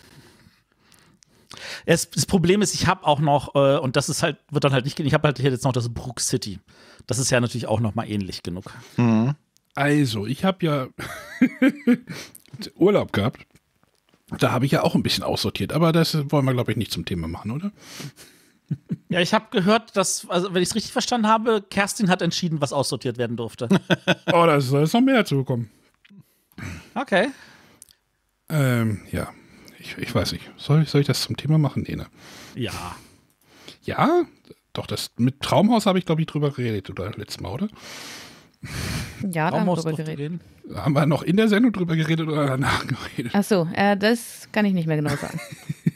Es, das Problem ist, ich habe auch noch, äh, und das ist halt, wird dann halt nicht gehen, ich habe halt hier jetzt noch das Brook City. Das ist ja natürlich auch noch mal ähnlich genug. Mhm. Also, ich habe ja Urlaub gehabt. Da habe ich ja auch ein bisschen aussortiert, aber das wollen wir, glaube ich, nicht zum Thema machen, oder? Ja, ich habe gehört, dass, also wenn ich es richtig verstanden habe, Kerstin hat entschieden, was aussortiert werden durfte. Oh, da ist noch mehr dazu gekommen. Okay. Ähm, ja, ich, ich weiß nicht. Soll ich, soll ich das zum Thema machen? Nee, ne? Ja. Ja, doch, das mit Traumhaus habe ich, glaube ich, drüber geredet, oder letztes Mal, oder? Ja, da haben wir drüber durfte geredet. reden. Haben wir noch in der Sendung drüber geredet oder danach geredet? Ach so, äh, das kann ich nicht mehr genau sagen.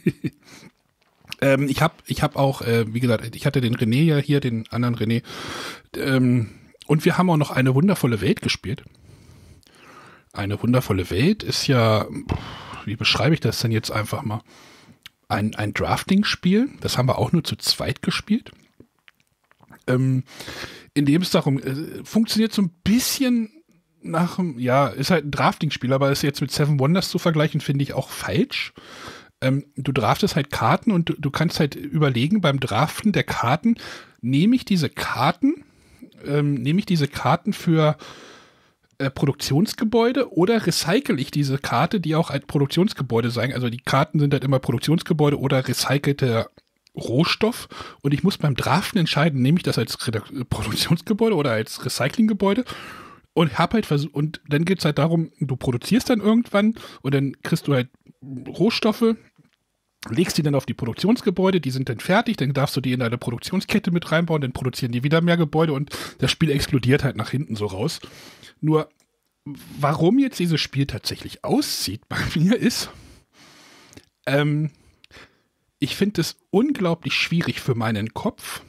ähm, ich habe ich hab auch, äh, wie gesagt, ich hatte den René ja hier, den anderen René, ähm, und wir haben auch noch eine wundervolle Welt gespielt. Eine wundervolle Welt ist ja, wie beschreibe ich das denn jetzt einfach mal? Ein, ein Drafting-Spiel, das haben wir auch nur zu zweit gespielt. Ähm, in dem es darum, äh, funktioniert so ein bisschen nach, ja, ist halt ein Drafting-Spiel, aber ist jetzt mit Seven Wonders zu vergleichen, finde ich auch falsch. Ähm, du draftest halt Karten und du, du kannst halt überlegen beim Draften der Karten, nehme ich diese Karten ähm, nehme ich diese Karten für äh, Produktionsgebäude oder recycle ich diese Karte, die auch als Produktionsgebäude sein. Also die Karten sind halt immer Produktionsgebäude oder recycelter Rohstoff. Und ich muss beim Draften entscheiden, nehme ich das als Redak- Produktionsgebäude oder als Recyclinggebäude. Und hab halt versucht, und dann geht es halt darum, du produzierst dann irgendwann und dann kriegst du halt Rohstoffe, legst die dann auf die Produktionsgebäude, die sind dann fertig, dann darfst du die in deine Produktionskette mit reinbauen, dann produzieren die wieder mehr Gebäude und das Spiel explodiert halt nach hinten so raus. Nur, warum jetzt dieses Spiel tatsächlich auszieht bei mir ist, ähm, ich finde es unglaublich schwierig für meinen Kopf,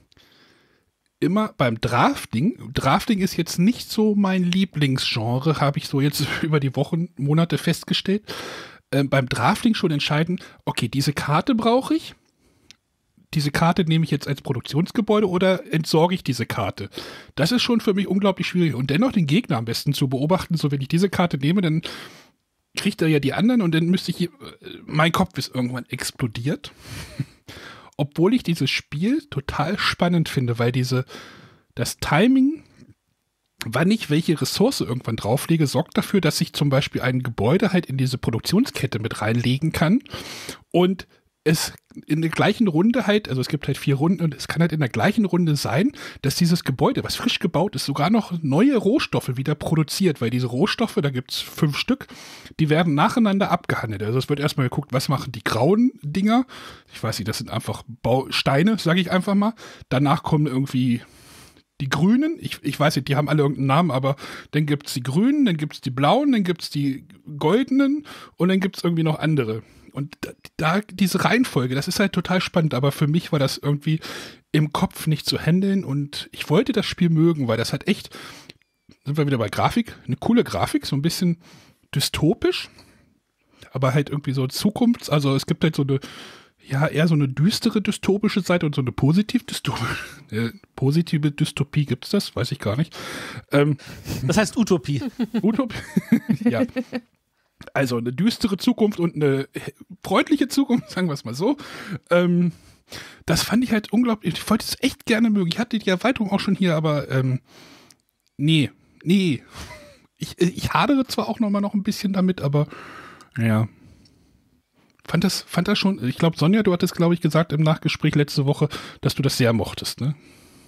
immer beim Drafting, Drafting ist jetzt nicht so mein Lieblingsgenre, habe ich so jetzt über die Wochen, Monate festgestellt, äh, beim Drafting schon entscheiden, okay, diese Karte brauche ich, diese Karte nehme ich jetzt als Produktionsgebäude oder entsorge ich diese Karte. Das ist schon für mich unglaublich schwierig und dennoch den Gegner am besten zu beobachten, so wenn ich diese Karte nehme, dann kriegt er ja die anderen und dann müsste ich, mein Kopf ist irgendwann explodiert. Obwohl ich dieses Spiel total spannend finde, weil diese, das Timing, wann ich welche Ressource irgendwann drauflege, sorgt dafür, dass ich zum Beispiel ein Gebäude halt in diese Produktionskette mit reinlegen kann und es in der gleichen Runde halt, also es gibt halt vier Runden und es kann halt in der gleichen Runde sein, dass dieses Gebäude, was frisch gebaut ist, sogar noch neue Rohstoffe wieder produziert, weil diese Rohstoffe, da gibt es fünf Stück, die werden nacheinander abgehandelt. Also es wird erstmal geguckt, was machen die grauen Dinger, ich weiß nicht, das sind einfach Bausteine, sage ich einfach mal, danach kommen irgendwie die Grünen, ich, ich weiß nicht, die haben alle irgendeinen Namen, aber dann gibt es die Grünen, dann gibt es die Blauen, dann gibt es die Goldenen und dann gibt es irgendwie noch andere. Und da, da diese Reihenfolge, das ist halt total spannend, aber für mich war das irgendwie im Kopf nicht zu handeln und ich wollte das Spiel mögen, weil das hat echt, sind wir wieder bei Grafik, eine coole Grafik, so ein bisschen dystopisch, aber halt irgendwie so Zukunfts-, also es gibt halt so eine, ja, eher so eine düstere dystopische Seite und so eine positiv dystopische, äh, positive Dystopie, gibt es das? Weiß ich gar nicht. Ähm, das heißt Utopie. Utopie, ja. Also eine düstere Zukunft und eine freundliche Zukunft, sagen wir es mal so. Ähm, das fand ich halt unglaublich. Ich wollte es echt gerne mögen. Ich hatte die Erweiterung auch schon hier, aber ähm, nee, nee. Ich, ich hadere zwar auch noch mal noch ein bisschen damit, aber ja. Fand das, fand das schon, ich glaube, Sonja, du hattest, glaube ich, gesagt im Nachgespräch letzte Woche, dass du das sehr mochtest, ne?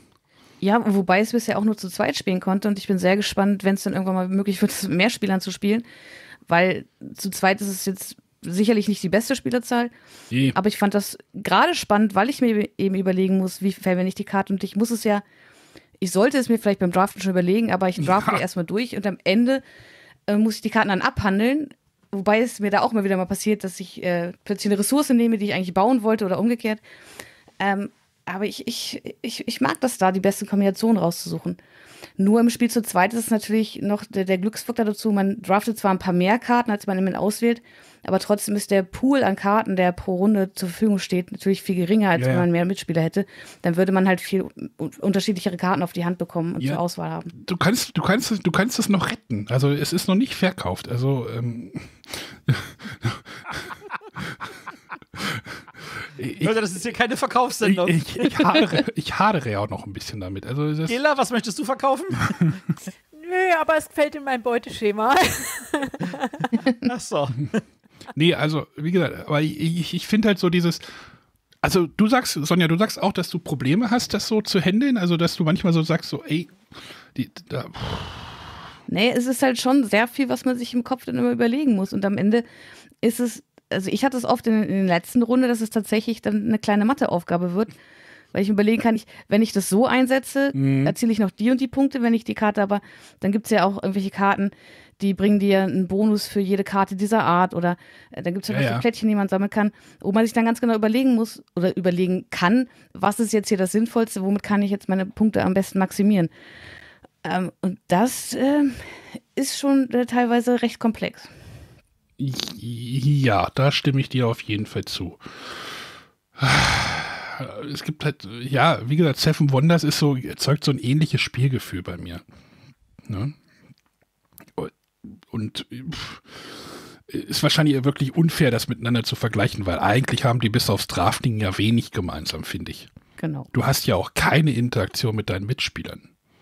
Ja, wobei es bisher auch nur zu zweit spielen konnte und ich bin sehr gespannt, wenn es dann irgendwann mal möglich wird, mit mehr Spielern zu spielen. Weil zu zweit ist es jetzt sicherlich nicht die beste Spielerzahl, nee. Aber ich fand das gerade spannend, weil ich mir eben überlegen muss, wie verwende ich die Karte und ich muss es ja, ich sollte es mir vielleicht beim Draften schon überlegen, aber ich drafte ja erstmal durch und am Ende äh, muss ich die Karten dann abhandeln, wobei es mir da auch mal wieder mal passiert, dass ich äh, plötzlich eine Ressource nehme, die ich eigentlich bauen wollte oder umgekehrt. Ähm, aber ich, ich, ich, ich mag das da, die besten Kombinationen rauszusuchen. Nur im Spiel zu zweit ist es natürlich noch der, der Glücksfaktor dazu. Man draftet zwar ein paar mehr Karten, als man im Moment auswählt, aber trotzdem ist der Pool an Karten, der pro Runde zur Verfügung steht, natürlich viel geringer, als ja, wenn man mehr Mitspieler hätte. Dann würde man halt viel unterschiedlichere Karten auf die Hand bekommen und ja, zur Auswahl haben. Du kannst, du kannst, du kannst es noch retten. Also es ist noch nicht verkauft. Also ähm Ich, Leute, das ist hier keine Verkaufssendung. Ich, ich, ich, hadere, ich hadere ja auch noch ein bisschen damit. Also das Gela, was möchtest du verkaufen? Nö, aber es fällt in mein Beuteschema. Ach so. Nee, also wie gesagt, aber ich, ich, ich finde halt so dieses, also du sagst, Sonja, du sagst auch, dass du Probleme hast, das so zu handeln, also dass du manchmal so sagst, so ey, die, da, nee, es ist halt schon sehr viel, was man sich im Kopf dann immer überlegen muss und am Ende ist es, also ich hatte es oft in, in der letzten Runde, dass es tatsächlich dann eine kleine Matheaufgabe wird, weil ich überlegen kann, ich, wenn ich das so einsetze, mhm. erziele ich noch die und die Punkte, wenn ich die Karte aber, dann gibt es ja auch irgendwelche Karten, die bringen dir einen Bonus für jede Karte dieser Art oder äh, dann gibt es ja, ja, ja Plättchen, die man sammeln kann, wo man sich dann ganz genau überlegen muss oder überlegen kann, was ist jetzt hier das Sinnvollste, womit kann ich jetzt meine Punkte am besten maximieren. Ähm, und das äh, ist schon äh, teilweise recht komplex. Ja, da stimme ich dir auf jeden Fall zu. Es gibt halt, ja, wie gesagt, Seven Wonders ist so, erzeugt so ein ähnliches Spielgefühl bei mir. Ne? Und pff, ist wahrscheinlich wirklich unfair, das miteinander zu vergleichen, weil eigentlich haben die bis aufs Drafting ja wenig gemeinsam, finde ich. Genau. Du hast ja auch keine Interaktion mit deinen Mitspielern.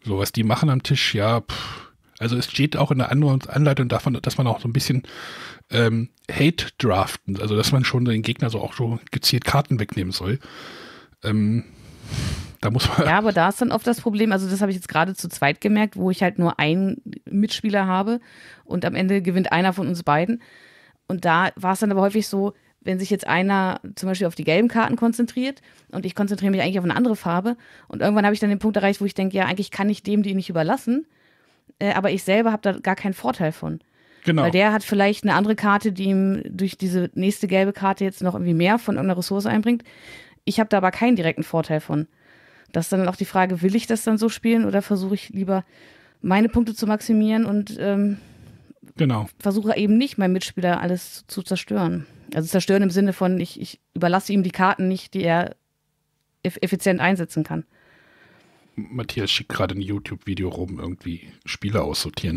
So, was die machen am Tisch, ja, pff. Also es steht auch in der Anleitung davon, dass man auch so ein bisschen ähm, Hate draften, also dass man schon den Gegner so auch so gezielt Karten wegnehmen soll. Ähm, da muss man. Ja, aber da ist dann oft das Problem, also das habe ich jetzt gerade zu zweit gemerkt, wo ich halt nur einen Mitspieler habe und am Ende gewinnt einer von uns beiden. Und da war es dann aber häufig so, wenn sich jetzt einer zum Beispiel auf die gelben Karten konzentriert und ich konzentriere mich eigentlich auf eine andere Farbe und irgendwann habe ich dann den Punkt erreicht, wo ich denke, ja, eigentlich kann ich dem die nicht überlassen, äh, aber ich selber habe da gar keinen Vorteil von. Genau. Weil der hat vielleicht eine andere Karte, die ihm durch diese nächste gelbe Karte jetzt noch irgendwie mehr von irgendeiner Ressource einbringt. Ich habe da aber keinen direkten Vorteil von. Das ist dann auch die Frage, will ich das dann so spielen oder versuche ich lieber meine Punkte zu maximieren und ähm, genau. versuche eben nicht meinem Mitspieler alles zu zerstören. Also zerstören im Sinne von, ich, ich überlasse ihm die Karten nicht, die er eff- effizient einsetzen kann. Matthias schickt gerade ein YouTube-Video rum, irgendwie Spiele aussortieren.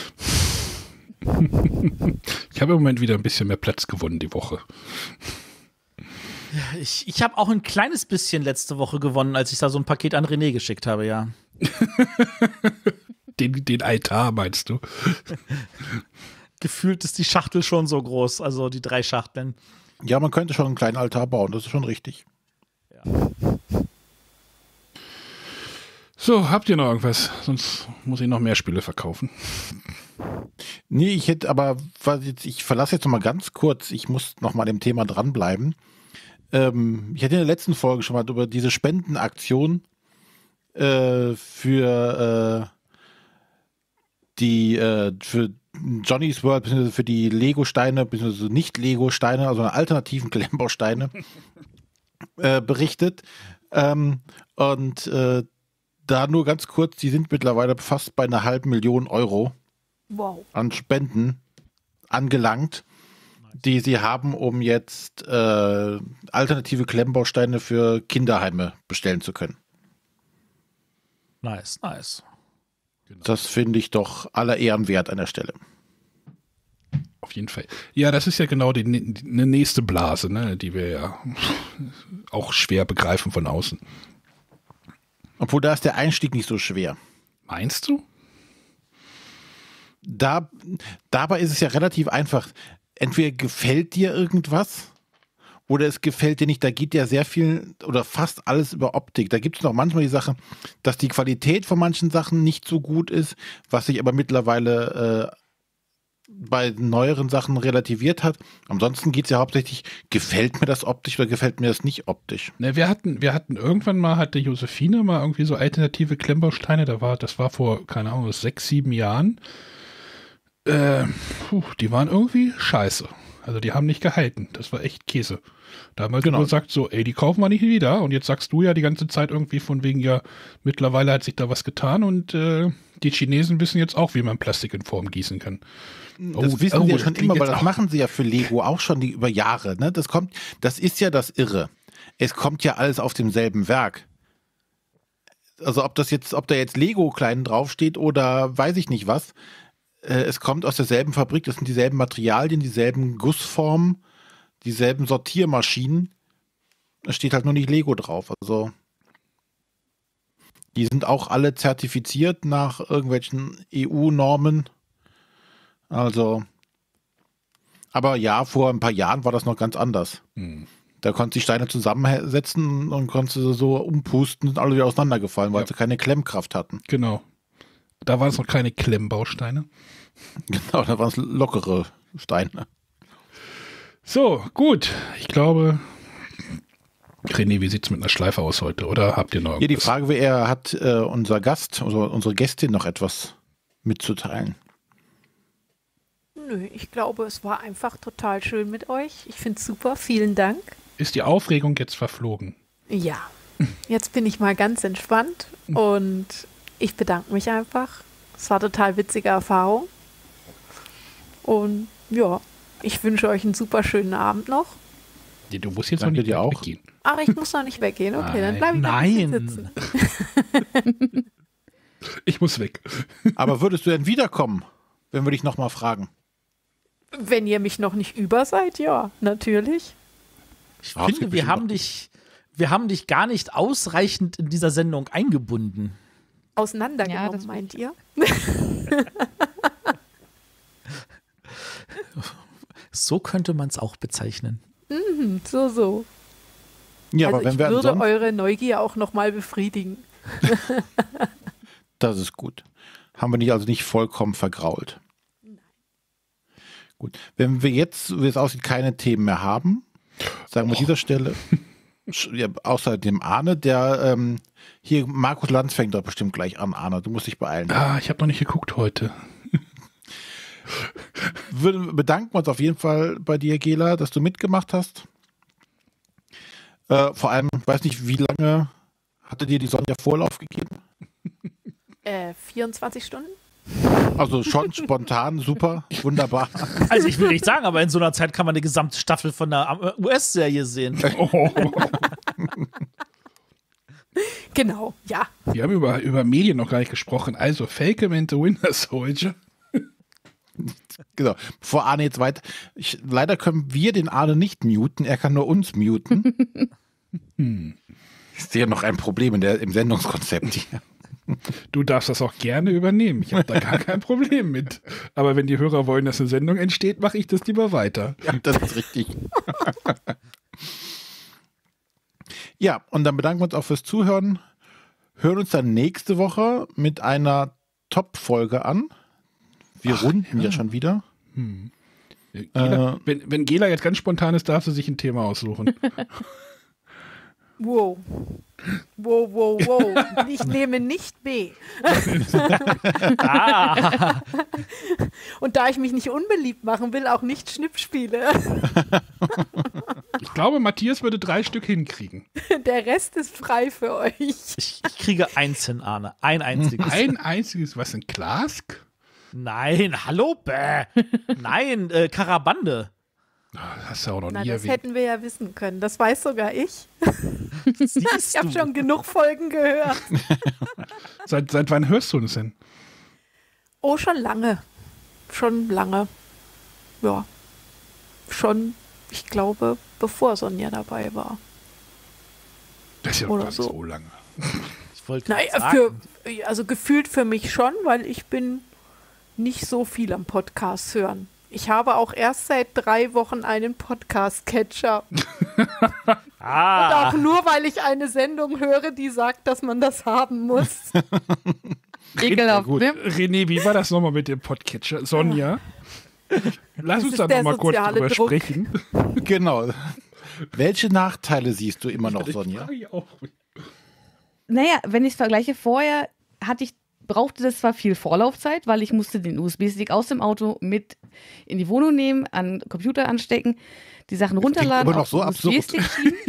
Ich habe im Moment wieder ein bisschen mehr Platz gewonnen die Woche. Ich, ich habe auch ein kleines bisschen letzte Woche gewonnen, als ich da so ein Paket an René geschickt habe, ja. den, den Altar meinst du? Gefühlt ist die Schachtel schon so groß, also die drei Schachteln. Ja, man könnte schon einen kleinen Altar bauen, das ist schon richtig. Ja. So, habt ihr noch irgendwas? Sonst muss ich noch mehr Spiele verkaufen. Nee, ich hätte aber, ich verlasse jetzt noch mal ganz kurz, ich muss noch mal dem Thema dranbleiben. Ähm, ich hatte in der letzten Folge schon mal über diese Spendenaktion äh, für äh, die äh, für Johnny's World, beziehungsweise für die Lego-Steine, beziehungsweise nicht Lego-Steine, also alternativen Klemmbausteine äh, berichtet. Ähm, und äh, da nur ganz kurz, die sind mittlerweile fast bei einer halben Million Euro Wow. an Spenden angelangt, die sie haben, um jetzt äh, alternative Klemmbausteine für Kinderheime bestellen zu können. Nice, nice. Das finde ich doch aller Ehren wert an der Stelle. Auf jeden Fall. Ja, das ist ja genau die, die eine nächste Blase, ne, die wir ja auch schwer begreifen von außen. Obwohl, da ist der Einstieg nicht so schwer. Meinst du? Da, dabei ist es ja relativ einfach. Entweder gefällt dir irgendwas oder es gefällt dir nicht. Da geht ja sehr viel oder fast alles über Optik. Da gibt es noch manchmal die Sache, dass die Qualität von manchen Sachen nicht so gut ist, was sich aber mittlerweile äh, bei neueren Sachen relativiert hat. Ansonsten geht es ja hauptsächlich, gefällt mir das optisch oder gefällt mir das nicht optisch? Ne, wir hatten, wir hatten irgendwann mal, hatte Josephine mal irgendwie so alternative Klemmbausteine, da war, das war vor, keine Ahnung, sechs, sieben Jahren. Äh, puh, die waren irgendwie scheiße. Also die haben nicht gehalten. Das war echt Käse. Da haben wir genau gesagt so, ey, die kaufen wir nicht wieder. Und jetzt sagst du ja die ganze Zeit irgendwie von wegen, ja, mittlerweile hat sich da was getan und äh, die Chinesen wissen jetzt auch, wie man Plastik in Form gießen kann. Das oh, wissen oh, sie ja schon das immer, weil jetzt das auch. machen sie ja für Lego auch schon die, über Jahre. Ne? Das kommt, das ist ja das Irre. Es kommt ja alles auf demselben Werk. Also ob das jetzt, ob da jetzt Lego klein draufsteht oder weiß ich nicht was. Es kommt aus derselben Fabrik, das sind dieselben Materialien, dieselben Gussformen, dieselben Sortiermaschinen. Es steht halt nur nicht Lego drauf. Also die sind auch alle zertifiziert nach irgendwelchen E U-Normen. Also, aber ja, vor ein paar Jahren war das noch ganz anders. Hm. Da konntest du die Steine zusammensetzen und konntest sie so umpusten und alle wieder auseinandergefallen, weil Ja. sie keine Klemmkraft hatten. Genau. Da waren es noch keine Klemmbausteine. Genau, da waren es lockere Steine. So, gut. Ich glaube, René, wie sieht es mit einer Schleife aus heute? Oder habt ihr noch Hier die irgendwas? Frage wäre, hat äh, unser Gast, also unsere Gästin noch etwas mitzuteilen? Nö, ich glaube, es war einfach total schön mit euch. Ich finde es super. Vielen Dank. Ist die Aufregung jetzt verflogen? Ja, jetzt bin ich mal ganz entspannt und ich bedanke mich einfach. Es war total witzige Erfahrung. Und ja, ich wünsche euch einen super schönen Abend noch. Ja, du musst jetzt Danke noch nicht dir auch. weggehen. Ach, ich muss noch nicht weggehen. Okay, dann bleibe ich noch ein Nein. bisschen sitzen. Ich muss weg. Aber würdest du denn wiederkommen, wenn wir dich nochmal fragen? Wenn ihr mich noch nicht über seid, ja, natürlich. Ich Ah, es finde, gibt wir bestimmt haben noch- dich, wir haben dich gar nicht ausreichend in dieser Sendung eingebunden. Auseinandergenommen, Ja, das- meint ihr? So könnte man es auch bezeichnen. Hm, so, so. Ja, also aber wenn ich wir würde ansonsten, eure Neugier auch nochmal befriedigen. das ist gut. Haben wir nicht also nicht vollkommen vergrault. Gut. Wenn wir jetzt, wie es aussieht, keine Themen mehr haben, sagen wir an dieser Stelle, sch- ja, außer dem Arne, der ähm, hier, Markus Lanz fängt doch bestimmt gleich an, Arne, du musst dich beeilen. Ah, ich habe noch nicht geguckt heute. Wir bedanken uns auf jeden Fall bei dir, Gela, dass du mitgemacht hast. Äh, vor allem, ich weiß nicht, wie lange hatte dir die Sonja Vorlauf gegeben? Äh, vierundzwanzig Stunden? Also schon spontan, super, wunderbar. Also ich will nicht sagen, aber in so einer Zeit kann man eine gesamte Staffel von einer U S-Serie sehen. Oh. Genau, ja. Wir haben über, über Medien noch gar nicht gesprochen. Also, Falcon and the Winter Soldier. Genau. Bevor Arne jetzt weiter. Ich, leider können wir den Arne nicht muten, er kann nur uns muten. Hm. Ich sehe noch ein Problem in der, im Sendungskonzept hier. Du darfst das auch gerne übernehmen. Ich habe da gar kein Problem mit. Aber wenn die Hörer wollen, dass eine Sendung entsteht, mache ich das lieber weiter. Ja, das ist richtig. Ja, und dann bedanken wir uns auch fürs Zuhören. Hören uns dann nächste Woche mit einer Top-Folge an. Wir Ach, runden ja. ja. schon wieder. Gela, Äh, wenn, wenn Gela jetzt ganz spontan ist, darf sie sich ein Thema aussuchen. Wow. Wow, wow, wow. Ich nehme nicht B. Ah. Und da ich mich nicht unbeliebt machen will, auch nicht Schnippspiele. Ich glaube, Matthias würde drei Stück hinkriegen. Der Rest ist frei für euch. Ich, ich kriege eins hin, Arne. Ein einziges. Ein einziges, was, ein Klask? Nein, hallo, bäh. Nein, äh, Karabande. Ah, das hast du auch noch Na, nie das erwähnt. hätten wir ja wissen können. Das weiß sogar ich. Siehst Ich habe du. schon genug Folgen gehört. Seit, seit wann hörst du das denn? Oh, schon lange. Schon lange. Ja. Schon, ich glaube, bevor Sonja dabei war. Das ist ja noch Oder gar nicht so. so lange. Ich wollte Naja, sagen. für, also gefühlt für mich schon, weil ich bin nicht so viel am Podcast hören. Ich habe auch erst seit drei Wochen einen Podcast-Catcher. Ah, Und auch nur, weil ich eine Sendung höre, die sagt, dass man das haben muss. Ekelhaft, gut. ne? René, wie war das nochmal mit dem Podcatcher? Sonja? Lass Das uns ist da der nochmal kurz soziale drüber Druck. sprechen. Genau. Welche Nachteile siehst du immer noch, Sonja? Frage ich auch. Naja, wenn ich es vergleiche, vorher hatte ich, brauchte das zwar viel Vorlaufzeit, weil ich musste den U S B-Stick aus dem Auto mit in die Wohnung nehmen, an den Computer anstecken, die Sachen runterladen, immer noch auf so den U S B-Stick schieben.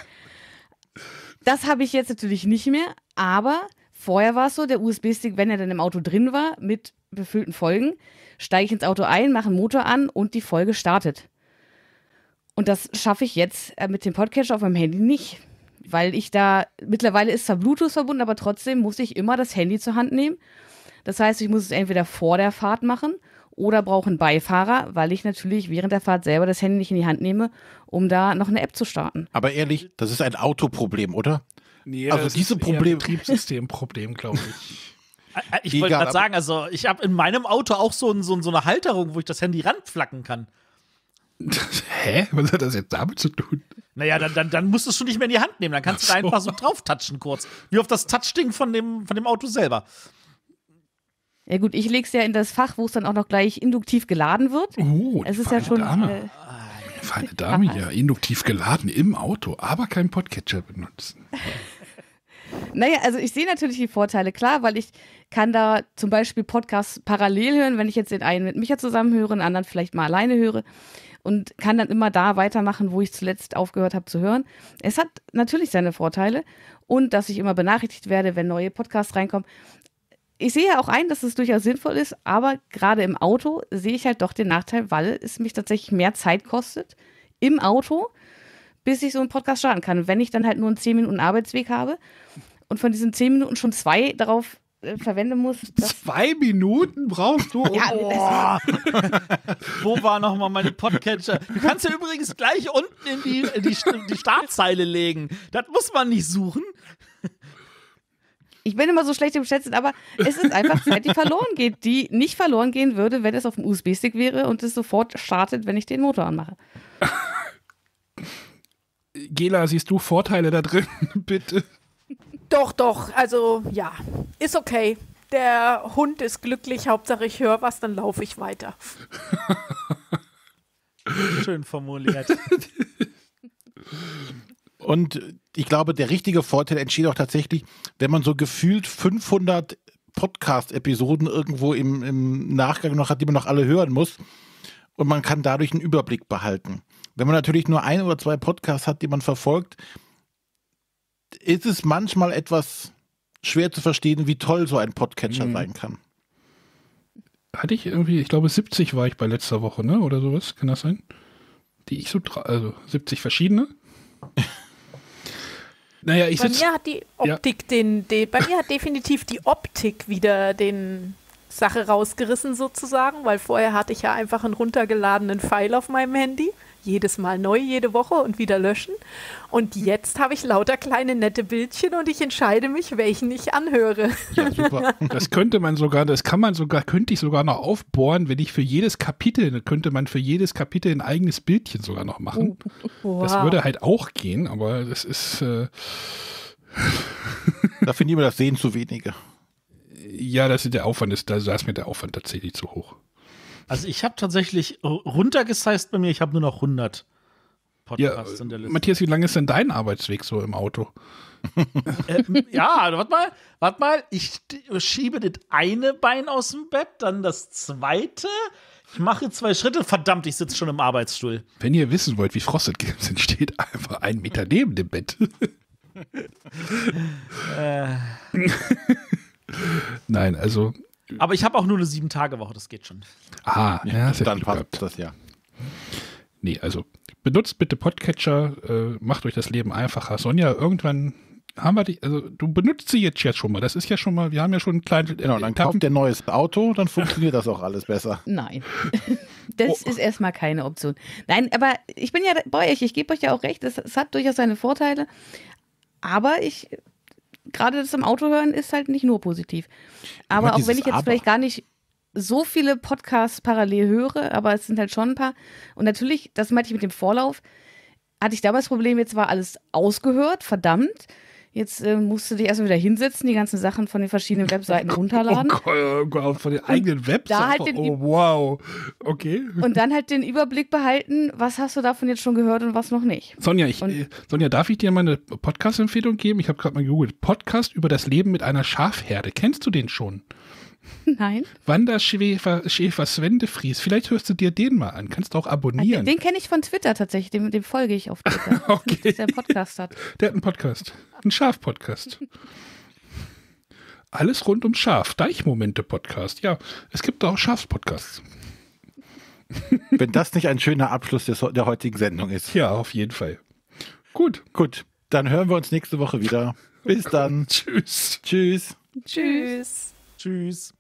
Das habe ich jetzt natürlich nicht mehr, aber vorher war es so, der U S B-Stick, wenn er dann im Auto drin war, mit befüllten Folgen, steige ich ins Auto ein, mache den Motor an und die Folge startet. Und das schaffe ich jetzt äh, mit dem Podcatcher auf meinem Handy nicht, weil ich da, mittlerweile ist zwar Bluetooth verbunden, aber trotzdem muss ich immer das Handy zur Hand nehmen. Das heißt, ich muss es entweder vor der Fahrt machen oder brauche einen Beifahrer, weil ich natürlich während der Fahrt selber das Handy nicht in die Hand nehme, um da noch eine App zu starten. Aber ehrlich, das ist ein Autoproblem, oder? Nee, Also das diese ist eher ein Problem- Betriebssystemproblem, glaube ich. Äh, Ich wollte Egal, gerade sagen, also ich habe in meinem Auto auch so, ein, so, ein- so eine Halterung, wo ich das Handy ranflacken kann. Hä? Was hat das jetzt damit zu tun? Naja, dann, dann, dann musst du es schon nicht mehr in die Hand nehmen. Dann kannst du da Ach so. einfach so drauf touchen kurz. Wie auf das Touchding von dem, von dem Auto selber. Ja gut, ich lege es ja in das Fach, wo es dann auch noch gleich induktiv geladen wird. Oh, Es die ist ja feine schon. Dame. Äh, Feine Dame, ja, induktiv geladen im Auto, aber keinen Podcatcher benutzen. Naja, also ich sehe natürlich die Vorteile, klar, weil ich kann da zum Beispiel Podcasts parallel hören, wenn ich jetzt den einen mit Micha zusammen höre, den anderen vielleicht mal alleine höre und kann dann immer da weitermachen, wo ich zuletzt aufgehört habe zu hören. Es hat natürlich seine Vorteile und dass ich immer benachrichtigt werde, wenn neue Podcasts reinkommen. Ich sehe ja auch ein, dass es durchaus sinnvoll ist, aber gerade im Auto sehe ich halt doch den Nachteil, weil es mich tatsächlich mehr Zeit kostet im Auto, bis ich so einen Podcast starten kann. Und wenn ich dann halt nur einen zehn Minuten Arbeitsweg habe und von diesen zehn Minuten schon zwei darauf äh, verwenden muss, das Zwei Minuten brauchst du? ja, Boah. Wo war nochmal meine Podcatcher? Du kannst ja übrigens gleich unten in die, in die, die Startzeile legen. Das muss man nicht suchen. Ich bin immer so schlecht im Schätzen, aber es ist einfach Zeit, die verloren geht, die nicht verloren gehen würde, wenn es auf dem U S B-Stick wäre und es sofort startet, wenn ich den Motor anmache. Gela, siehst du Vorteile da drin? Bitte. Doch, doch, also ja, ist okay. Der Hund ist glücklich, Hauptsache ich höre was, dann laufe ich weiter. Schön formuliert. Und ich glaube, der richtige Vorteil entsteht auch tatsächlich, wenn man so gefühlt fünfhundert Podcast-Episoden irgendwo im, im Nachgang noch hat, die man noch alle hören muss. Und man kann dadurch einen Überblick behalten. Wenn man natürlich nur ein oder zwei Podcasts hat, die man verfolgt, ist es manchmal etwas schwer zu verstehen, wie toll so ein Podcatcher mhm. sein kann. Hatte ich irgendwie, ich glaube siebzig war ich bei letzter Woche, ne? Oder sowas, kann das sein? Die ich so, also siebzig verschiedene. Naja, ich bei sitz, mir hat die Optik ja. den, den, bei mir hat definitiv die Optik wieder den Sache rausgerissen sozusagen, weil vorher hatte ich ja einfach einen runtergeladenen File auf meinem Handy. Jedes Mal neu, jede Woche und wieder löschen. Und jetzt habe ich lauter kleine nette Bildchen und ich entscheide mich, welchen ich anhöre. Ja, super. Das könnte man sogar, das kann man sogar, könnte ich sogar noch aufbohren, wenn ich für jedes Kapitel, könnte man für jedes Kapitel ein eigenes Bildchen sogar noch machen. Wow. Das würde halt auch gehen, aber das ist äh da finden wir das Sehen zu wenige. Ja, das ist der Aufwand, ist, da ist mir der Aufwand tatsächlich zu hoch. Also ich habe tatsächlich runtergesized bei mir, ich habe nur noch hundert Podcasts ja, in der Liste. Matthias, wie lange ist denn dein Arbeitsweg so im Auto? äh, ja, warte mal, warte mal, ich schiebe das eine Bein aus dem Bett, dann das zweite, ich mache zwei Schritte, verdammt, ich sitze schon im Arbeitsstuhl. Wenn ihr wissen wollt, wie Frosted Games sind, steht einfach einen Meter neben dem Bett. äh. Nein, also aber ich habe auch nur eine sieben-Tage-Woche, das geht schon. Ah, ja, ja dann passt das ja. Nee, also benutzt bitte Podcatcher, äh, macht euch das Leben einfacher. Sonja, irgendwann haben wir die, also du benutzt sie jetzt, jetzt schon mal. Das ist ja schon mal, wir haben ja schon einen kleinen. Genau, dann kauft ihr ein neues Auto, dann funktioniert das auch alles besser. Nein, das oh. ist erstmal keine Option. Nein, aber ich bin ja bei euch, ich gebe euch ja auch recht, es, es hat durchaus seine Vorteile, aber ich. Gerade das im Auto hören ist halt nicht nur positiv. Aber, aber auch wenn ich jetzt aber. vielleicht gar nicht so viele Podcasts parallel höre, aber es sind halt schon ein paar. Und natürlich, das meinte ich mit dem Vorlauf, hatte ich damals das Problem, jetzt war alles ausgehört, verdammt. Jetzt äh, musst du dich erstmal wieder hinsetzen, die ganzen Sachen von den verschiedenen Webseiten runterladen. Oh Gott, von den eigenen Webseiten? Halt oh, wow. Okay. Und dann halt den Überblick behalten, was hast du davon jetzt schon gehört und was noch nicht. Sonja, ich, äh, Sonja, darf ich dir mal eine Podcast-Empfehlung geben? Ich habe gerade mal gegoogelt. Podcast über das Leben mit einer Schafherde. Kennst du den schon? Nein. Wanderschäfer Schäfer Sven de Vries. Vielleicht hörst du dir den mal an. Kannst du auch abonnieren. Den, den kenne ich von Twitter tatsächlich. Dem, dem folge ich auf Twitter. Okay. Dass der einen Podcast hat. Der hat einen Podcast. Einen Schaf-Podcast. Alles rund um Schaf. Deichmomente-Podcast. Ja, es gibt auch Schafspodcasts. Wenn das nicht ein schöner Abschluss des, der heutigen Sendung ist. Ja, auf jeden Fall. Gut. Gut. Dann hören wir uns nächste Woche wieder. Bis dann. Tschüss. Tschüss. Tschüss. Tschüss.